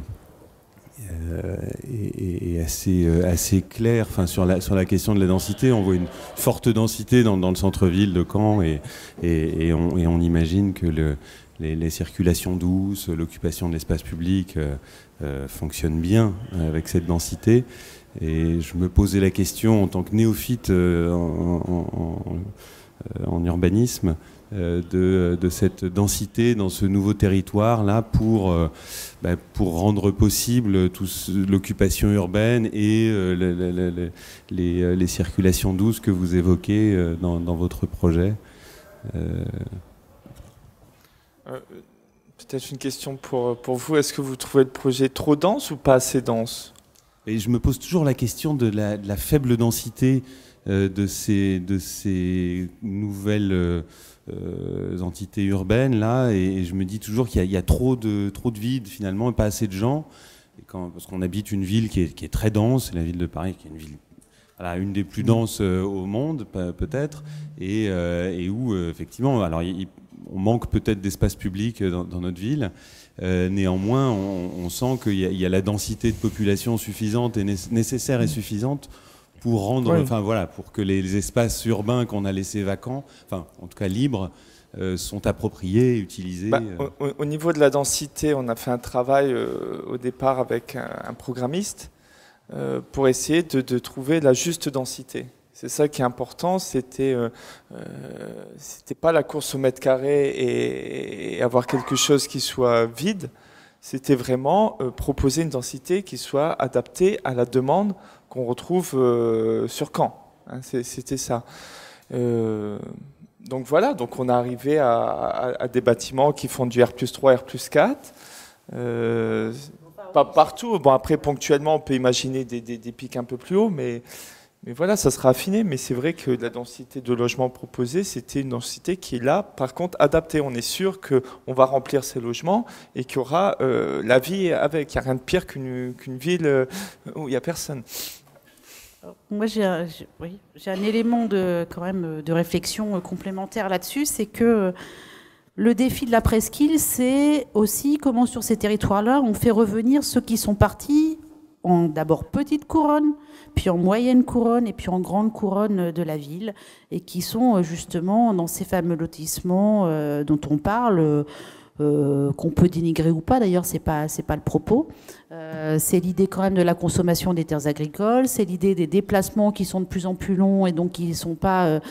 est, est assez, assez claire. Enfin, sur, la, sur la question de la densité, on voit une forte densité dans, dans le centre-ville de Caen, et, et, et, on, et on imagine que le, les, les circulations douces, l'occupation de l'espace public euh, euh, fonctionnent bien avec cette densité. Et je me posais la question en tant que néophyte euh, en, en, en, en urbanisme euh, de, de cette densité dans ce nouveau territoire-là pour, euh, bah, pour rendre possible tout ce, l'occupation urbaine et euh, le, le, le, les, les circulations douces que vous évoquez euh, dans, dans votre projet. Euh... Euh, peut-être une question pour, pour vous. Est-ce que vous trouvez le projet trop dense ou pas assez dense ? Et je me pose toujours la question de la, de la faible densité euh, de, ces, de ces nouvelles euh, euh, entités urbaines là, et, et je me dis toujours qu'il y a, il y a trop de trop de vide finalement, et pas assez de gens. Et quand, parce qu'on habite une ville qui est, qui est très dense, la ville de Paris, qui est une ville, voilà, une des plus denses euh, au monde peut-être, et, euh, et où euh, effectivement, alors il, on manque peut-être d'espace public dans, dans notre ville. Euh, néanmoins, on, on sent qu'il y, y a la densité de population suffisante et nécessaire et suffisante pour rendre, oui. enfin voilà, pour que les, les espaces urbains qu'on a laissés vacants, enfin en tout cas libres, euh, sont appropriés, utilisés. Bah, au, au niveau de la densité, on a fait un travail euh, au départ avec un, un programmiste euh, pour essayer de, de trouver la juste densité. C'est ça qui est important, c'était euh, euh, c'était pas la course au mètre carré et, et avoir quelque chose qui soit vide, c'était vraiment euh, proposer une densité qui soit adaptée à la demande qu'on retrouve euh, sur Caen. Hein, c'était ça. Euh, donc voilà, donc on est arrivé à, à, à des bâtiments qui font du R plus trois, R plus quatre. Euh, pas partout, bon après ponctuellement on peut imaginer des, des, des pics un peu plus hauts, mais... Mais voilà, ça sera affiné, mais c'est vrai que la densité de logements proposée, c'était une densité qui est là, par contre, adaptée. On est sûr qu'on va remplir ces logements et qu'il y aura euh, la vie avec. Il n'y a rien de pire qu'une qu'une ville euh, où il n'y a personne. Alors, moi, j'ai un, oui, j'ai un élément de, quand même, de réflexion complémentaire là-dessus, c'est que le défi de la presqu'île, c'est aussi comment, sur ces territoires-là, on fait revenir ceux qui sont partis en d'abord petite couronne, puis en moyenne couronne et puis en grande couronne de la ville, et qui sont justement dans ces fameux lotissements euh, dont on parle, euh, qu'on peut dénigrer ou pas, d'ailleurs c'est pas, c'est pas le propos. Euh, c'est l'idée quand même de la consommation des terres agricoles, c'est l'idée des déplacements qui sont de plus en plus longs et donc qui ne sont pas euh,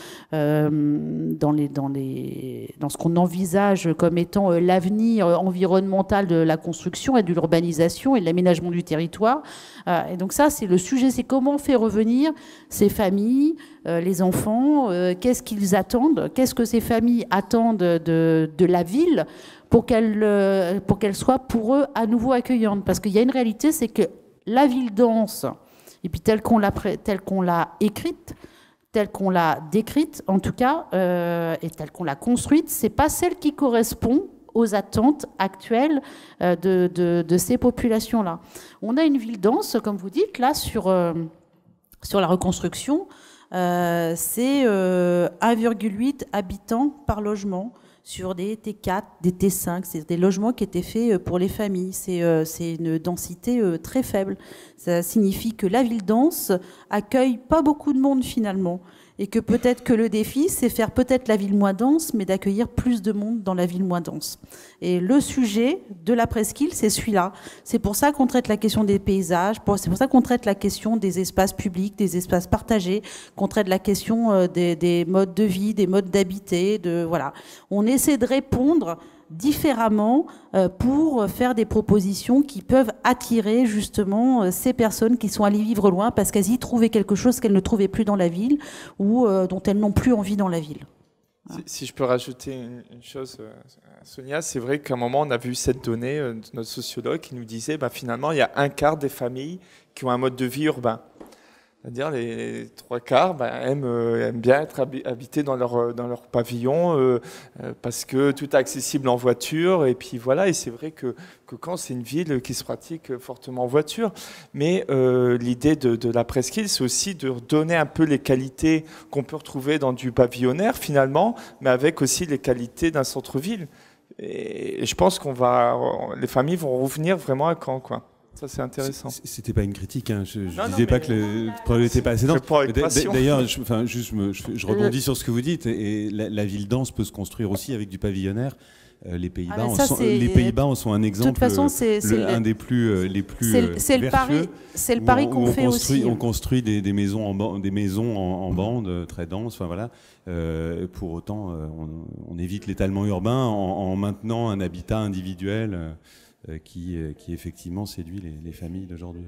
euh, dans, les, dans, les, dans ce qu'on envisage comme étant euh, l'avenir environnemental de la construction et de l'urbanisation et de l'aménagement du territoire. Euh, et donc ça, c'est le sujet, c'est comment on fait revenir ces familles, euh, les enfants, euh, qu'est-ce qu'ils attendent, qu'est-ce que ces familles attendent de, de la ville pour qu'elle pour qu'elle soit pour eux à nouveau accueillante. Parce qu'il y a une réalité, c'est que la ville dense, et puis telle qu'on l'a telle qu'on l'a écrite, telle qu'on l'a décrite, en tout cas, euh, et telle qu'on l'a construite, c'est pas celle qui correspond aux attentes actuelles euh, de, de, de ces populations-là. On a une ville dense, comme vous dites, là, sur, euh, sur la reconstruction, euh, c'est euh, un virgule huit habitants par logement, sur des T quatre, des T cinq, c'est des logements qui étaient faits pour les familles. C'est euh, une densité euh, très faible. Ça signifie que la ville dense accueille pas beaucoup de monde finalement. Et que peut-être que le défi, c'est faire peut-être la ville moins dense, mais d'accueillir plus de monde dans la ville moins dense. Et le sujet de la presqu'île, c'est celui-là. C'est pour ça qu'on traite la question des paysages, c'est pour ça qu'on traite la question des espaces publics, des espaces partagés, qu'on traite la question des, des modes de vie, des modes d'habiter. De, voilà. On essaie de répondre différemment pour faire des propositions qui peuvent attirer justement ces personnes qui sont allées vivre loin parce qu'elles y trouvaient quelque chose qu'elles ne trouvaient plus dans la ville ou dont elles n'ont plus envie dans la ville. Si, si je peux rajouter une, une chose, Sonia, c'est vrai qu'à un moment on a vu cette donnée de notre sociologue qui nous disait bah, finalement il y a un quart des familles qui ont un mode de vie urbain. C'est-à-dire les trois quarts bah, aiment, euh, aiment bien être habités dans leur, dans leur pavillon euh, euh, parce que tout est accessible en voiture. Et puis voilà, et c'est vrai que, que Caen, c'est une ville qui se pratique fortement en voiture. Mais euh, l'idée de, de la presqu'île, c'est aussi de donner un peu les qualités qu'on peut retrouver dans du pavillonnaire finalement, mais avec aussi les qualités d'un centre-ville. Et, et je pense qu'on va, les familles vont revenir vraiment à Caen, quoi. Ça, c'est intéressant. C'était pas une critique, hein. Je ne disais non, pas que le problème n'était pas assez dense. D'ailleurs, je, enfin, juste, je, je rebondis sur ce que vous dites. Et la, la ville dense peut se construire aussi avec du pavillonnaire. Euh, les Pays-Bas ah, en, les Pays-Bas en sont un exemple. De toute façon, c'est un des plus, euh, les plus euh, C'est le pari, c'est le pari qu'on fait construit, aussi. On construit des, des maisons en, des maisons en, en bande euh, très denses. Enfin voilà. Euh, pour autant, euh, on, on évite l'étalement urbain en, en maintenant un habitat individuel. Euh, Euh, qui, euh, qui effectivement séduit les, les familles d'aujourd'hui.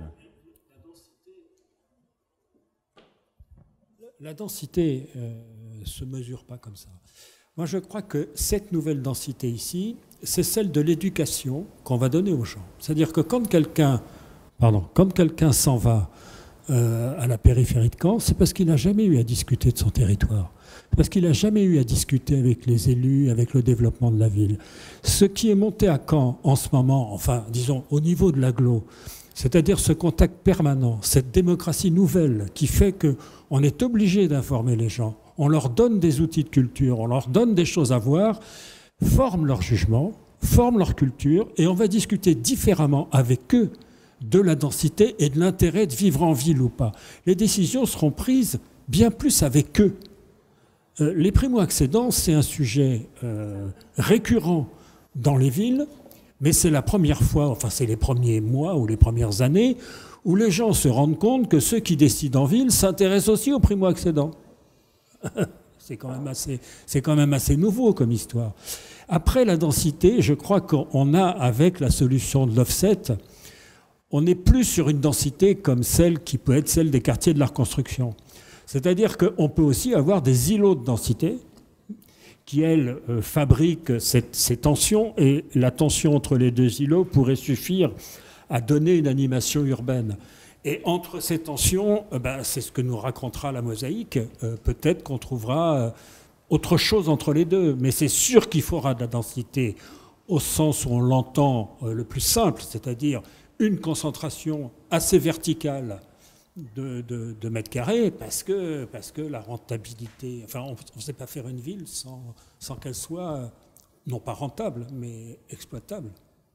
La densité ne euh, se mesure pas comme ça. Moi, je crois que cette nouvelle densité ici, c'est celle de l'éducation qu'on va donner aux gens. C'est-à-dire que quand quelqu'un, pardon, quand quelqu'un s'en va euh, à la périphérie de Caen, c'est parce qu'il n'a jamais eu à discuter de son territoire. Parce qu'il n'a jamais eu à discuter avec les élus, avec le développement de la ville. Ce qui est monté à Caen en ce moment, enfin, disons, au niveau de l'agglo, c'est-à-dire ce contact permanent, cette démocratie nouvelle qui fait qu'on est obligé d'informer les gens, on leur donne des outils de culture, on leur donne des choses à voir, forme leur jugement, forme leur culture, et on va discuter différemment avec eux de la densité et de l'intérêt de vivre en ville ou pas. Les décisions seront prises bien plus avec eux. Euh, les primo-accédants, c'est un sujet euh, récurrent dans les villes, mais c'est la première fois, enfin c'est les premiers mois ou les premières années, où les gens se rendent compte que ceux qui décident en ville s'intéressent aussi aux primo-accédants. C'est quand même assez, c'est quand même assez nouveau comme histoire. Après la densité, je crois qu'on a, avec la solution de l'offset, on n'est plus sur une densité comme celle qui peut être celle des quartiers de la reconstruction. C'est-à-dire qu'on peut aussi avoir des îlots de densité qui, elles, euh, fabriquent cette, ces tensions, et la tension entre les deux îlots pourrait suffire à donner une animation urbaine. Et entre ces tensions, euh, ben, c'est ce que nous racontera la mosaïque. Euh, peut-être qu'on trouvera euh, autre chose entre les deux, mais c'est sûr qu'il faudra de la densité au sens où on l'entend euh, le plus simple, c'est-à-dire une concentration assez verticale de, de, de mètres carrés, parce que, parce que la rentabilité... Enfin, on ne sait pas faire une ville sans, sans qu'elle soit, non pas rentable, mais exploitable.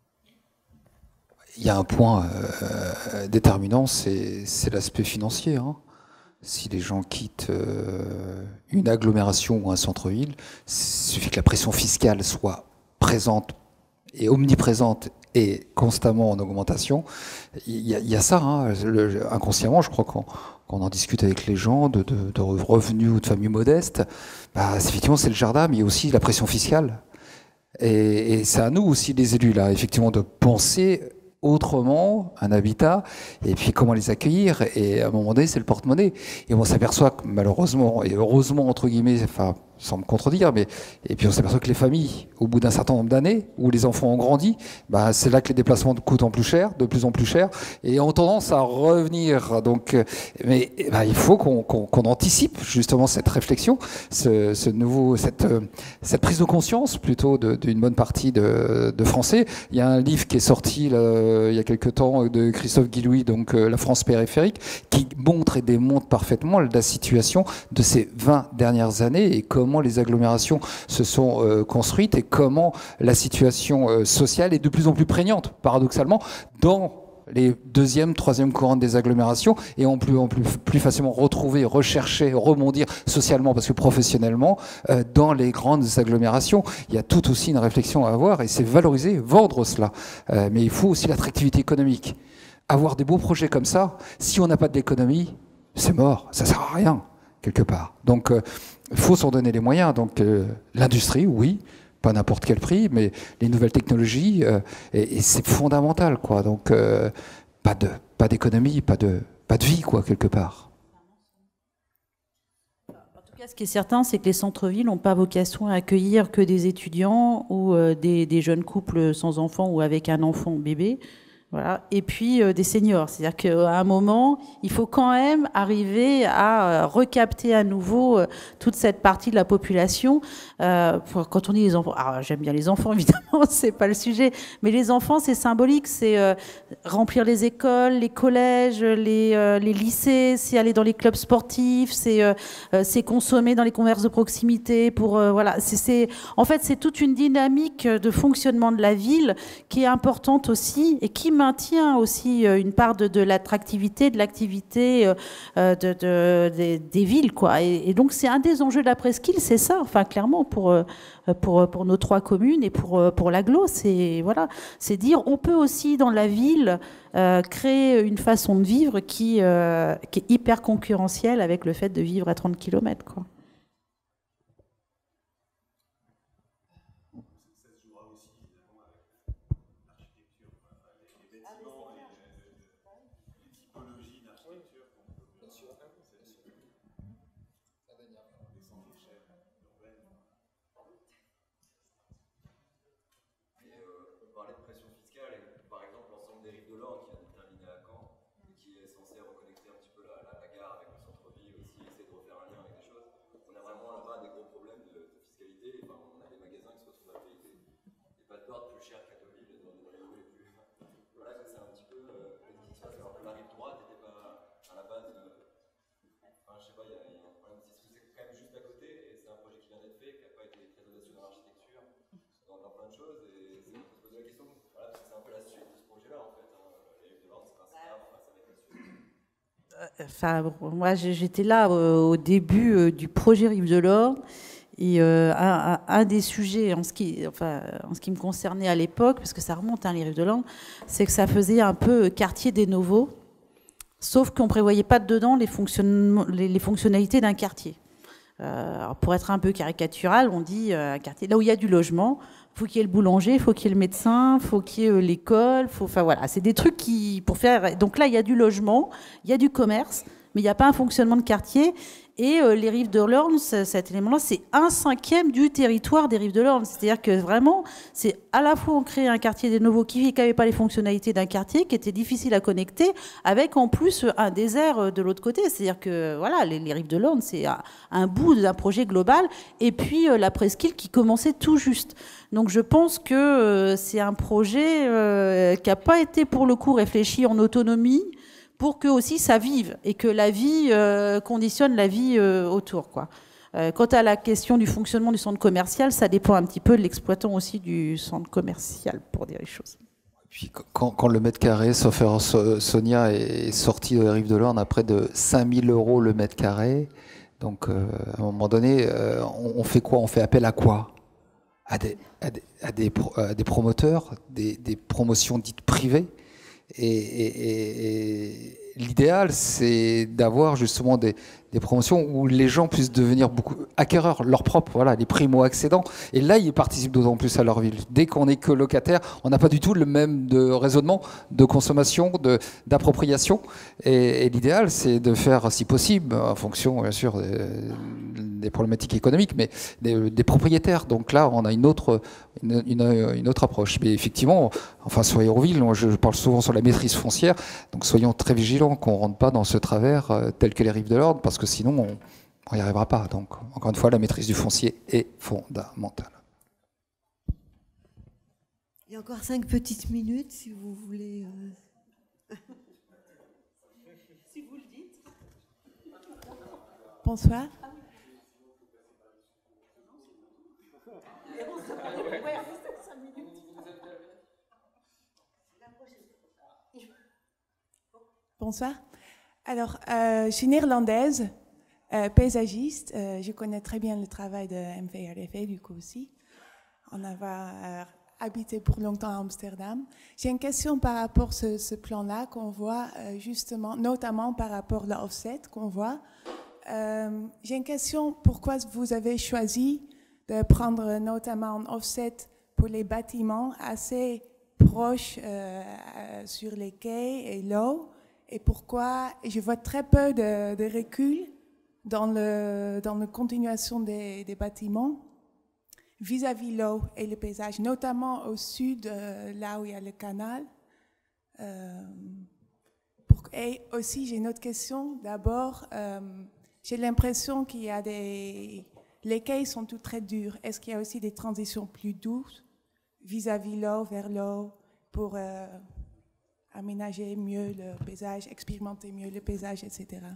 Il y a un point euh, déterminant, c'est l'aspect financier. Hein. Si les gens quittent euh, une agglomération ou un centre-ville, il suffit que la pression fiscale soit présente et omniprésente et constamment en augmentation. Il y a, il y a ça, hein, le, inconsciemment, je crois qu'on qu'on en discute avec les gens de, de, de revenus ou de familles modestes. Bah, effectivement, c'est le jardin, mais il y a aussi la pression fiscale. Et, et c'est à nous aussi, les élus, là, effectivement, de penser autrement un habitat, et puis comment les accueillir, et à un moment donné c'est le porte-monnaie, et on s'aperçoit que malheureusement et heureusement entre guillemets, enfin sans me contredire, mais et puis on s'aperçoit que les familles, au bout d'un certain nombre d'années où les enfants ont grandi, bah, c'est là que les déplacements coûtent en plus cher, de plus en plus cher, et ont tendance à revenir. Donc, mais bah, il faut qu'on qu'on, qu'on anticipe justement cette réflexion, ce, ce nouveau, cette, cette prise de conscience plutôt d'une bonne partie de, de Français. Il y a un livre qui est sorti là, il y a quelque temps de Christophe Guillouis, donc euh, La France périphérique, qui montre et démontre parfaitement la situation de ces vingt dernières années et comment les agglomérations se sont euh, construites et comment la situation euh, sociale est de plus en plus prégnante, paradoxalement, dans les deuxième, troisième courantes des agglomérations, et on peut en plus, plus facilement retrouver, rechercher, rebondir socialement, parce que professionnellement, euh, dans les grandes agglomérations, il y a tout aussi une réflexion à avoir, et c'est valoriser, vendre cela. Euh, mais il faut aussi l'attractivité économique. Avoir des beaux projets comme ça, si on n'a pas de l'économie, c'est mort, ça sert à rien, quelque part. Donc, il euh, faut s'en donner les moyens. Donc, euh, l'industrie, oui, pas n'importe quel prix, mais les nouvelles technologies, euh, et, et c'est fondamental, quoi. Donc, euh, pas de, pas d'économie, pas de, pas de vie, quoi, quelque part. En tout cas, ce qui est certain, c'est que les centres-villes n'ont pas vocation à accueillir que des étudiants ou euh, des, des jeunes couples sans enfants ou avec un enfant bébé. Voilà. Et puis euh, des seniors, c'est-à-dire qu'à un moment, il faut quand même arriver à euh, recapter à nouveau euh, toute cette partie de la population. Euh, pour, quand on dit les enfants, alors j'aime bien les enfants évidemment, c'est pas le sujet, mais les enfants c'est symbolique, c'est euh, remplir les écoles, les collèges, les, euh, les lycées, c'est aller dans les clubs sportifs, c'est euh, c'est consommer dans les commerces de proximité. Pour euh, voilà, c'est en fait c'est toute une dynamique de fonctionnement de la ville qui est importante aussi et qui maintient aussi une part de, de l'attractivité, de l'activité euh, de, de, de, des villes, quoi. Et, et donc c'est un des enjeux de la presqu'île, c'est ça, enfin clairement pour, pour, pour nos trois communes et pour, pour l'agglo, c'est voilà, c'est dire on peut aussi dans la ville euh, créer une façon de vivre qui, euh, qui est hyper concurrentielle avec le fait de vivre à trente kilomètres, quoi. On parlait de pression fiscale, et par exemple l'ensemble des rives de l'Orne qui a déterminé à Caen, enfin, moi j'étais là au début du projet Rive de l'Orne. Et euh, un, un des sujets en ce qui, enfin, en ce qui me concernait à l'époque, parce que ça remonte à hein, les Rives de l'Orne, c'est que ça faisait un peu quartier des novos, sauf qu'on ne prévoyait pas dedans les, les, les fonctionnalités d'un quartier. Euh, alors pour être un peu caricatural, on dit euh, un quartier là où il y a du logement, il faut qu'il y ait le boulanger, il faut qu'il y ait le médecin, il faut qu'il y ait euh, l'école, faut, enfin voilà, c'est des trucs qui pour faire. Donc là, il y a du logement, il y a du commerce, mais il n'y a pas un fonctionnement de quartier. Et euh, les Rives de l'Orne, cet élément-là, c'est un cinquième du territoire des Rives de l'Orne. C'est-à-dire que vraiment, c'est à la fois on crée un quartier des nouveaux qui n'avait pas les fonctionnalités d'un quartier, qui était difficile à connecter, avec en plus un désert de l'autre côté. C'est-à-dire que voilà, les, les Rives de l'Orne, c'est un, un bout d'un projet global. Et puis euh, la presqu'île qui commençait tout juste. Donc je pense que euh, c'est un projet euh, qui n'a pas été pour le coup réfléchi en autonomie, pour que aussi ça vive et que la vie euh, conditionne la vie euh, autour, quoi. Euh, quant à la question du fonctionnement du centre commercial, ça dépend un petit peu de l'exploitant aussi du centre commercial, pour dire les choses. Puis quand, quand le mètre carré, sauf erreur, Sonia, est sorti de la Rive de l'Orne à près de cinq mille euros le mètre carré, donc euh, à un moment donné, euh, on, on fait quoi? On fait appel à quoi? à des, à des, à des, pro, à des promoteurs, des, des promotions dites privées. Et, et, et l'idéal, c'est d'avoir justement des, des promotions où les gens puissent devenir beaucoup acquéreurs, leurs propres, voilà, les primo-accédants. Et là, ils participent d'autant plus à leur ville. Dès qu'on n'est que locataire, on n'a pas du tout le même de raisonnement, de consommation, de, d'appropriation. Et, et l'idéal, c'est de faire, si possible, en fonction, bien sûr, des, des problématiques économiques, mais des, des propriétaires. Donc là, on a une autre, une, une, une autre approche. Mais effectivement, enfin, sur Hérouville, je parle souvent sur la maîtrise foncière, donc soyons très vigilants qu'on ne rentre pas dans ce travers euh, tel que les Rives de l'Orne, parce que sinon, on n'y arrivera pas. Donc, encore une fois, la maîtrise du foncier est fondamentale. Il y a encore cinq petites minutes, si vous voulez... Euh... si vous le dites. Bonsoir. Bonsoir. Alors, euh, je suis néerlandaise, euh, paysagiste. Euh, je connais très bien le travail de M V R F, du coup aussi. On a euh, habité pour longtemps à Amsterdam. J'ai une question par rapport à ce, ce plan-là qu'on voit euh, justement, notamment par rapport à l'offset qu'on voit. Euh, j'ai une question, pourquoi vous avez choisi de prendre notamment un offset pour les bâtiments assez proches euh, sur les quais et l'eau? Et pourquoi je vois très peu de, de recul dans, le, dans la continuation des, des bâtiments vis-à-vis l'eau et le paysage, notamment au sud, euh, là où il y a le canal. Euh, pour, et aussi, j'ai une autre question. D'abord, euh, j'ai l'impression qu'il y a des... Les quais sont tous très durs. Est-ce qu'il y a aussi des transitions plus douces vis-à-vis l'eau, vers l'eau, pour... Euh, aménager mieux le paysage, expérimenter mieux le paysage, et cetera.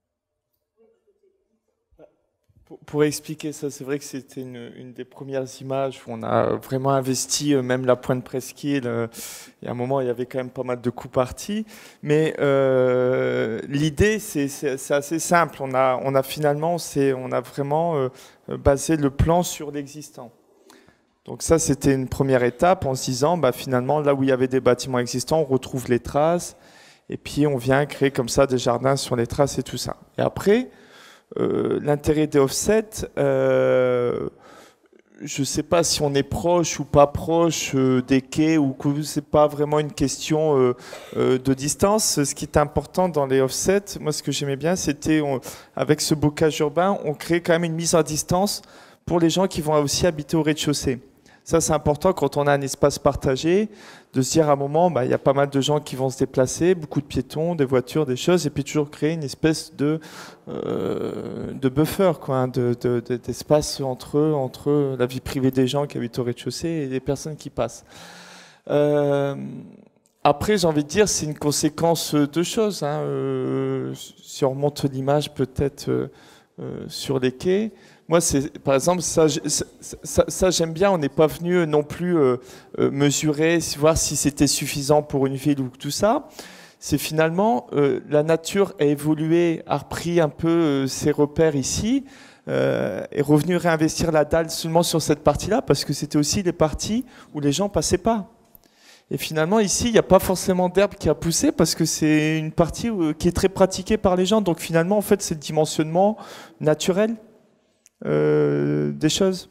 Pour, pour expliquer ça, c'est vrai que c'était une, une des premières images où on a vraiment investi, même la pointe presqu'île. Il y a un moment, il y avait quand même pas mal de coups partis. Mais euh, l'idée, c'est, c'est, c'est assez simple. On a, on a finalement, c'est, on a vraiment euh, basé le plan sur l'existant. Donc ça, c'était une première étape en se disant, bah, finalement, là où il y avait des bâtiments existants, on retrouve les traces, et puis on vient créer comme ça des jardins sur les traces et tout ça. Et après, euh, l'intérêt des offsets, euh, je ne sais pas si on est proche ou pas proche euh, des quais, ou que ce n'est pas vraiment une question euh, euh, de distance. Ce qui est important dans les offsets, moi ce que j'aimais bien, c'était, on, avec ce bocage urbain, on crée quand même une mise à distance pour les gens qui vont aussi habiter au rez-de-chaussée. Ça, c'est important quand on a un espace partagé, de se dire à un moment, bah, il y a pas mal de gens qui vont se déplacer, beaucoup de piétons, des voitures, des choses, et puis toujours créer une espèce de, euh, de buffer, quoi, hein, de, de, de, d'espace entre, entre la vie privée des gens qui habitent au rez-de-chaussée et les personnes qui passent. Euh, après, j'ai envie de dire, c'est une conséquence de choses. Hein, euh, si on remonte l'image peut-être euh, euh, sur les quais, moi, c'est, par exemple, ça, ça, ça, ça j'aime bien. On n'est pas venu non plus euh, euh, mesurer, voir si c'était suffisant pour une ville ou tout ça. c'est finalement euh, la nature a évolué, a repris un peu euh, ses repères ici, euh, est revenu réinvestir la dalle seulement sur cette partie-là, parce que c'était aussi les parties où les gens passaient pas. Et finalement, ici, il n'y a pas forcément d'herbe qui a poussé, parce que c'est une partie où, qui est très pratiquée par les gens. Donc finalement, en fait, c'est le dimensionnement naturel euh, des choses.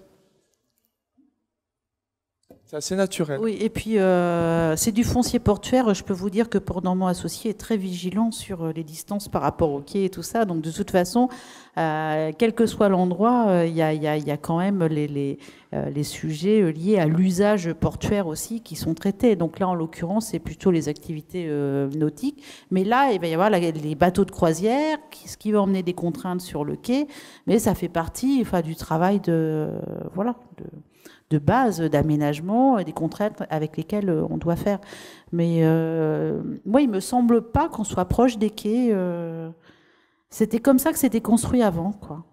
C'est assez naturel. Oui, et puis euh, c'est du foncier portuaire. Je peux vous dire que Port Normand Associé est très vigilant sur les distances par rapport au quai et tout ça. Donc de toute façon, euh, quel que soit l'endroit, il euh, y, y, y a quand même les, les, euh, les sujets liés à l'usage portuaire aussi qui sont traités. Donc là, en l'occurrence, c'est plutôt les activités euh, nautiques. Mais là, il va y avoir la, les bateaux de croisière, qui, ce qui va emmener des contraintes sur le quai. Mais ça fait partie enfin, du travail de... voilà, de, de base d'aménagement et des contraintes avec lesquelles on doit faire. Mais euh, moi, il me semble pas qu'on soit proche des quais. Euh, c'était comme ça que c'était construit avant, quoi.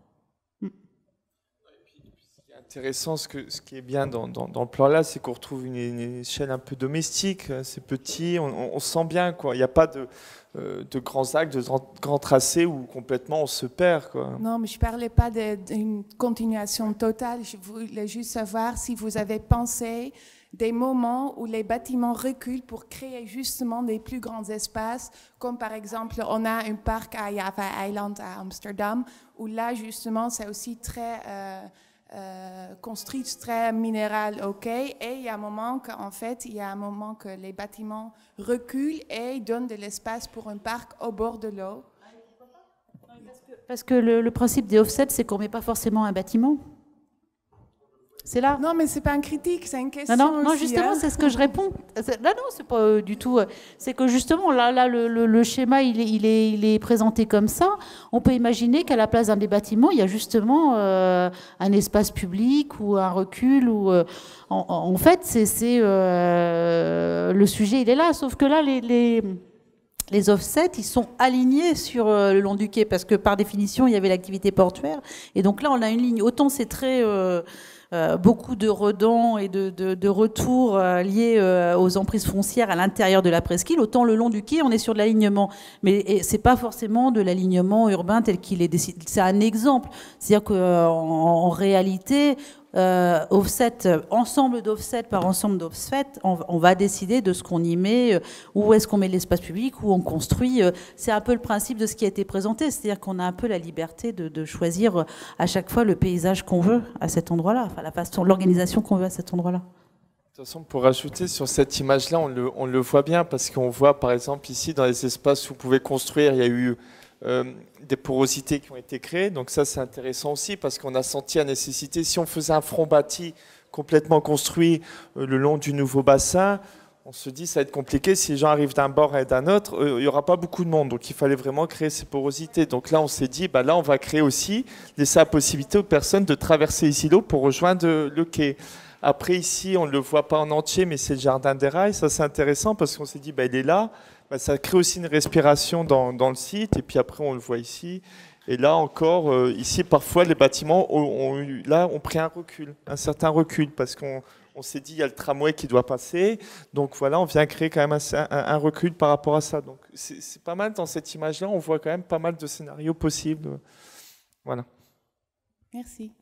Intéressant, ce, que, ce qui est bien dans, dans, dans le plan là, c'est qu'on retrouve une, une échelle un peu domestique, c'est petit, on, on sent bien, quoi. Il n'y a pas de, euh, de grands actes, de grands tracés où complètement on se perd, quoi. Non, mais je ne parlais pas d'une continuation totale, je voulais juste savoir si vous avez pensé des moments où les bâtiments reculent pour créer justement des plus grands espaces, comme par exemple on a un parc à Java Island à Amsterdam, où là justement c'est aussi très... Euh, Euh, construit très minéral, ok, et il y a un moment qu'en fait, il y a un moment que les bâtiments reculent et donnent de l'espace pour un parc au bord de l'eau. Parce que le, le principe des offsets, c'est qu'on ne met pas forcément un bâtiment. C'est là. Non, mais c'est pas une critique, c'est une question. Non, non, non aussi, justement, hein. c'est ce que je réponds. Là, non, c'est pas euh, du tout. Euh, c'est que justement, là, là, le, le, le schéma, il est, il est, il est présenté comme ça. On peut imaginer qu'à la place d'un des bâtiments, il y a justement euh, un espace public ou un recul. Ou euh, en, en fait, c'est euh, le sujet, il est là. Sauf que là, les, les Les offsets, ils sont alignés sur euh, le long du quai parce que par définition, il y avait l'activité portuaire. Et donc là, on a une ligne. Autant c'est très euh, euh, beaucoup de redans et de, de, de retours euh, liés euh, aux emprises foncières à l'intérieur de la presqu'île, autant le long du quai, on est sur de l'alignement. Mais c'est pas forcément de l'alignement urbain tel qu'il est décidé. C'est un exemple. C'est-à-dire qu'en en réalité, Euh, offset, ensemble d'offsets par ensemble d'offsets, on, on va décider de ce qu'on y met, euh, où est-ce qu'on met l'espace public, où on construit. Euh, c'est un peu le principe de ce qui a été présenté, c'est-à-dire qu'on a un peu la liberté de, de choisir euh, à chaque fois le paysage qu'on veut à cet endroit-là, enfin la façon, l'organisation qu'on veut à cet endroit-là. De toute façon, pour rajouter sur cette image-là, on le, on le voit bien parce qu'on voit par exemple ici dans les espaces où vous pouvez construire, il y a eu Euh, des porosités qui ont été créées, donc ça c'est intéressant aussi parce qu'on a senti la nécessité, si on faisait un front bâti complètement construit euh, le long du nouveau bassin, on se dit ça va être compliqué, si les gens arrivent d'un bord et d'un autre, euh, il n'y aura pas beaucoup de monde, donc il fallait vraiment créer ces porosités. Donc là on s'est dit, bah là on va créer aussi, laisser la possibilité aux personnes de traverser ici l'eau pour rejoindre le quai. Après ici on ne le voit pas en entier, mais c'est le jardin des rails, ça c'est intéressant parce qu'on s'est dit, bah, il est là. Bah, ça crée aussi une respiration dans, dans le site, et puis après on le voit ici. Et là encore, euh, ici parfois les bâtiments ont, ont, eu, là, ont pris un recul, un certain recul, parce qu'on on s'est dit il y a le tramway qui doit passer, donc voilà, on vient créer quand même un, un, un recul par rapport à ça. Donc c'est pas mal dans cette image-là, on voit quand même pas mal de scénarios possibles. Voilà. Merci.